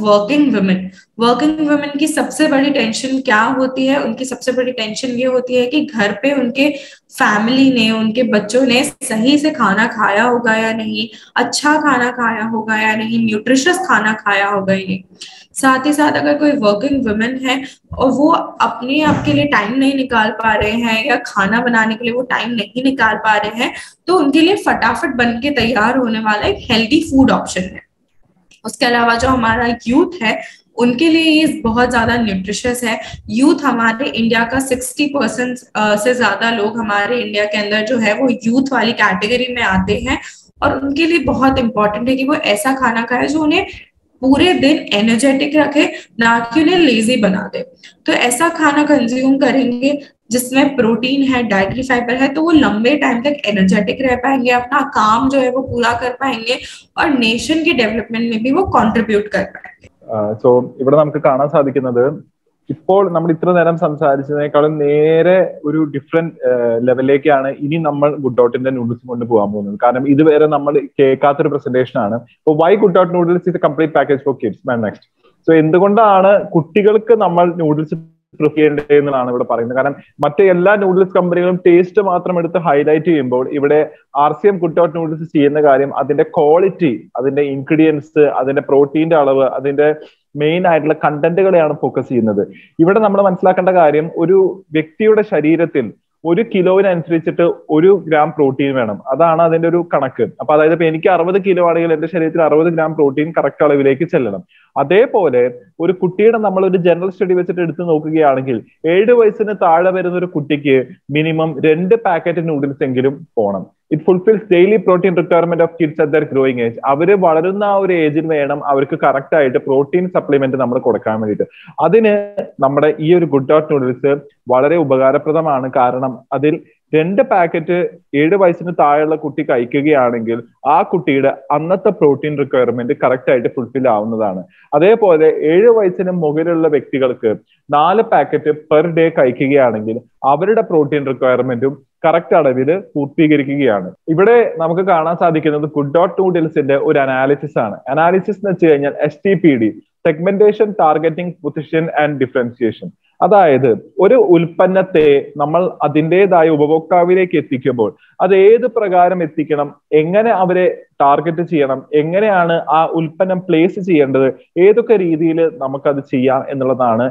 वर्किंग वुमेन की सबसे बड़ी टेंशन क्या होती है, उनकी सबसे बड़ी टेंशन ये होती है कि घर पे उनके फैमिली ने, उनके बच्चों ने सही से खाना खाया होगा या नहीं, अच्छा खाना खाया होगा या नहीं, न्यूट्रिशियस खाना खाया होगा या नहीं। साथ ही साथ अगर कोई वर्किंग वुमेन है और वो अपने आप के लिए टाइम नहीं निकाल पा रहे हैं, या खाना बनाने के लिए वो टाइम नहीं निकाल पा रहे हैं, तो उनके लिए फटाफट बन के तैयार होने वाला एक हेल्दी फूड ऑप्शन है। उसके अलावा जो हमारा यूथ है, उनके लिए ये बहुत ज्यादा न्यूट्रिशियस है। यूथ हमारे इंडिया का 60% से ज्यादा लोग हमारे इंडिया के अंदर जो है वो यूथ वाली कैटेगरी में आते हैं, और उनके लिए बहुत इंपॉर्टेंट है कि वो ऐसा खाना खाए जो उन्हें पूरे दिन एनर्जेटिक रखे, ना कि उन्हें लेजी बना दे। तो ऐसा खाना कंज्यूम करेंगे जिसमें प्रोटीन है, डाइटरी फाइबर है, तो वो लंबे टाइम तक एनर्जेटिक रह पाएंगे, अपना काम जो है वो पूरा कर पाएंगे, और नेशन की डेवलपमेंट में भी वो कॉन्ट्रीब्यूट कर पाएंगे। സോ ഇവിടെ നമുക്ക് കാണാൻ സാധിക്കുന്നത്, ഇപ്പോൾ നമ്മൾ ഇത്ര നേരം സംസാരിച്ചതിനേക്കാളും നേരെ ഒരു ഡിഫറെന്റ് ലെവലിലേക്കാണ് ഇനി നമ്മൾ ഗുഡ് ഡോട്ടിന്റെ നൂഡിൽസ് കൊണ്ട് പോകാൻ പോകുന്നത്. കാരണം ഇതുവരെ നമ്മൾ കേൾക്കാത്തൊരു പ്രസന്റേഷൻ ആണ്. ഇപ്പോൾ why Good Dot noodles is a complete package for kids. Next, so എന്തുകൊണ്ടാണ് കുട്ടികൾക്ക് നമ്മൾ നൂഡിൽസ് പ്രിഫർ ചെയ്യേണ്ടത് എന്നാണ് ഇവിടെ പറയുന്നത്. കാരണം മറ്റേ എല്ലാ നൂഡിൽസ് കമ്പനികളും ടേസ്റ്റ് മാത്രം എടുത്ത് ഹൈലൈറ്റ് ചെയ്യുമ്പോൾ, ഇവിടെ RCM ഗുഡ് ഡോട്ട് നൂഡിൽസ് ചെയ്യുന്ന കാര്യം അതിന്റെ ക്വാളിറ്റി, അതിന്റെ ഇൻഗ്രീഡിയൻസ്, അതിന്റെ പ്രോട്ടീന്റെ അളവ്, അതിന്റെ മെയിൻ ആയിട്ടുള്ള കണ്ടന്റുകളെയാണ് ഫോക്കസ് ചെയ്യുന്നത്. ഇവിടെ നമ്മൾ മനസ്സിലാക്കേണ്ട കാര്യം, ഒരു വ്യക്തിയുടെ ശരീരത്തിൽ 1 കിലോവിനനുസരിച്ചിട്ട് 1 ഗ്രാം പ്രോട്ടീൻ വേണം. അതാണ് അതിന്റെ ഒരു കണക്ക്. അപ്പൊ അതായത് ഇപ്പൊ എനിക്ക് 60 കിലോ ആണെങ്കിൽ എന്റെ ശരീരത്തിൽ 60 ഗ്രാം പ്രോട്ടീൻ കറക്റ്റ് അളവിലേക്ക് ചെല്ലണം. അതേപോലെ ഒരു കുട്ടിയുടെ നമ്മൾ ഒരു ജനറൽ സ്റ്റഡി വെച്ചിട്ട് എടുത്ത് നോക്കുകയാണെങ്കിൽ, 7 വയസ്സിന് താഴെ വരുന്ന ഒരു കുട്ടിക്ക് മിനിമം 2 പാക്കറ്റ് നൂഡിൽസ് എങ്കിലും പോകണം. It fulfils daily protein requirement of kids at their growing age. അവര് വളരുന്ന ആ ഒരു ഏജിൽ വേണം അവർക്ക് കറക്റ്റ് ആയിട്ട് പ്രോട്ടീൻ സപ്ലിമെന്റ് നമ്മൾ കൊടുക്കാൻ വേണ്ടിയിട്ട്. അതിന് നമ്മുടെ ഈ ഒരു ഗുഡ് ഡോട്ട് നൂഡിൽസ് വളരെ ഉപകാരപ്രദമാണ്. കാരണം അതിൽ 2 പാക്കറ്റ് 7 വയസ്സിന് താഴെയുള്ള കുട്ടി കഴിക്കുകയാണെങ്കിൽ ആ കുട്ടിയുടെ അന്നത്തെ പ്രോട്ടീൻ റിക്വയർമെന്റ് കറക്റ്റ് ആയിട്ട് ഫുൾഫിൽ ആവുന്നതാണ്. അതേപോലെ 7 വയസ്സിന് മുകളിലുള്ള വ്യക്തികൾക്ക് 4 പാക്കറ്റ് പെർ ഡേ കഴിക്കുകയാണെങ്കിൽ അവരുടെ പ്രോട്ടീൻ റിക്വയർമെന്റും കറക്റ്റ് അളവിൽ പൂർത്തീകരിക്കുകയാണ്. ഇവിടെ നമുക്ക് കാണാൻ സാധിക്കുന്നത് ഗുഡ് ഡോട്ട് നൂഡിൽസിന്റെ ഒരു അനാലിസിസ് ആണ്. അനാലിസിസ് എന്ന് വെച്ച് കഴിഞ്ഞാൽ STPD, segmentation, targeting, position and differentiation. അതായത് ഒരു ഉൽപ്പന്നത്തെ നമ്മൾ അതിൻ്റെതായ ഉപഭോക്താവിലേക്ക് എത്തിക്കുമ്പോൾ അത് ഏത് പ്രകാരം എത്തിക്കണം, എങ്ങനെ അവരെ ടാർഗറ്റ് ചെയ്യണം, എങ്ങനെയാണ് ആ ഉൽപ്പന്നം പ്ലേസ് ചെയ്യേണ്ടത്, ഏതൊക്കെ രീതിയിൽ നമുക്കത് ചെയ്യാം എന്നുള്ളതാണ്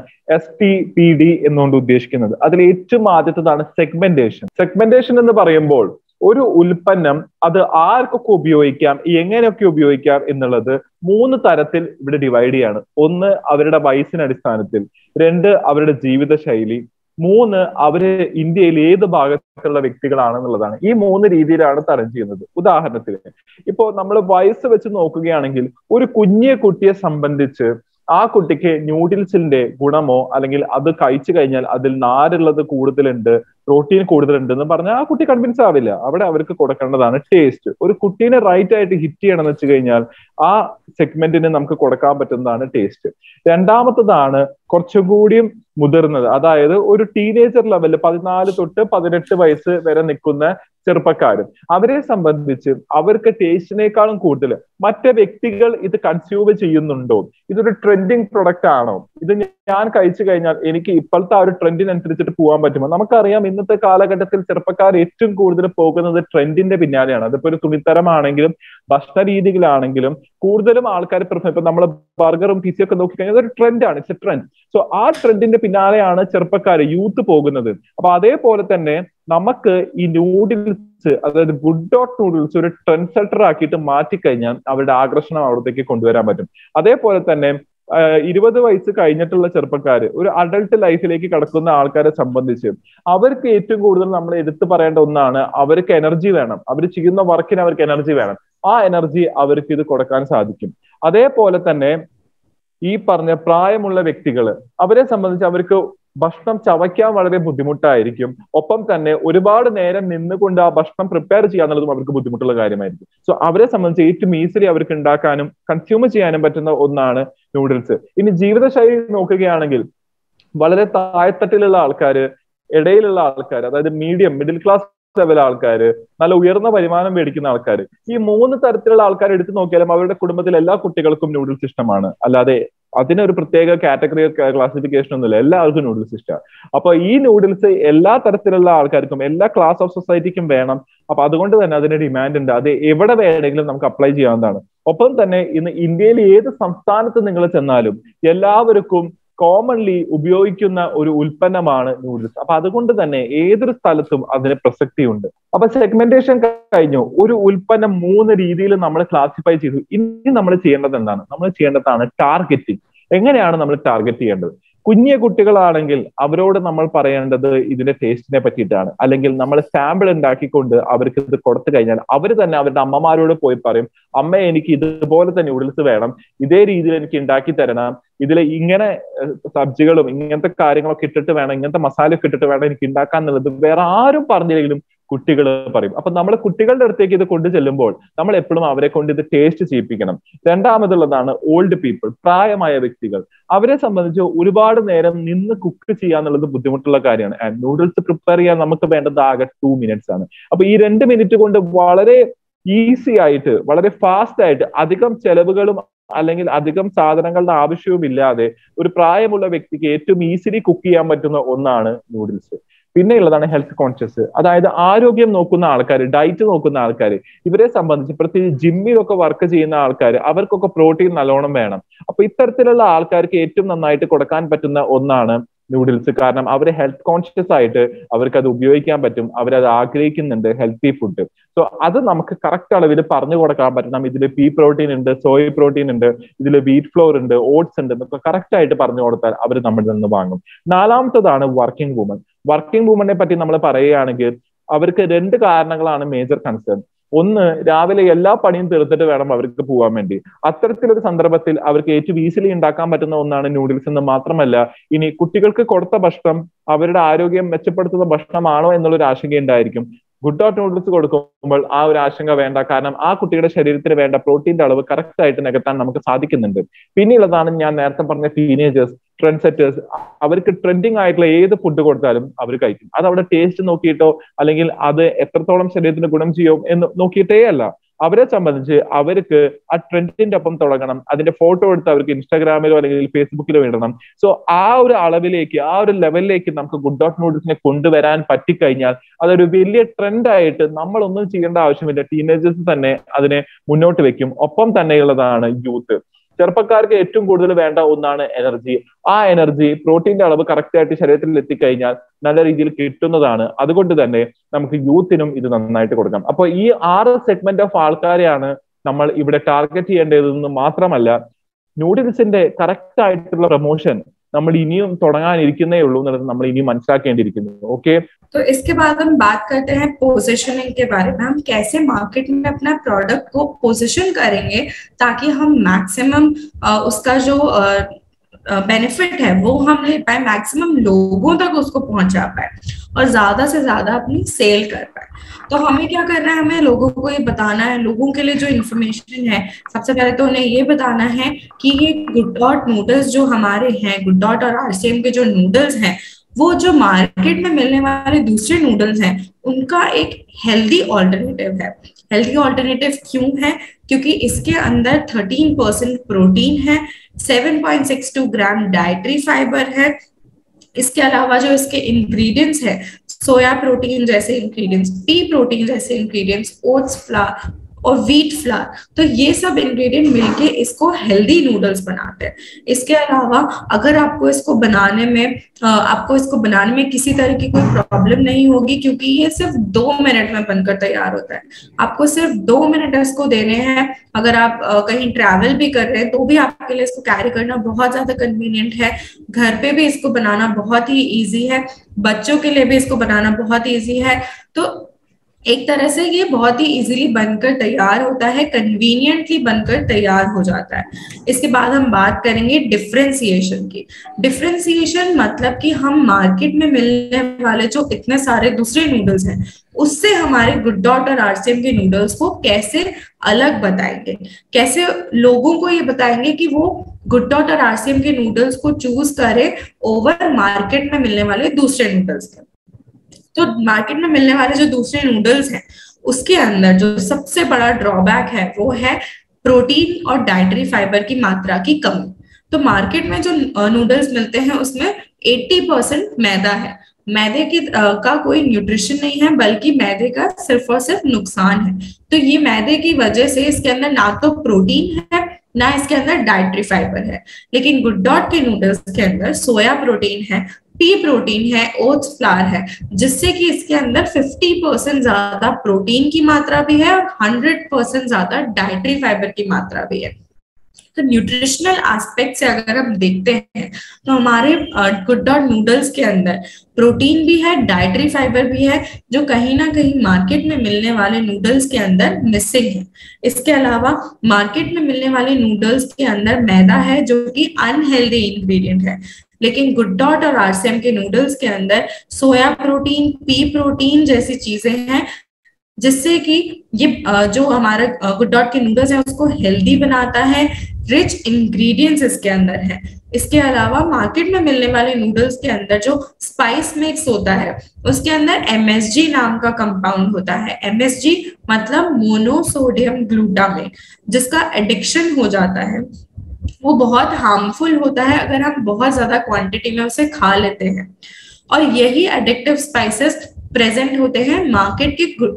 STPD എന്നുകൊണ്ട് ഉദ്ദേശിക്കുന്നത്. അതിൽ ഏറ്റവും ആദ്യത്തേതാണ് സെഗ്മെന്റേഷൻ. സെഗ്മെന്റേഷൻ എന്ന് പറയുമ്പോൾ ഒരു ഉൽപ്പന്നം അത് ആർക്കൊക്കെ ഉപയോഗിക്കാം, എങ്ങനെയൊക്കെ ഉപയോഗിക്കാം എന്നുള്ളത് 3 തരത്തിൽ ഇവിടെ ഡിവൈഡ് ചെയ്യാണ്. 1, അവരുടെ വയസ്സിന് അടിസ്ഥാനത്തിൽ. 2, അവരുടെ ജീവിതശൈലി. 3, അവര് ഇന്ത്യയിൽ ഏത് ഭാഗത്തുള്ള വ്യക്തികളാണെന്നുള്ളതാണ്. ഈ 3 രീതിയിലാണ് തരം ചെയ്യുന്നത്. ഉദാഹരണത്തിന് ഇപ്പോ നമ്മൾ വയസ്സ് വെച്ച് നോക്കുകയാണെങ്കിൽ, ഒരു കുഞ്ഞു കുട്ടിയെ സംബന്ധിച്ച് ആ കുട്ടിക്ക് ന്യൂഡിൽസിന്റെ ഗുണമോ അല്ലെങ്കിൽ അത് കഴിച്ചു കഴിഞ്ഞാൽ അതിൽ നാരുള്ളത് കൂടുതലുണ്ട്, പ്രോട്ടീൻ കൂടുതലുണ്ട് എന്ന് പറഞ്ഞാൽ ആ കുട്ടി കൺവിൻസ് ആവില്ല. അവിടെ അവർക്ക് കൊടുക്കേണ്ടതാണ് ടേസ്റ്റ്. ഒരു കുട്ടീനെ റൈറ്റ് ആയിട്ട് ഹിറ്റ് ചെയ്യണം എന്ന് വെച്ച് കഴിഞ്ഞാൽ ആ സെഗ്മെന്റിന് നമുക്ക് കൊടുക്കാൻ പറ്റുന്നതാണ് ടേസ്റ്റ്. രണ്ടാമത്തതാണ് കുറച്ചും കൂടിയും മുതിർന്നത്, അതായത് ഒരു ടീനേജർ ലെവലിൽ 14 തൊട്ട് 18 വയസ്സ് വരെ നിൽക്കുന്ന ചെറുപ്പക്കാരും. അവരെ സംബന്ധിച്ച് അവർക്ക് ടേസ്റ്റിനേക്കാളും കൂടുതൽ മറ്റ് വ്യക്തികൾ ഇത് കൺസ്യൂം ചെയ്യുന്നുണ്ടോ, ഇതൊരു ട്രെൻഡിങ് പ്രൊഡക്റ്റ് ആണോ, ഇത് ഞാൻ കഴിച്ചു കഴിഞ്ഞാൽ എനിക്ക് ഇപ്പോഴത്തെ ആ ഒരു ട്രെൻഡിനനുസരിച്ചിട്ട് പോകാൻ പറ്റുമോ. നമുക്കറിയാം ഇന്നത്തെ കാലഘട്ടത്തിൽ ചെറുപ്പക്കാർ ഏറ്റവും കൂടുതൽ പോകുന്നത് ട്രെൻഡിന്റെ പിന്നാലെയാണ്. അതിപ്പോ ഒരു തുണിത്തരമാണെങ്കിലും ഭക്ഷണ രീതികളാണെങ്കിലും കൂടുതലും ആൾക്കാർ പ്രിഫർ, ഇപ്പൊ നമ്മൾ ബർഗറും പിസയൊക്കെ നോക്കിക്കഴിഞ്ഞാൽ അതൊരു ട്രെൻഡാണ്, ഇറ്റ്സ് എ ട്രെൻഡ്. സോ ആ ട്രെൻഡിന്റെ പിന്നാലെയാണ് ചെറുപ്പക്കാർ, യൂത്ത് പോകുന്നത്. അപ്പൊ അതേപോലെ തന്നെ നമുക്ക് ഈ നൂഡിൽസ്, അതായത് ഗുഡ് ഡോട്ട് നൂഡിൽസ് ഒരു ട്രെൻഡ് സെറ്റർ ആക്കിയിട്ട് മാറ്റിക്കഴിഞ്ഞാൽ അവരുടെ ആകർഷണം അവിടത്തേക്ക് കൊണ്ടുവരാൻ പറ്റും. അതേപോലെ തന്നെ 20 വയസ്സ് കഴിഞ്ഞിട്ടുള്ള ചെറുപ്പക്കാര്, ഒരു അഡൾട്ട് ലൈഫിലേക്ക് കടക്കുന്ന ആൾക്കാരെ സംബന്ധിച്ച് അവർക്ക് ഏറ്റവും കൂടുതൽ നമ്മൾ എടുത്തു പറയേണ്ട ഒന്നാണ്, അവർക്ക് എനർജി വേണം. അവർ ചെയ്യുന്ന വർക്കിന് അവർക്ക് എനർജി വേണം. ആ എനർജി അവർക്ക് ഇത് കൊടുക്കാൻ സാധിക്കും. അതേപോലെ തന്നെ ഈ പറഞ്ഞ പ്രായമുള്ള വ്യക്തികള്, അവരെ സംബന്ധിച്ച് അവർക്ക് ഭക്ഷണം ചവയ്ക്കാൻ വളരെ ബുദ്ധിമുട്ടായിരിക്കും. ഒപ്പം തന്നെ ഒരുപാട് നേരം നിന്നുകൊണ്ട് ആ ഭക്ഷണം പ്രിപ്പയർ ചെയ്യാന്നുള്ളതും അവർക്ക് ബുദ്ധിമുട്ടുള്ള കാര്യമായിരിക്കും. സോ അവരെ സംബന്ധിച്ച് ഏറ്റവും ഈസിലി അവർക്ക് ഉണ്ടാക്കാനും കൺസ്യൂം ചെയ്യാനും പറ്റുന്ന ഒന്നാണ് നൂഡിൽസ്. ഇനി ജീവിതശൈലി നോക്കുകയാണെങ്കിൽ വളരെ താഴെത്തട്ടിലുള്ള ആൾക്കാര്, ഇടയിലുള്ള ആൾക്കാർ, അതായത് മീഡിയം മിഡിൽ ക്ലാസ് ലെവൽ ആൾക്കാര്, നല്ല ഉയർന്ന വരുമാനം മേടിക്കുന്ന ആൾക്കാർ, ഈ 3 തരത്തിലുള്ള ആൾക്കാർ എടുത്തു നോക്കിയാലും അവരുടെ കുടുംബത്തിൽ എല്ലാ കുട്ടികൾക്കും നൂഡിൽസ് ഇഷ്ടമാണ്. അല്ലാതെ അതിനൊരു പ്രത്യേക കാറ്റഗറി ക്ലാസിഫിക്കേഷൻ ഒന്നുമില്ല, എല്ലാവർക്കും നൂഡിൽസ് ഇഷ്ടമാണ്. അപ്പൊ ഈ നൂഡിൽസ് എല്ലാ തരത്തിലുള്ള ആൾക്കാർക്കും, എല്ലാ ക്ലാസ് ഓഫ് സൊസൈറ്റിക്കും വേണം. അപ്പൊ അതുകൊണ്ട് തന്നെ അതിന് ഡിമാൻഡ് ഉണ്ട്. അത് എവിടെ വേണമെങ്കിലും നമുക്ക് അപ്ലൈ ചെയ്യാവുന്നതാണ്. ഒപ്പം തന്നെ ഇന്ന് ഇന്ത്യയിൽ ഏത് സംസ്ഥാനത്ത് നിങ്ങൾ ചെന്നാലും എല്ലാവർക്കും കോമൺലി ഉപയോഗിക്കുന്ന ഒരു ഉൽപ്പന്നമാണ് നൂഡിൽസ്. അപ്പൊ അതുകൊണ്ട് തന്നെ ഏതൊരു സ്ഥലത്തും അതിന് പ്രസക്തിയുണ്ട്. അപ്പൊ സെഗ്മെന്റേഷൻ കഴിഞ്ഞു. ഒരു ഉൽപ്പന്നം 3 രീതിയിൽ നമ്മൾ ക്ലാസിഫൈ ചെയ്തു. ഇനി നമ്മൾ ചെയ്യേണ്ടത് എന്താണ്? നമ്മൾ ചെയ്യേണ്ടതാണ് ടാർഗറ്റിംഗ്. എങ്ങനെയാണ് നമ്മൾ ടാർഗറ്റ് ചെയ്യേണ്ടത്? കുഞ്ഞു കുട്ടികളാണെങ്കിൽ അവരോട് നമ്മൾ പറയേണ്ടത് ഇതിന്റെ ടേസ്റ്റിനെ പറ്റിയിട്ടാണ്. അല്ലെങ്കിൽ നമ്മൾ സാമ്പിൾ ഉണ്ടാക്കിക്കൊണ്ട് അവർക്ക് ഇത് കൊടുത്തു കഴിഞ്ഞാൽ അവർ തന്നെ അവരുടെ അമ്മമാരോട് പോയി പറയും, അമ്മ എനിക്ക് ഇതുപോലത്തെ നൂഡിൽസ് വേണം, ഇതേ രീതിയിൽ എനിക്ക് ഉണ്ടാക്കി തരണം, ഇതിൽ ഇങ്ങനെ സബ്ജികളും ഇങ്ങനത്തെ കാര്യങ്ങളൊക്കെ ഇട്ടിട്ട് വേണം, ഇങ്ങനത്തെ മസാലയൊക്കെ ഇട്ടിട്ട് വേണം എനിക്ക് ഉണ്ടാക്കാൻ എന്നുള്ളത് വേറെ ആരും പറഞ്ഞില്ലെങ്കിലും കുട്ടികൾ പറയും. അപ്പൊ നമ്മൾ കുട്ടികളുടെ അടുത്തേക്ക് ഇത് കൊണ്ടു ചെല്ലുമ്പോൾ നമ്മൾ എപ്പോഴും അവരെ കൊണ്ട് ഇത് ടേസ്റ്റ് ചെയ്യിപ്പിക്കണം. രണ്ടാമതുള്ളതാണ് ഓൾഡ് പീപ്പിൾ, പ്രായമായ വ്യക്തികൾ. അവരെ സംബന്ധിച്ച് ഒരുപാട് നേരം നിന്ന് കുക്ക് ചെയ്യാന്നുള്ളത് ബുദ്ധിമുട്ടുള്ള കാര്യമാണ്. ആൻഡ് നൂഡിൽസ് പ്രിപ്പയർ ചെയ്യാൻ നമുക്ക് വേണ്ടത് ആകെ 2 minutes ആണ്. അപ്പൊ ഈ 2 minute കൊണ്ട് വളരെ ഈസി ആയിട്ട്, വളരെ ഫാസ്റ്റ് ആയിട്ട്, അധികം ചെലവുകളും അല്ലെങ്കിൽ അധികം സാധനങ്ങളുടെ ആവശ്യവും ഇല്ലാതെ ഒരു പ്രായമുള്ള വ്യക്തിക്ക് ഏറ്റവും ഈസിലി കുക്ക് ചെയ്യാൻ പറ്റുന്ന ഒന്നാണ് നൂഡിൽസ്. പിന്നെയുള്ളതാണ് ഹെൽത്ത് കോൺഷ്യസ്, അതായത് ആരോഗ്യം നോക്കുന്ന ആൾക്കാർ, ഡയറ്റ് നോക്കുന്ന ആൾക്കാർ. ഇവരെ സംബന്ധിച്ച് പ്രത്യേകിച്ച് ജിമ്മിലൊക്കെ വർക്ക് ചെയ്യുന്ന ആൾക്കാർ, അവർക്കൊക്കെ പ്രോട്ടീൻ നല്ലോണം വേണം. അപ്പൊ ഇത്തരത്തിലുള്ള ആൾക്കാർക്ക് ഏറ്റവും നന്നായിട്ട് കൊടുക്കാൻ പറ്റുന്ന ഒന്നാണ് നൂഡിൽസ്. കാരണം അവർ ഹെൽത്ത് കോൺഷ്യസ് ആയിട്ട് അവർക്ക് അത് ഉപയോഗിക്കാൻ പറ്റും, അവരത് ആഗ്രഹിക്കുന്നുണ്ട്, ഹെൽത്തി ഫുഡ്. സോ അത് നമുക്ക് കറക്റ്റ് അളവിൽ പറഞ്ഞു കൊടുക്കാൻ പറ്റണം. ഇതിൽ പീ പ്രോട്ടീൻ ഉണ്ട്, സോയ് പ്രോട്ടീൻ ഉണ്ട്, ഇതിൽ വീറ്റ് ഫ്ലോർ ഉണ്ട്, ഓട്സ് ഉണ്ട് എന്നൊക്കെ കറക്റ്റ് ആയിട്ട് പറഞ്ഞു കൊടുത്താൽ അവർ നമ്മളിൽ നിന്ന് വാങ്ങും. നാലാമത്തതാണ് വർക്കിംഗ് വുമൺ. വർക്കിംഗ് വുമനെ പറ്റി നമ്മൾ പറയുകയാണെങ്കിൽ അവർക്ക് 2 കാരണങ്ങളാണ് മേജർ കൺസേൺ. ഒന്ന്, രാവിലെ എല്ലാ പണിയും തീർത്തിട്ട് വേണം അവർക്ക് പോകാൻ വേണ്ടി. അത്തരത്തിലൊരു സന്ദർഭത്തിൽ അവർക്ക് ഏറ്റവും ഈസിലി ഉണ്ടാക്കാൻ പറ്റുന്ന ഒന്നാണ് നൂഡിൽസ് എന്ന് മാത്രമല്ല, ഇനി കുട്ടികൾക്ക് കൊടുത്ത ഭക്ഷണം അവരുടെ ആരോഗ്യം മെച്ചപ്പെടുത്തുന്ന ഭക്ഷണമാണോ എന്നുള്ളൊരു ആശങ്ക ഉണ്ടായിരിക്കും. ഗുഡ് ഡോട്ട് നൂഡിൽസ് കൊടുക്കുമ്പോൾ ആ ഒരു ആശങ്ക വേണ്ട. കാരണം ആ കുട്ടിയുടെ ശരീരത്തിന് വേണ്ട പ്രോട്ടീന്റെ അളവ് കറക്റ്റ് ആയിട്ട് നികത്താൻ നമുക്ക് സാധിക്കുന്നുണ്ട്. പിന്നെയുള്ളതാണ് ഞാൻ നേരത്തെ പറഞ്ഞ ടീനേജേഴ്സ്, ട്രെൻഡ് സെറ്റേഴ്സ്. അവർക്ക് ട്രെൻഡിങ് ആയിട്ടുള്ള ഏത് ഫുഡ് കൊടുത്താലും അവർ കഴിക്കും. അത് അവിടെ ടേസ്റ്റ് നോക്കിയിട്ടോ അല്ലെങ്കിൽ അത് എത്രത്തോളം ശരീരത്തിന് ഗുണം ചെയ്യും എന്ന് നോക്കിയിട്ടേ അല്ല. അവരെ സംബന്ധിച്ച് അവർക്ക് ആ ട്രെൻഡിന്റെ ഒപ്പം തുടങ്ങണം. അതിന്റെ ഫോട്ടോ എടുത്ത് അവർക്ക് ഇൻസ്റ്റാഗ്രാമിലോ അല്ലെങ്കിൽ ഫേസ്ബുക്കിലോ ഇടണം. സോ ആ ഒരു അളവിലേക്ക്, ആ ഒരു ലെവലിലേക്ക് നമുക്ക് ഗുഡ് ഡോട്ട് നൂഡിൽസിനെ കൊണ്ടുവരാൻ പറ്റിക്കഴിഞ്ഞാൽ അതൊരു വലിയ ട്രെൻഡായിട്ട് നമ്മളൊന്നും ചെയ്യേണ്ട ആവശ്യമില്ല. ടീനേജേഴ്സ് തന്നെ അതിനെ മുന്നോട്ട് വെക്കും. ഒപ്പം തന്നെയുള്ളതാണ് യൂത്ത്. ചെറുപ്പക്കാർക്ക് ഏറ്റവും കൂടുതൽ വേണ്ട ഒന്നാണ് എനർജി. ആ എനർജി, പ്രോട്ടീന്റെ അളവ് കറക്റ്റ് ആയിട്ട് ശരീരത്തിൽ എത്തിക്കഴിഞ്ഞാൽ നല്ല രീതിയിൽ കിട്ടുന്നതാണ്. അതുകൊണ്ട് തന്നെ നമുക്ക് യൂത്തിനും ഇത് നന്നായിട്ട് കൊടുക്കാം. അപ്പൊ ഈ 6 സെഗ്മെന്റ് ഓഫ് ആൾക്കാരെയാണ് നമ്മൾ ഇവിടെ ടാർഗറ്റ് ചെയ്യേണ്ടതെന്ന് മാത്രമല്ല, നൂഡിൽസിന്റെ കറക്റ്റ് ആയിട്ടുള്ള പ്രൊമോഷൻ നമ്മൾ ഇനിയും തുടങ്ങാനിരിക്കുന്നേ ഉള്ളൂ എന്നുള്ളത് നമ്മൾ ഇനിയും മനസ്സിലാക്കേണ്ടിയിരിക്കുന്നു. ഓക്കെ, तो इसके बाद हम बात करते हैं पोजीशनिंग के बारे में. हम कैसे मार्केट में अपना प्रोडक्ट को पोजीशन करेंगे ताकि हम मैक्सिमम उसका जो बेनिफिट है वो हम ले पाए, मैक्सिमम लोगों तक उसको पहुंचा पाए और ज्यादा से ज्यादा अपनी सेल कर पाए. तो हमें क्या करना है, हमें लोगों को ये बताना है, लोगों के लिए जो इन्फॉर्मेशन है सबसे पहले तो उन्हें ये बताना है कि ये गुड डॉट नूडल्स जो हमारे हैं, गुड डॉट और आरसीएम के जो नूडल्स हैं, वो जो मार्केट में मिलने वाले दूसरे नूडल्स हैं उनका एक हेल्दी ऑल्टरनेटिव है. हेल्दी ऑल्टरनेटिव क्यों है? क्योंकि इसके अंदर 13% प्रोटीन है, 7.62 ग्राम डाइटरी फाइबर है. इसके अलावा जो इसके इंग्रेडिएंट्स है, सोया प्रोटीन जैसे इंग्रेडिएंट्स, पी प्रोटीन जैसे इंग्रेडिएंट्स, ओट्स फ्लावर और व्हीट फ्लावर, तो ये सब इंग्रेडिएंट मिलके इसको हेल्दी नूडल्स बनाते हैं. इसके अलावा अगर आपको इसको बनाने में किसी तरह की कोई प्रॉब्लम नहीं होगी, क्योंकि ये सिर्फ 2 मिनट में बनकर तैयार होता है. आपको सिर्फ 2 मिनट इसको देने हैं. अगर आप कहीं ट्रैवल भी कर रहे हैं तो भी आपके लिए इसको कैरी करना बहुत ज्यादा कन्वीनियंट है. घर पे भी इसको बनाना बहुत ही ईजी है, बच्चों के लिए भी इसको बनाना बहुत ईजी है. तो एक तरह से ये बहुत ही इजीली बनकर तैयार होता है, कन्वीनियंटली बनकर तैयार हो जाता है. इसके बाद हम बात करेंगे डिफरेंशिएशन की. डिफरेंशिएशन मतलब कि हम मार्केट में मिलने वाले जो इतने सारे दूसरे नूडल्स हैं उससे हमारे गुड डॉट और आरसीएम के नूडल्स को कैसे अलग बताएंगे, कैसे लोगों को ये बताएंगे कि वो गुड डॉट और आरसीएम के नूडल्स को चूज करें ओवर मार्केट में मिलने वाले दूसरे नूडल्स के. तो मार्केट में मिलने वाले जो दूसरे नूडल्स हैं उसके अंदर जो सबसे बड़ा ड्रॉबैक है वो है प्रोटीन और डाइटरी फाइबर की मात्रा की कमी. तो मार्केट में जो नूडल्स मिलते हैं उसमें 80% मैदा है. मैदे की का कोई न्यूट्रिशन नहीं है, बल्कि मैदे का सिर्फ और सिर्फ नुकसान है. तो ये मैदे की वजह से इसके अंदर ना तो प्रोटीन है ना इसके अंदर डाइटरी फाइबर है. लेकिन गुड डॉट के नूडल्स के अंदर सोया प्रोटीन है, पी प्रोटीन है, ओट्स फ्लावर है, जिससे कि इसके अंदर 50% ज्यादा प्रोटीन की मात्रा भी है और 100% ज्यादा डाइटरी फाइबर की मात्रा भी है. तो न्यूट्रिशनल एस्पेक्ट से अगर हम देखते हैं तो हमारे गुड डॉट नूडल्स के अंदर प्रोटीन भी है, डाइटरी फाइबर भी है, जो कहीं ना कहीं मार्केट में मिलने वाले नूडल्स के अंदर मिसिंग है. इसके अलावा मार्केट में मिलने वाले नूडल्स के अंदर मैदा है जो कि अनहेल्दी इंग्रेडिएंट है. लेकिन गुड डॉट और आरसीएम के नूडल्स के अंदर सोया प्रोटीन, पी प्रोटीन जैसी चीजें हैं, जिससे कि ये जो हमारा गुड डॉट के नूडल्स है उसको हेल्दी बनाता है. रिच इंग्रेडिएंट्स इसके अंदर है. इसके अलावा मार्केट में मिलने वाले नूडल्स के अंदर जो स्पाइस मिक्स होता है उसके अंदर MSG नाम का कंपाउंड होता है. MSG मतलब मोनोसोडियम ग्लूटामेट, जिसका एडिक्शन हो जाता है. वो बहुत हार्मफुल होता है अगर हम बहुत ज्यादा क्वांटिटी में उसे खा लेते हैं. और यही एडिक्टिव स्पाइसेस प्रेजेंट होते हैं मार्केट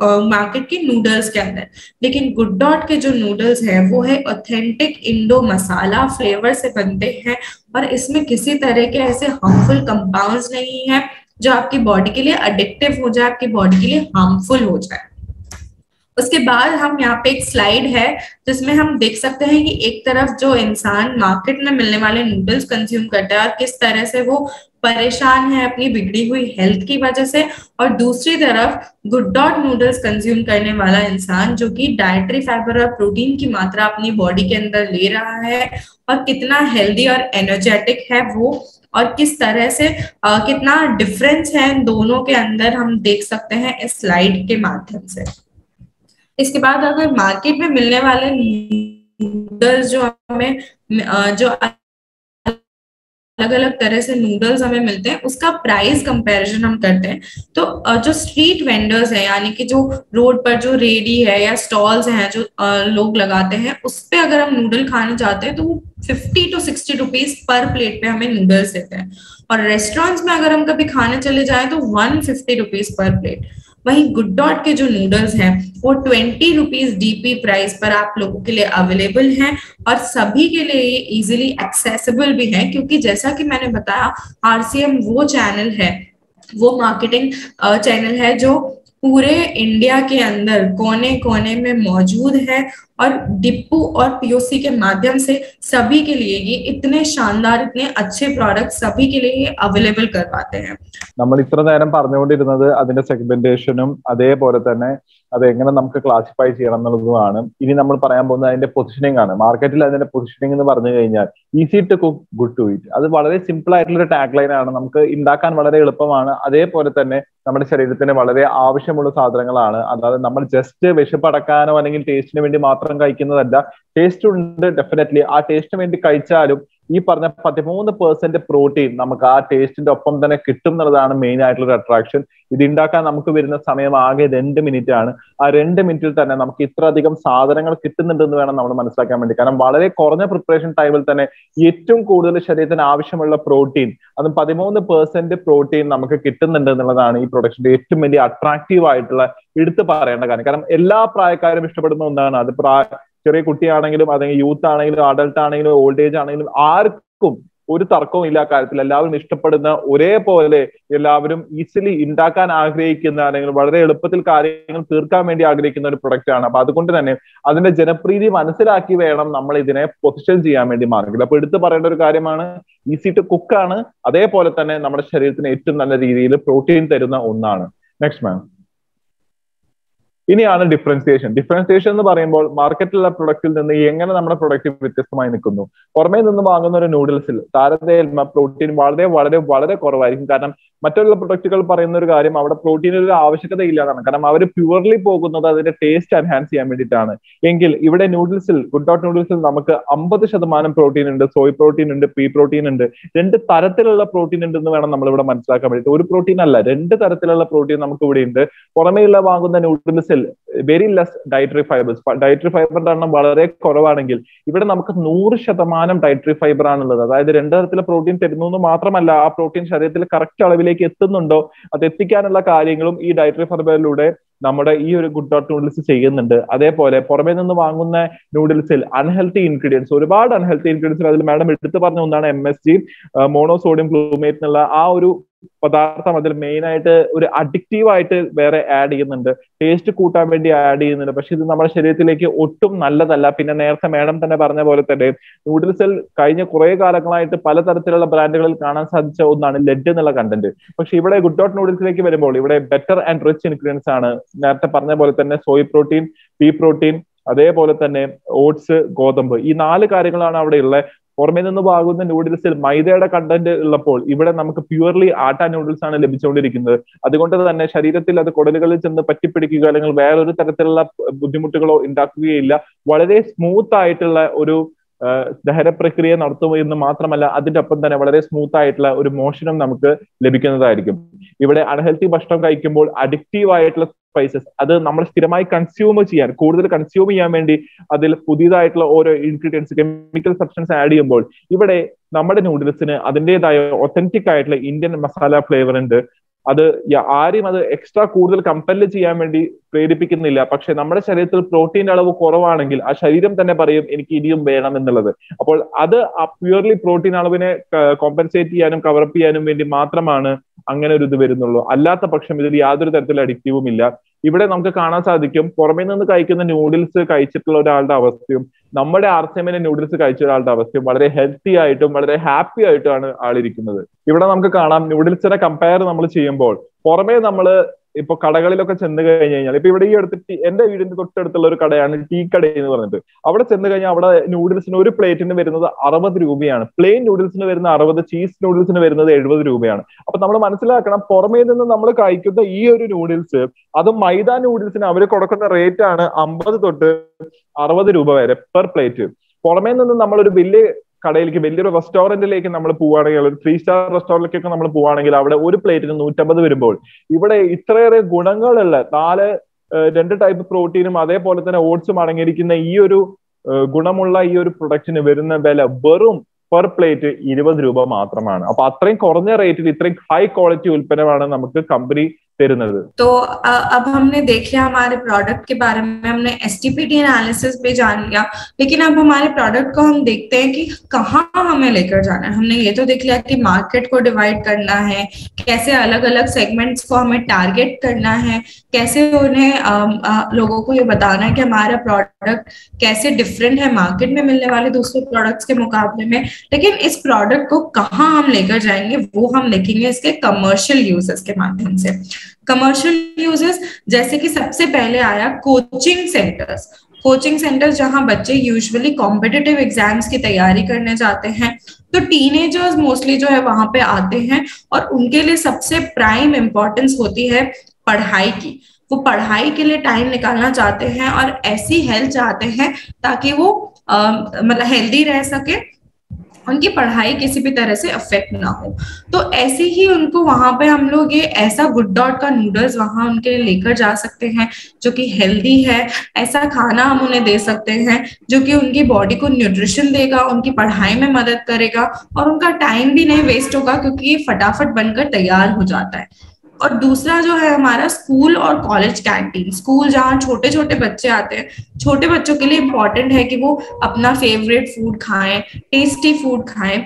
के नूडल्स के अंदर. लेकिन गुड डॉट के जो नूडल्स हैं वो है ऑथेंटिक इंडो मसाला फ्लेवर से बनते हैं और इसमें किसी तरह के ऐसे हार्मफुल कंपाउंड्स नहीं है जो आपकी बॉडी के लिए एडिक्टिव हो जाए, आपकी बॉडी के लिए हार्मफुल हो जाए. उसके बाद हम यहाँ पे एक स्लाइड है जिसमें हम देख सकते हैं कि एक तरफ जो इंसान मार्केट में मिलने वाले नूडल्स कंज्यूम करता है और किस तरह से वो परेशान है अपनी बिगड़ी हुई हेल्थ की वजह से, और दूसरी तरफ गुड डॉट नूडल्स कंज्यूम करने वाला इंसान जो कि डाइटरी फाइबर और प्रोटीन की मात्रा अपनी बॉडी के अंदर ले रहा है और कितना हेल्दी और एनर्जेटिक है वो, और किस तरह से कितना डिफरेंस है इन दोनों के अंदर हम देख सकते हैं इस स्लाइड के माध्यम से. इसके बाद अगर मार्केट में मिलने वाले नूडल्स जो हमें जो अलग अलग तरह से नूडल्स हमें मिलते हैं उसका प्राइस कंपैरिजन हम करते हैं, तो जो स्ट्रीट वेंडर्स हैं यानी कि जो रोड पर जो रेडी है या स्टॉल्स हैं जो लोग लगाते हैं उस पे अगर हम नूडल खाना चाहते हैं तो वो 50 to 60 रुपीज पर प्लेट पे हमें नूडल्स देते हैं, और रेस्टोरेंट्स में अगर हम कभी खाने चले जाएं तो 150 रुपीज पर प्लेट. वहीं गुड डॉट के जो नूडल्स हैं वो 20 रुपीज DP प्राइस पर आप लोगों के लिए अवेलेबल हैं और सभी के लिए ये इजीली एक्सेसिबल भी है, क्योंकि जैसा कि मैंने बताया RCM वो चैनल है, वो मार्केटिंग चैनल है जो पूरे इंडिया के अंदर कोने कोने में मौजूद है और डिपू और पीओसी के माध्यम से सभी के लिए ये इतने शानदार इतने अच्छे प्रोडक्ट सभी के लिए अवेलेबल करवाते हैं. നമ്മൾ ഇത്ര നേരം പറഞ്ഞുകൊണ്ടിരുന്നത് അതിന്റെ സെഗ്മെന്റേഷനും അതേപോലെ തന്നെ അത് എങ്ങനെ നമുക്ക് ക്ലാസിഫൈ ചെയ്യണം എന്നുള്ളതുമാണ്. ഇനി നമ്മൾ പറയാൻ പോകുന്നത് അതിന്റെ പൊസിഷനിങ് ആണ്. മാർക്കറ്റിൽ അതിന്റെ പൊസിഷനിങ് എന്ന് പറഞ്ഞു കഴിഞ്ഞാൽ easy to cook good to eat. അത് വളരെ സിമ്പിൾ ആയിട്ടുള്ള ഒരു ടാഗ് ലൈൻ ആണ്. നമുക്ക് ഉണ്ടാക്കാൻ വളരെ എളുപ്പമാണ്. അതേപോലെ തന്നെ നമ്മുടെ ശരീരത്തിന് വളരെ ആവശ്യമുള്ള സാധനങ്ങളാണ്. അതായത് നമ്മൾ ജസ്റ്റ് വിശപ്പടക്കാനോ അല്ലെങ്കിൽ ടേസ്റ്റിന് വേണ്ടി മാത്രം കഴിക്കുന്നതല്ല. ടേസ്റ്റ് ഉണ്ട് ഡെഫിനറ്റ്ലി. ആ ടേസ്റ്റിന് വേണ്ടി കഴിച്ചാലും ഈ പറഞ്ഞ 13% പ്രോട്ടീൻ നമുക്ക് ആ ടേസ്റ്റിന്റെ ഒപ്പം തന്നെ കിട്ടും എന്നുള്ളതാണ് മെയിൻ ആയിട്ടുള്ള ഒരു അട്രാക്ഷൻ. ഇത് ഉണ്ടാക്കാൻ നമുക്ക് വരുന്ന സമയം ആകെ 2 മിനിറ്റ് ആണ്. ആ 2 മിനിറ്റിൽ തന്നെ നമുക്ക് ഇത്ര അധികം സാധനങ്ങൾ കിട്ടുന്നുണ്ടെന്ന് വേണം നമ്മൾ മനസ്സിലാക്കാൻ വേണ്ടി. കാരണം വളരെ കുറഞ്ഞ പ്രിപ്പറേഷൻ ടൈമിൽ തന്നെ ഏറ്റവും കൂടുതൽ ശരീരത്തിന് ആവശ്യമുള്ള പ്രോട്ടീൻ, അതും 13% പ്രോട്ടീൻ നമുക്ക് കിട്ടുന്നുണ്ട് എന്നുള്ളതാണ് ഈ പ്രൊഡക്റ്റിന്റെ ഏറ്റവും വലിയ അട്രാക്റ്റീവ് ആയിട്ടുള്ള എടുത്തു പറയേണ്ട കാര്യം. കാരണം എല്ലാ പ്രായക്കാരും ഇഷ്ടപ്പെടുന്ന ഒന്നാണ്. അത് ചെറിയ കുട്ടിയാണെങ്കിലും അല്ലെങ്കിൽ യൂത്ത് ആണെങ്കിലും അഡൾട്ട് ആണെങ്കിലും ഓൾഡ് ഏജ് ആണെങ്കിലും ആർക്കും ഒരു തർക്കവും ഇല്ല കാര്യത്തിൽ. എല്ലാവരും ഇഷ്ടപ്പെടുന്ന ഒരേപോലെ എല്ലാവരും ഈസിലി ഉണ്ടാക്കാൻ ആഗ്രഹിക്കുന്ന അല്ലെങ്കിൽ വളരെ എളുപ്പത്തിൽ കാര്യങ്ങൾ തീർക്കാൻ വേണ്ടി ആഗ്രഹിക്കുന്ന ഒരു പ്രൊഡക്റ്റ് ആണ്. അപ്പൊ അതുകൊണ്ട് തന്നെ അതിന്റെ ജനപ്രീതി മനസ്സിലാക്കി വേണം നമ്മൾ ഇതിനെ പൊസിഷൻ ചെയ്യാൻ വേണ്ടി മാർക്കറ്റിൽ. അപ്പൊ എടുത്തു പറയേണ്ട ഒരു കാര്യമാണ്, ഈസി ടു കുക്ക് ആണ്. അതേപോലെ തന്നെ നമ്മുടെ ശരീരത്തിന് ഏറ്റവും നല്ല രീതിയിൽ പ്രോട്ടീൻ തരുന്ന ഒന്നാണ്. Next ma'am. ഇനിയാണ് ഡിഫറൻസിയേഷൻ. ഡിഫറൻസിയേഷൻ എന്ന് പറയുമ്പോൾ മാർക്കറ്റിലുള്ള പ്രൊഡക്റ്റിൽ നിന്ന് എങ്ങനെ നമ്മുടെ പ്രൊഡക്റ്റ് വ്യത്യസ്തമായി നിൽക്കുന്നു. പുറമേ നിന്ന് വാങ്ങുന്ന ഒരു നൂഡിൽസിൽ താരതമ്യേന പ്രോട്ടീൻ വളരെ വളരെ വളരെ കുറവായിരിക്കും. കാരണം മറ്റുള്ള പ്രൊഡക്റ്റുകൾ പറയുന്ന ഒരു കാര്യം അവിടെ പ്രോട്ടീൻ ഒരു ആവശ്യകത ഇല്ലാതാണ്. കാരണം അവർ പ്യുവർലി പോകുന്നത് അതിന്റെ ടേസ്റ്റ് എൻഹാൻസ് ചെയ്യാൻ വേണ്ടിയിട്ടാണ്. എങ്കിൽ ഇവിടെ നൂഡിൽസിൽ ഗുഡ് ഡോട്ട് നൂഡിൽസിൽ നമുക്ക് 50% പ്രോട്ടീൻ ഉണ്ട്, സോയ് പ്രോട്ടീൻ ഉണ്ട്, പീ പ്രോട്ടീൻ ഉണ്ട്. 2 തരത്തിലുള്ള പ്രോട്ടീൻ ഉണ്ടെന്ന് വേണം നമ്മൾ ഇവിടെ മനസ്സിലാക്കാൻ വേണ്ടിയിട്ട്. ഒരു പ്രോട്ടീൻ അല്ല, 2 തരത്തിലുള്ള പ്രോട്ടീൻ നമുക്ക് ഇവിടെ ഉണ്ട്. പുറമേയുള്ള വാങ്ങുന്ന നൂഡിൽസിൽ very less dietary fibres. Dietary ഫൈബറിന്റെ എണ്ണം വളരെ കുറവാണെങ്കിൽ ഇവിടെ നമുക്ക് 100% ഡയറ്ററി ഫൈബർ ആണുള്ളത്. അതായത് 2 തരത്തിലുള്ള പ്രോട്ടീൻ തരുന്നു എന്ന് മാത്രമല്ല, ആ പ്രോട്ടീൻ ശരീരത്തിൽ കറക്റ്റ് അളവിലേക്ക് എത്തുന്നുണ്ടോ അത് എത്തിക്കാനുള്ള കാര്യങ്ങളും ഈ ഡയറ്ററി ഫൈബറിലൂടെ നമ്മുടെ ഈ ഒരു ഗുഡ് ഡോട്ട് നൂഡിൽസ് ചെയ്യുന്നുണ്ട്. അതേപോലെ പുറമേ നിന്ന് വാങ്ങുന്ന നൂഡിൽസിൽ അൺഹെൽത്തി ഇൻഗ്രീഡിയൻസ്, ഒരുപാട് അൺഹെൽത്തി ഇൻഗ്രീഡിയൻസ്, അതിൽ മാഡം എടുത്തു പറഞ്ഞ ഒന്നാണ് MSG, മോണോസോഡിയം ഗ്ലൂമേറ്റ് എന്നുള്ള ആ ഒരു പദാർത്ഥം. അതിൽ മെയിൻ ആയിട്ട് ഒരു അഡിക്റ്റീവ് ആയിട്ട് വേറെ ആഡ് ചെയ്യുന്നുണ്ട്, ടേസ്റ്റ് കൂട്ടാൻ വേണ്ടി ആഡ് ചെയ്യുന്നുണ്ട്. പക്ഷെ ഇത് നമ്മുടെ ശരീരത്തിലേക്ക് ഒട്ടും നല്ലതല്ല. പിന്നെ നേരത്തെ മാഡം തന്നെ പറഞ്ഞ പോലെ തന്നെ നൂഡിൽസിൽ കഴിഞ്ഞ കുറെ കാലങ്ങളായിട്ട് പലതരത്തിലുള്ള ബ്രാൻഡുകളിൽ കാണാൻ സാധിച്ച ഒന്നാണ് ലെഡ് എന്നുള്ള കണ്ടന്റ്. പക്ഷെ ഇവിടെ ഗുഡ് ഡോട്ട് നൂഡിൽസിലേക്ക് വരുമ്പോൾ ഇവിടെ ബെറ്റർ ആൻഡ് റിച്ച് ഇൻഗ്രീഡിയൻസ് ആണ്. നേരത്തെ പറഞ്ഞ പോലെ തന്നെ സോയ് പ്രോട്ടീൻ, പീ പ്രോട്ടീൻ, അതേപോലെ തന്നെ ഓട്സ്, ഗോതമ്പ്, ഈ 4 കാര്യങ്ങളാണ് അവിടെ ഉള്ളത്. പുറമേ നിന്ന് വാങ്ങുന്ന നൂഡിൽസിൽ മൈദയുടെ കണ്ടന്റ് ഉള്ളപ്പോൾ ഇവിടെ നമുക്ക് പ്യുവർലി ആട്ട നൂഡിൽസ് ആണ് ലഭിച്ചുകൊണ്ടിരിക്കുന്നത്. അതുകൊണ്ട് തന്നെ ശരീരത്തിൽ അത് കുടലുകളിൽ ചെന്ന് പറ്റിപ്പിടിക്കുക അല്ലെങ്കിൽ വേറൊരു തരത്തിലുള്ള ബുദ്ധിമുട്ടുകളോ ഉണ്ടാക്കുകയില്ല. വളരെ സ്മൂത്ത് ആയിട്ടുള്ള ഒരു ദഹന പ്രക്രിയ നടത്തും എന്ന് മാത്രമല്ല, അതിന്റെ ഒപ്പം തന്നെ വളരെ സ്മൂത്ത് ആയിട്ടുള്ള ഒരു മോഷനും നമുക്ക് ലഭിക്കുന്നതായിരിക്കും. ഇവിടെ അൺഹെൽത്തി ഭക്ഷണം കഴിക്കുമ്പോൾ അഡിക്റ്റീവ് ആയിട്ടുള്ള സ്പൈസസ് അത് നമ്മൾ സ്ഥിരമായി കൂടുതൽ കൺസ്യൂം ചെയ്യാൻ വേണ്ടി അതിൽ പുതിയതായിട്ടുള്ള ഓരോ ഇൻഗ്രീഡിയൻസ്, കെമിക്കൽ സബ്സ്റ്റൻസ് ആഡ് ചെയ്യുമ്പോൾ ഇവിടെ നമ്മുടെ നൂഡിൽസിന് അതിൻ്റെതായ ഒത്തന്റിക് ആയിട്ടുള്ള ഇന്ത്യൻ മസാല ഫ്ലേവർ ഉണ്ട്. അത് ആരും അത് എക്സ്ട്രാ കൂടുതൽ കമ്പല് ചെയ്യാൻ വേണ്ടി പ്രേരിപ്പിക്കുന്നില്ല. പക്ഷെ നമ്മുടെ ശരീരത്തിൽ പ്രോട്ടീന്റെ അളവ് കുറവാണെങ്കിൽ ആ ശരീരം തന്നെ പറയും എനിക്ക് ഇനിയും വേണം എന്നുള്ളത്. അപ്പോൾ അത് പ്യുവർലി പ്രോട്ടീൻ അളവിനെ കോമ്പൻസേറ്റ് ചെയ്യാനും കവറപ്പ് ചെയ്യാനും വേണ്ടി മാത്രമാണ് അങ്ങനെ ഒരു ഇത് വരുന്നുള്ളൂ. അല്ലാത്ത പക്ഷം ഇതിൽ യാതൊരു തരത്തിലുള്ള അഡിക്റ്റീവും ഇല്ല. ഇവിടെ നമുക്ക് കാണാൻ സാധിക്കും പുറമേ നിന്ന് കഴിക്കുന്ന നൂഡിൽസ് കഴിച്ചിട്ടുള്ള ഒരാളുടെ അവസ്ഥയും നമ്മുടെ ആർസെമിനെ നൂഡിൽസ് കഴിച്ച ഒരാളുടെ അവസ്ഥയും വളരെ ഹെൽത്തി ആയിട്ടും വളരെ ഹാപ്പി ആയിട്ടുമാണ് ആളിരിക്കുന്നത്. ഇവിടെ നമുക്ക് കാണാം നൂഡിൽസിനെ കമ്പയർ നമ്മൾ ചെയ്യുമ്പോൾ പുറമേ നമ്മൾ ഇപ്പൊ കടകളിലൊക്കെ ചെന്ന് കഴിഞ്ഞ് കഴിഞ്ഞാൽ ഇപ്പൊ ഇവിടെ ഈ അടുത്ത് എന്റെ വീടിന്റെ തൊട്ടടുത്തുള്ള ഒരു കടയാണ് ടീ കട എന്ന് പറഞ്ഞിട്ട്. അവിടെ ചെന്ന് കഴിഞ്ഞാൽ അവിടെ നൂഡിൽസിന് ഒരു പ്ലേറ്റിന് വരുന്നത് 60 രൂപയാണ്. പ്ലെയിൻ നൂഡിൽസിന് വരുന്ന 60, ചീസ് നൂഡിൽസിന് വരുന്നത് 70 രൂപയാണ്. അപ്പൊ നമ്മൾ മനസ്സിലാക്കണം പുറമേ നിന്ന് നമ്മൾ കഴിക്കുന്ന ഈ ഒരു നൂഡിൽസ് അതും മൈദ നൂഡിൽസിന് അവർ കൊടുക്കുന്ന റേറ്റ് ആണ് 50 തൊട്ട് 60 രൂപ വരെ പെർ പ്ലേറ്റ്. പുറമേ നിന്ന് നമ്മളൊരു വലിയ കടയിലേക്ക് വലിയൊരു റെസ്റ്റോറന്റിലേക്ക് നമ്മൾ പോവുകയാണെങ്കിൽ ഒരു 3 സ്റ്റാർ റെസ്റ്റോറന്റിലേക്കൊക്കെ നമ്മൾ പോവുകയാണെങ്കിൽ അവിടെ ഒരു പ്ലേറ്റിന് 150 വരുമ്പോൾ ഇവിടെ ഇത്രയേറെ ഗുണങ്ങളുള്ള 2 ടൈപ്പ് പ്രോട്ടീനും അതേപോലെ തന്നെ ഓട്സും അടങ്ങിയിരിക്കുന്ന ഈ ഒരു ഗുണമുള്ള ഈ ഒരു പ്രൊഡക്റ്റിന് വരുന്ന വില വെറും പെർ പ്ലേറ്റ് 20 രൂപ മാത്രമാണ്. അപ്പൊ അത്രയും കുറഞ്ഞ റേറ്റിൽ ഇത്രയും ഹൈ ക്വാളിറ്റി ഉൽപ്പന്നമാണ് നമുക്ക് കമ്പനി തരുന്നത്? तो अब हमने देख लिया हमारे प्रोडक्ट के बारे में, हमने एसटीपीटी एनालिसिस भी जान लिया, लेकिन अब हमारे प्रोडक्ट को हम देखते हैं कि कहाँ हमें लेकर जाना है। हमने ये तो देख लिया कि मार्केट को डिवाइड करना है, कैसे अलग अलग सेगमेंट्स को हमें टारगेट करना है, कैसे उन्हें लोगों को ये बताना है कि हमारा प्रोडक्ट कैसे डिफरेंट है मार्केट में मिलने वाले दूसरे प्रोडक्ट्स के मुकाबले में। लेकिन इस प्रोडक्ट को कहाँ हम लेकर जाएंगे वो हम देखेंगे इसके कमर्शियल यूजेस के माध्यम से। कमर्शियल यूजेस जैसे कि सबसे पहले आया कोचिंग सेंटर्स। कोचिंग सेंटर्स जहां बच्चे यूजुअली कॉम्पिटिटिव एग्जाम्स की तैयारी करने जाते हैं, तो टीनेजर्स मोस्टली जो है वहां पे आते हैं और उनके लिए सबसे प्राइम इंपॉर्टेंस होती है पढ़ाई की। वो पढ़ाई के लिए टाइम निकालना चाहते हैं और ऐसी हेल्थ चाहते हैं ताकि वो मतलब हेल्दी रह सके, उनकी पढ़ाई किसी भी तरह से अफेक्ट ना हो। तो ऐसे ही उनको वहां पे हम लोग ये ऐसा गुड डॉट का नूडल्स वहां उनके लिए लेकर जा सकते हैं जो कि हेल्दी है। ऐसा खाना हम उन्हें दे सकते हैं जो कि उनकी बॉडी को न्यूट्रिशन देगा, उनकी पढ़ाई में मदद करेगा और उनका टाइम भी नहीं वेस्ट होगा क्योंकि ये फटाफट बनकर तैयार हो जाता है। और दूसरा जो है हमारा स्कूल और कॉलेज कैंटीन। स्कूल जहाँ छोटे छोटे बच्चे आते हैं, छोटे बच्चों के लिए इम्पोर्टेंट है कि वो अपना फेवरेट फूड खाएं, टेस्टी फूड खाएं।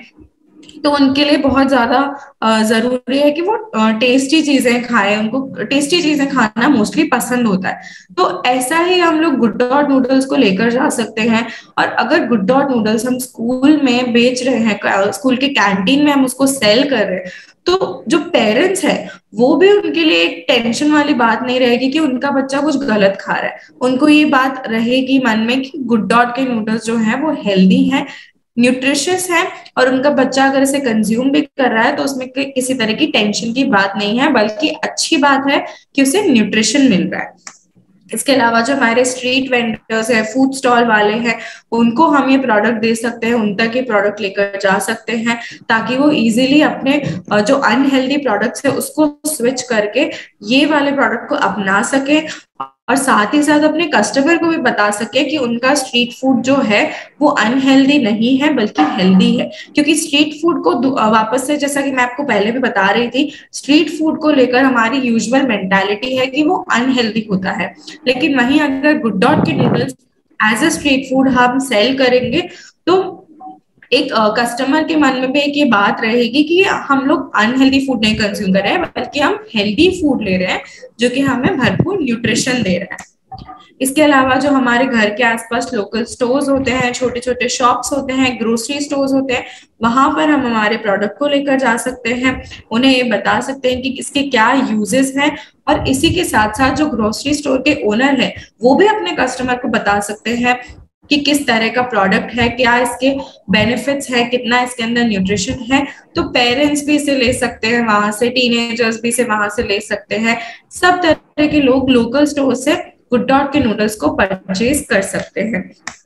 तो उनके लिए बहुत ज्यादा जरूरी है कि वो टेस्टी चीजें खाएं, उनको टेस्टी चीजें खाना मोस्टली पसंद होता है। तो ऐसा ही हम लोग गुड डॉट नूडल्स को लेकर जा सकते हैं। और अगर गुड डॉट नूडल्स हम स्कूल में बेच रहे हैं, स्कूल के कैंटीन में हम उसको सेल कर रहे हैं, तो जो पेरेंट्स है वो भी उनके लिए एक टेंशन वाली बात नहीं रहेगी कि उनका बच्चा कुछ गलत खा रहा है। उनको ये बात रहेगी मन में कि गुड डॉट के नूडल्स जो है वो हेल्दी है, न्यूट्रिशियस है और उनका बच्चा अगर इसे कंज्यूम भी कर रहा है तो उसमें किसी तरह की टेंशन की बात नहीं है, बल्कि अच्छी बात है कि उसे न्यूट्रिशन मिल रहा है। इसके अलावा जो हमारे स्ट्रीट वेंडर्स है, फूड स्टॉल वाले हैं, उनको हम ये प्रोडक्ट दे सकते हैं, उन तक ये प्रोडक्ट लेकर जा सकते हैं ताकि वो इजीली अपने जो अनहेल्दी प्रोडक्ट्स है उसको स्विच करके ये वाले प्रोडक्ट को अपना सके और साथ ही साथ अपने कस्टमर को भी बता सके कि उनका स्ट्रीट फूड जो है वो अनहेल्दी नहीं है बल्कि हेल्दी है। क्योंकि स्ट्रीट फूड को वापस से, जैसा कि मैं आपको पहले भी बता रही थी, स्ट्रीट फूड को लेकर हमारी यूजुअल मेंटालिटी है कि वो अनहेल्दी होता है, लेकिन वहीं अगर गुड डॉट के noodles as a street food हम सेल करेंगे तो एक कस्टमर के मन में भी एक ये बात रहेगी कि हम लोग अनहेल्दी फूड नहीं कंज्यूम कर रहे हैं बल्कि हम हेल्दी फूड ले रहे हैं जो कि हमें भरपूर न्यूट्रिशन दे रहा है। इसके अलावा जो हमारे घर के आसपास लोकल स्टोर्स होते हैं, छोटे छोटे शॉप्स होते हैं, ग्रोसरी स्टोर्स होते हैं, वहां पर हम हमारे प्रोडक्ट को लेकर जा सकते हैं, उन्हें ये बता सकते हैं कि इसके क्या यूजेस हैं। और इसी के साथ साथ जो ग्रोसरी स्टोर के ओनर है वो भी अपने कस्टमर को बता सकते हैं कि किस तरह का प्रोडक्ट है, क्या इसके बेनिफिट्स है, कितना इसके अंदर न्यूट्रिशन है। तो पेरेंट्स भी इसे ले सकते हैं वहां से, टीनेजर्स भी इसे वहां से ले सकते हैं, सब तरह के लोग लोकल स्टोर से गुड डॉट के नूडल्स को परचेज कर सकते हैं।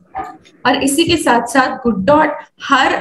और इसी के साथ साथ गुड डॉट हर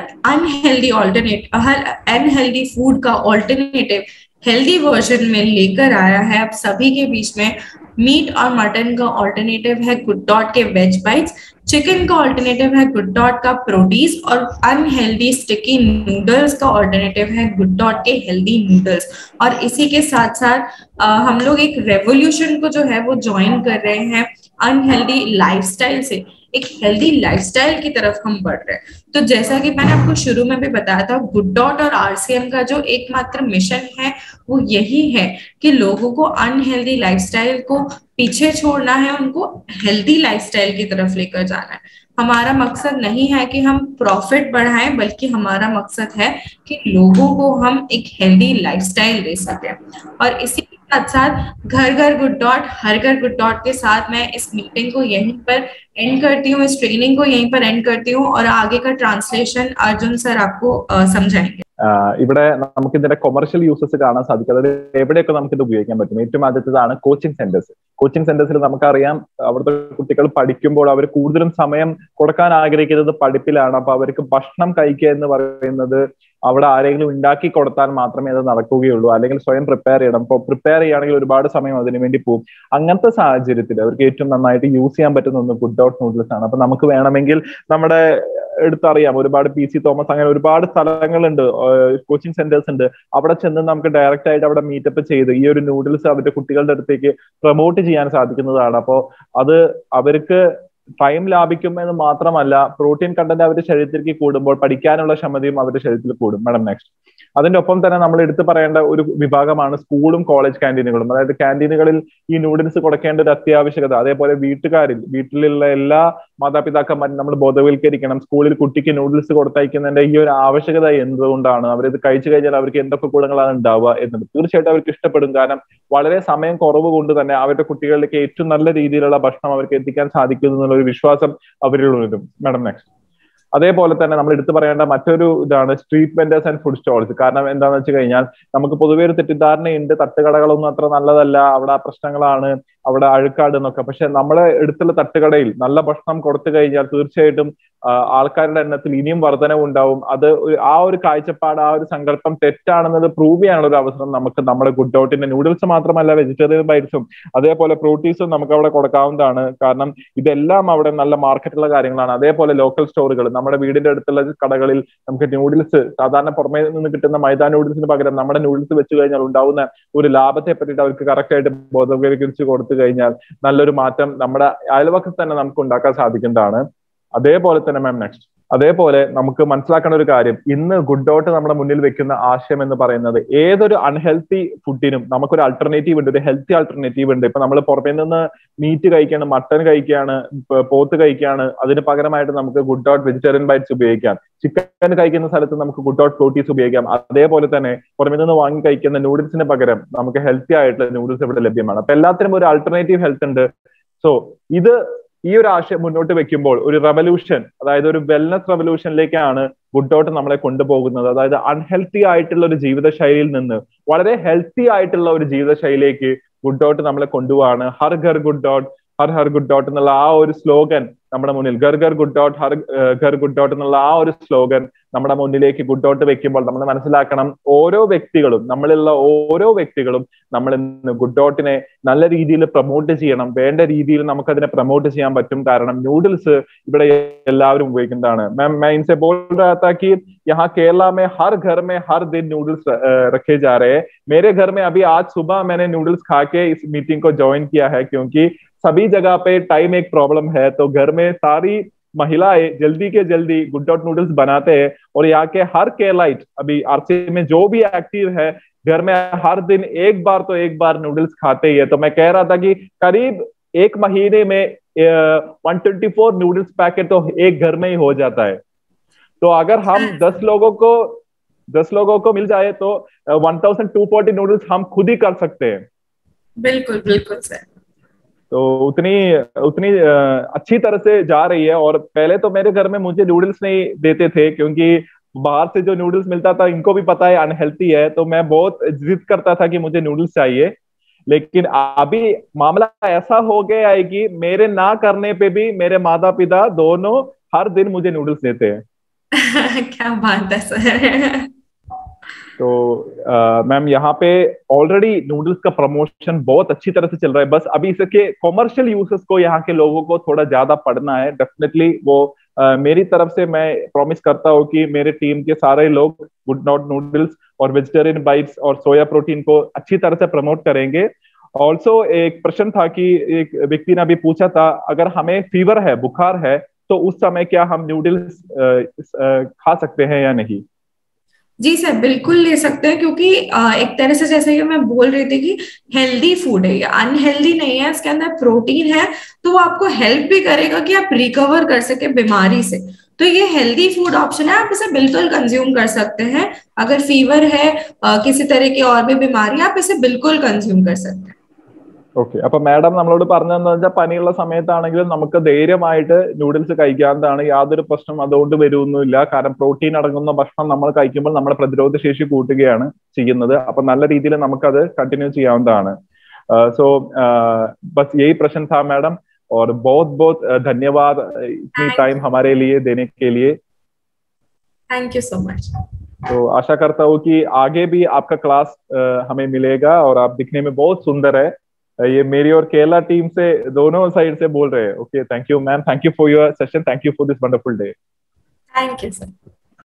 अनहेल्दी फूड का ऑल्टरनेटिव हेल्दी वर्जन में लेकर आया है। अब सभी के बीच में मीट और मटन का ऑल्टरनेटिव है गुड डॉट के वेज बाइट्स, चिकन का ऑल्टरनेटिव है गुड डॉट का प्रोटीज और अनहेल्दी स्टिकी नूडल्स का ऑल्टरनेटिव है गुड डॉट के हेल्दी नूडल्स। और इसी के साथ साथ हम लोग एक रेवोल्यूशन को जो है वो ज्वाइन कर रहे हैं, अनहेल्दी लाइफस्टाइल से एक हेल्दी लाइफस्टाइल की तरफ हम बढ़ रहे हैं। तो जैसा कि मैंने आपको शुरू में भी बताया था, गुड डॉट और आरसीएम का जो एकमात्र मिशन है वो यही है कि लोगों को अनहेल्दी लाइफस्टाइल को पीछे छोड़ना है, उनको हेल्दी लाइफस्टाइल की तरफ लेकर जाना है। हमारा मकसद नहीं है कि हम प्रॉफिट बढ़ाएं, बल्कि हमारा मकसद है कि लोगों को हम एक हेल्दी लाइफस्टाइल दे सकें। और इसी के साथ साथ घर घर गुड डॉट, हर घर गुड डॉट के साथ मैं इस मीटिंग को यहीं पर एंड करती हूँ, इस ट्रेनिंग को यहीं पर एंड करती हूँ और आगे का ट्रांसलेशन अर्जुन सर आपको समझाएंगे। ഇവിടെ നമുക്ക് ഇതിന്റെ കൊമേഴ്ഷ്യൽ യൂസസ് കാണാൻ സാധിക്കും. അതായത് എവിടെയൊക്കെ നമുക്ക് ഇത് ഉപയോഗിക്കാൻ പറ്റും. ഏറ്റവും ആദ്യത്തേതാണ് കോച്ചിങ് സെന്റേഴ്സ്. കോച്ചിങ് സെന്റേഴ്സിൽ നമുക്കറിയാം അവിടുത്തെ കുട്ടികൾ പഠിക്കുമ്പോൾ അവർ കൂടുതലും സമയം കൊടുക്കാൻ ആഗ്രഹിക്കുന്നത് പഠിപ്പിലാണ്. അപ്പൊ അവർക്ക് ഭക്ഷണം കഴിക്കുക എന്ന് പറയുന്നത് അവിടെ ആരെങ്കിലും ഉണ്ടാക്കി കൊടുത്താൽ മാത്രമേ അത് നടക്കുകയുള്ളൂ, അല്ലെങ്കിൽ സ്വയം പ്രിപ്പയർ ചെയ്യണം. ഇപ്പോൾ പ്രിപ്പയർ ചെയ്യുകയാണെങ്കിൽ ഒരുപാട് സമയം അതിനു വേണ്ടി പോകും. അങ്ങനത്തെ സാഹചര്യത്തിൽ അവർക്ക് ഏറ്റവും നന്നായിട്ട് യൂസ് ചെയ്യാൻ പറ്റുന്ന ഒന്ന് ഗുഡ് ഡോട്ട് നൂഡിൽസ് ആണ്. അപ്പൊ നമുക്ക് വേണമെങ്കിൽ നമ്മുടെ എടുത്തറിയാം ഒരുപാട് PC തോമസ് അങ്ങനെ ഒരുപാട് സ്ഥലങ്ങളുണ്ട്, കോച്ചിങ് സെന്റേഴ്സ് ഉണ്ട്. അവിടെ ചെന്ന് നമുക്ക് ഡയറക്റ്റ് ആയിട്ട് അവിടെ മീറ്റപ്പ് ചെയ്ത് ഈ ഒരു നൂഡിൽസ് അവരുടെ കുട്ടികളുടെ അടുത്തേക്ക് പ്രൊമോട്ട് ചെയ്യാൻ സാധിക്കുന്നതാണ്. അപ്പോൾ അത് അവർക്ക് ടൈം ലാഭിക്കും എന്ന് മാത്രമല്ല, പ്രോട്ടീൻ കണ്ടന്റ് അവരുടെ ശരീരത്തിലേക്ക് കൂടുമ്പോൾ പഠിക്കാനുള്ള ക്ഷമതയും അവരുടെ ശരീരത്തിൽ കൂടും. Madam next. അതിന്റെ ഒപ്പം തന്നെ നമ്മൾ എടുത്തു പറയേണ്ട ഒരു വിഭാഗമാണ് സ്കൂളും കോളേജ് ക്യാൻറ്റീനുകളും. അതായത് ക്യാൻറ്റീനുകളിൽ ഈ നൂഡിൽസ് കൊടുക്കേണ്ട ഒരു അത്യാവശ്യകത, അതേപോലെ വീട്ടിലുള്ള എല്ലാ മാതാപിതാക്കന്മാരും നമ്മൾ ബോധവൽക്കരിക്കണം. സ്കൂളിൽ കുട്ടിക്ക് നൂഡിൽസ് കൊടുത്തയക്കുന്നതിന്റെ ഈ ഒരു ആവശ്യകത എന്തുകൊണ്ടാണ്, അവരിത് കഴിച്ചു കഴിഞ്ഞാൽ അവർക്ക് എന്തൊക്കെ ഗുണങ്ങളാണ് ഉണ്ടാവുക എന്നത് തീർച്ചയായിട്ടും അവർക്ക് ഇഷ്ടപ്പെടും. കാരണം വളരെ സമയം കുറവ് കൊണ്ട് തന്നെ അവരുടെ കുട്ടികളിലേക്ക് ഏറ്റവും നല്ല രീതിയിലുള്ള ഭക്ഷണം അവർക്ക് എത്തിക്കാൻ സാധിക്കുന്നു എന്നുള്ള ഒരു വിശ്വാസം അവരിൽ വരും. Madam next. അതേപോലെ തന്നെ നമ്മൾ എടുത്തു പറയേണ്ട മറ്റൊരു ഇതാണ് street vendors and food stalls. കാരണം എന്താണെന്ന് വെച്ച് കഴിഞ്ഞാൽ നമുക്ക് പൊതുവേ ഒരു തെറ്റിദ്ധാരണയുണ്ട്, തട്ടുകടകളൊന്നും അത്ര നല്ലതല്ല, അവിടെ പ്രശ്നങ്ങളാണ്, അവിടെ അഴുക്കാട് എന്നൊക്കെ. പക്ഷെ നമ്മളെ അടുത്തുള്ള തട്ടുകടയിൽ നല്ല ഭക്ഷണം കൊടുത്തു കഴിഞ്ഞാൽ തീർച്ചയായിട്ടും ആൾക്കാരുടെ എണ്ണത്തിൽ ഇനിയും വർധനവ് ഉണ്ടാവും. അത് ആ ഒരു കാഴ്ചപ്പാട്, ആ ഒരു സങ്കല്പം തെറ്റാണെന്നത് പ്രൂവ് ചെയ്യാനുള്ള ഒരു അവസരം നമുക്ക് നമ്മുടെ ഗുഡ് ഡോട്ടിന്റെ നൂഡിൽസ് മാത്രമല്ല വെജിറ്റേറിയൻ ബൈറ്റ്സും അതേപോലെ പ്രോട്ടീൻസും നമുക്ക് അവിടെ കൊടുക്കാവുന്നതാണ്. കാരണം ഇതെല്ലാം അവിടെ നല്ല മാർക്കറ്റുള്ള കാര്യങ്ങളാണ്. അതേപോലെ ലോക്കൽ സ്റ്റോറുകൾ, നമ്മുടെ വീടിന്റെ അടുത്തുള്ള കടകളിൽ നമുക്ക് നൂഡിൽസ് സാധാരണ പുറമേ നിന്ന് കിട്ടുന്ന മൈദാ നൂഡിൽസിന് പകരം നമ്മുടെ നൂഡിൽസ് വെച്ച് കഴിഞ്ഞാൽ ഉണ്ടാവുന്ന ഒരു ലാഭത്തെ പറ്റിയിട്ട് അവർക്ക് കറക്റ്റ് ആയിട്ട് ബോധവൽക്കരിച്ച് കൊടുത്തു കഴിഞ്ഞാൽ നല്ലൊരു മാറ്റം നമ്മുടെ അയൽവക്കത്ത് തന്നെ നമുക്ക് ഉണ്ടാക്കാൻ സാധിക്കുന്നതാണ്. അതേപോലെ തന്നെ മാം നെക്സ്റ്റ്, അതേപോലെ നമുക്ക് മനസ്സിലാക്കേണ്ട ഒരു കാര്യം, ഇന്ന് ഗുഡ് ഡോട്ട് നമ്മുടെ മുന്നിൽ വെക്കുന്ന ആശയം എന്ന് പറയുന്നത് ഏതൊരു അൺഹെൽത്തി ഫുഡിനും നമുക്കൊരു ആൾട്ടർനേറ്റീവ് ഉണ്ട്, ഒരു ഹെൽത്തി ആൾട്ടർനേറ്റീവ് ഉണ്ട്. ഇപ്പൊ നമ്മൾ പുറമേ നിന്ന് മീറ്റ് കഴിക്കുകയാണ്, മട്ടൺ കഴിക്കുകയാണ്, പോത്ത് കഴിക്കുകയാണ്, അതിന് പകരമായിട്ട് നമുക്ക് ഗുഡ് ഡോട്ട് വെജിറ്റേറിയൻ ബൈറ്റ്സ് ഉപയോഗിക്കാം. ചിക്കൻ കഴിക്കുന്ന സ്ഥലത്ത് നമുക്ക് ഗുഡ് ഡോട്ട് പ്രോട്ടീൻസ് ഉപയോഗിക്കാം. അതേപോലെ തന്നെ പുറമേ നിന്ന് വാങ്ങി കഴിക്കുന്ന നൂഡിൽസിന് പകരം നമുക്ക് ഹെൽത്തി ആയിട്ടുള്ള നൂഡിൽസ് ഇവിടെ ലഭ്യമാണ്. അപ്പൊ എല്ലാത്തിനും ഒരു ആൾട്ടർനേറ്റീവ് ഹെൽത്ത് ഉണ്ട്. സോ ഈ ഒരു ആശയം മുന്നോട്ട് വെക്കുമ്പോൾ ഒരു റെവല്യൂഷൻ, അതായത് ഒരു വെൽനസ് റെവല്യൂഷനിലേക്കാണ് ഗുഡ് ഡോട്ട് നമ്മളെ കൊണ്ടുപോകുന്നത്. അതായത് അൺഹെൽത്തി ആയിട്ടുള്ള ഒരു ജീവിതശൈലിയിൽ നിന്ന് വളരെ ഹെൽത്തി ആയിട്ടുള്ള ഒരു ജീവിതശൈലിയിലേക്ക് ഗുഡ് ഡോട്ട് നമ്മളെ കൊണ്ടുപോവാണ്. ഹർ ഘർ ഗുഡ് ഡോട്ട്, ഹർ ഹർ ഗുഡ് ഡോട്ട് എന്നുള്ള ആ ഒരു സ്ലോഗൻ നമ്മുടെ മുന്നിൽ, ഘർ ഘർ ഗുഡ് ഡോട്ട്, ഹർ ഘർ ഗുഡ് ഡോട്ട് എന്നുള്ള ആ ഒരു സ്ലോഗൻ നമ്മുടെ മുന്നിലേക്ക് ഗുഡ് ഡോട്ട് വെക്കുമ്പോൾ നമ്മൾ മനസ്സിലാക്കണം, നമ്മളിലുള്ള ഓരോ വ്യക്തികളും നമ്മൾ ഇന്ന് ഗുഡ് ഡോട്ടിനെ നല്ല രീതിയിൽ പ്രൊമോട്ട് ചെയ്യണം. വേണ്ട രീതിയിൽ നമുക്കതിനെ പ്രൊമോട്ട് ചെയ്യാൻ പറ്റും. കാരണം നൂഡിൽസ് ഇവിടെ എല്ലാവരും ഉപയോഗിക്കുന്നതാണ്. മാം मैं इनसे बोल रहा था कि यहाँ केरला में हर घर में हर दिन नूडल्स रखे जा रहे हैं. मेरे घर में अभी आज सुबह मैंने नूडल्स खा के इस मीटिंग को ज्वाइन किया है, क्योंकि सभी जगह पे टाइम एक प्रॉब्लम है. तो घर में सारी महिलाएं जल्दी के जल्दी गुड डॉट नूडल्स बनाते हैं और यहाँ के हर केरलाइट अभी RC में जो भी एक्टिव है घर में हर दिन एक बार नूडल्स खाते ही है. तो मैं कह रहा था कि करीब एक महीने में 124 नूडल्स पैकेट तो एक घर में ही हो जाता है. तो अगर हम 10 लोगों को मिल जाए तो 1240 नूडल्स हम खुद ही कर सकते हैं. बिल्कुल बिल्कुल सर. तो उतनी अच्छी तरह से जा रही है. और पहले तो मेरे घर में मुझे नूडल्स नहीं देते थे, क्योंकि बाहर से जो नूडल्स मिलता था इनको भी पता है अनहेल्थी है, तो मैं बहुत जिद करता था कि मुझे नूडल्स चाहिए. लेकिन अभी मामला ऐसा हो गया है कि मेरे ना करने पे भी मेरे माता पिता दोनों हर दिन मुझे नूडल्स देते हैं. क्या बात है सर. तो मैम यहाँ पे ऑलरेडी नूडल्स का प्रमोशन बहुत अच्छी तरह से चल रहा है. बस अभी इसके कॉमर्शियल यूसेस को यहाँ के लोगों को थोड़ा ज्यादा पढ़ना है. डेफिनेटली वो मेरी तरफ से मैं प्रॉमिस करता हूँ कि मेरे टीम के सारे लोग गुड डॉट नूडल्स और वेजिटेरियन बाइट्स और सोया प्रोटीन को अच्छी तरह से प्रमोट करेंगे. ऑल्सो एक प्रश्न था कि एक व्यक्ति ने अभी पूछा था, अगर हमें फीवर है, बुखार है, तो उस समय क्या हम नूडल्स खा सकते हैं या नहीं? जी सर, बिल्कुल ले सकते हैं, क्योंकि एक तरह से जैसे कि मैं बोल रही थी कि हेल्दी फूड है, ये अनहेल्दी नहीं है. इसके अंदर प्रोटीन है, तो वो आपको हेल्प भी करेगा कि आप रिकवर कर सके बीमारी से. तो ये हेल्दी फूड ऑप्शन है, आप इसे बिल्कुल कंज्यूम कर सकते हैं. अगर फीवर है, किसी तरह की और भी बीमारी, आप इसे बिल्कुल कंज्यूम कर सकते हैं. ഓക്കെ. അപ്പൊ മാഡം നമ്മളോട് പറഞ്ഞതെന്ന് വെച്ചാൽ പനിയുള്ള സമയത്താണെങ്കിലും നമുക്ക് ധൈര്യമായിട്ട് നൂഡിൽസ് കഴിക്കാവുന്നതാണ്. യാതൊരു പ്രശ്നം അതുകൊണ്ട് വരുമൊന്നുമില്ല. കാരണം പ്രോട്ടീൻ അടങ്ങുന്ന ഭക്ഷണം നമ്മൾ കഴിക്കുമ്പോൾ നമ്മുടെ പ്രതിരോധ ശേഷി കൂട്ടുകയാണ് ചെയ്യുന്നത്. അപ്പൊ നല്ല രീതിയിൽ നമുക്കത് കണ്ടിന്യൂ ചെയ്യാവുന്നതാണ്. सो बस यही प्रश्न था मैडम, और बहुत बहुत धन्यवाद इतनी टाइम हमारे लिए देने के लिए. Thank you so much. तो आशा करता हूँ कि आगे भी आपका क्लास हमें मिलेगा और आप दिखने में बहुत सुंदर है। ये मेरी और केरला टीम से दोनों साइड से बोल रहे हैं। Okay, thank you ma'am, thank you for your session, thank you for this wonderful day. Thank you sir.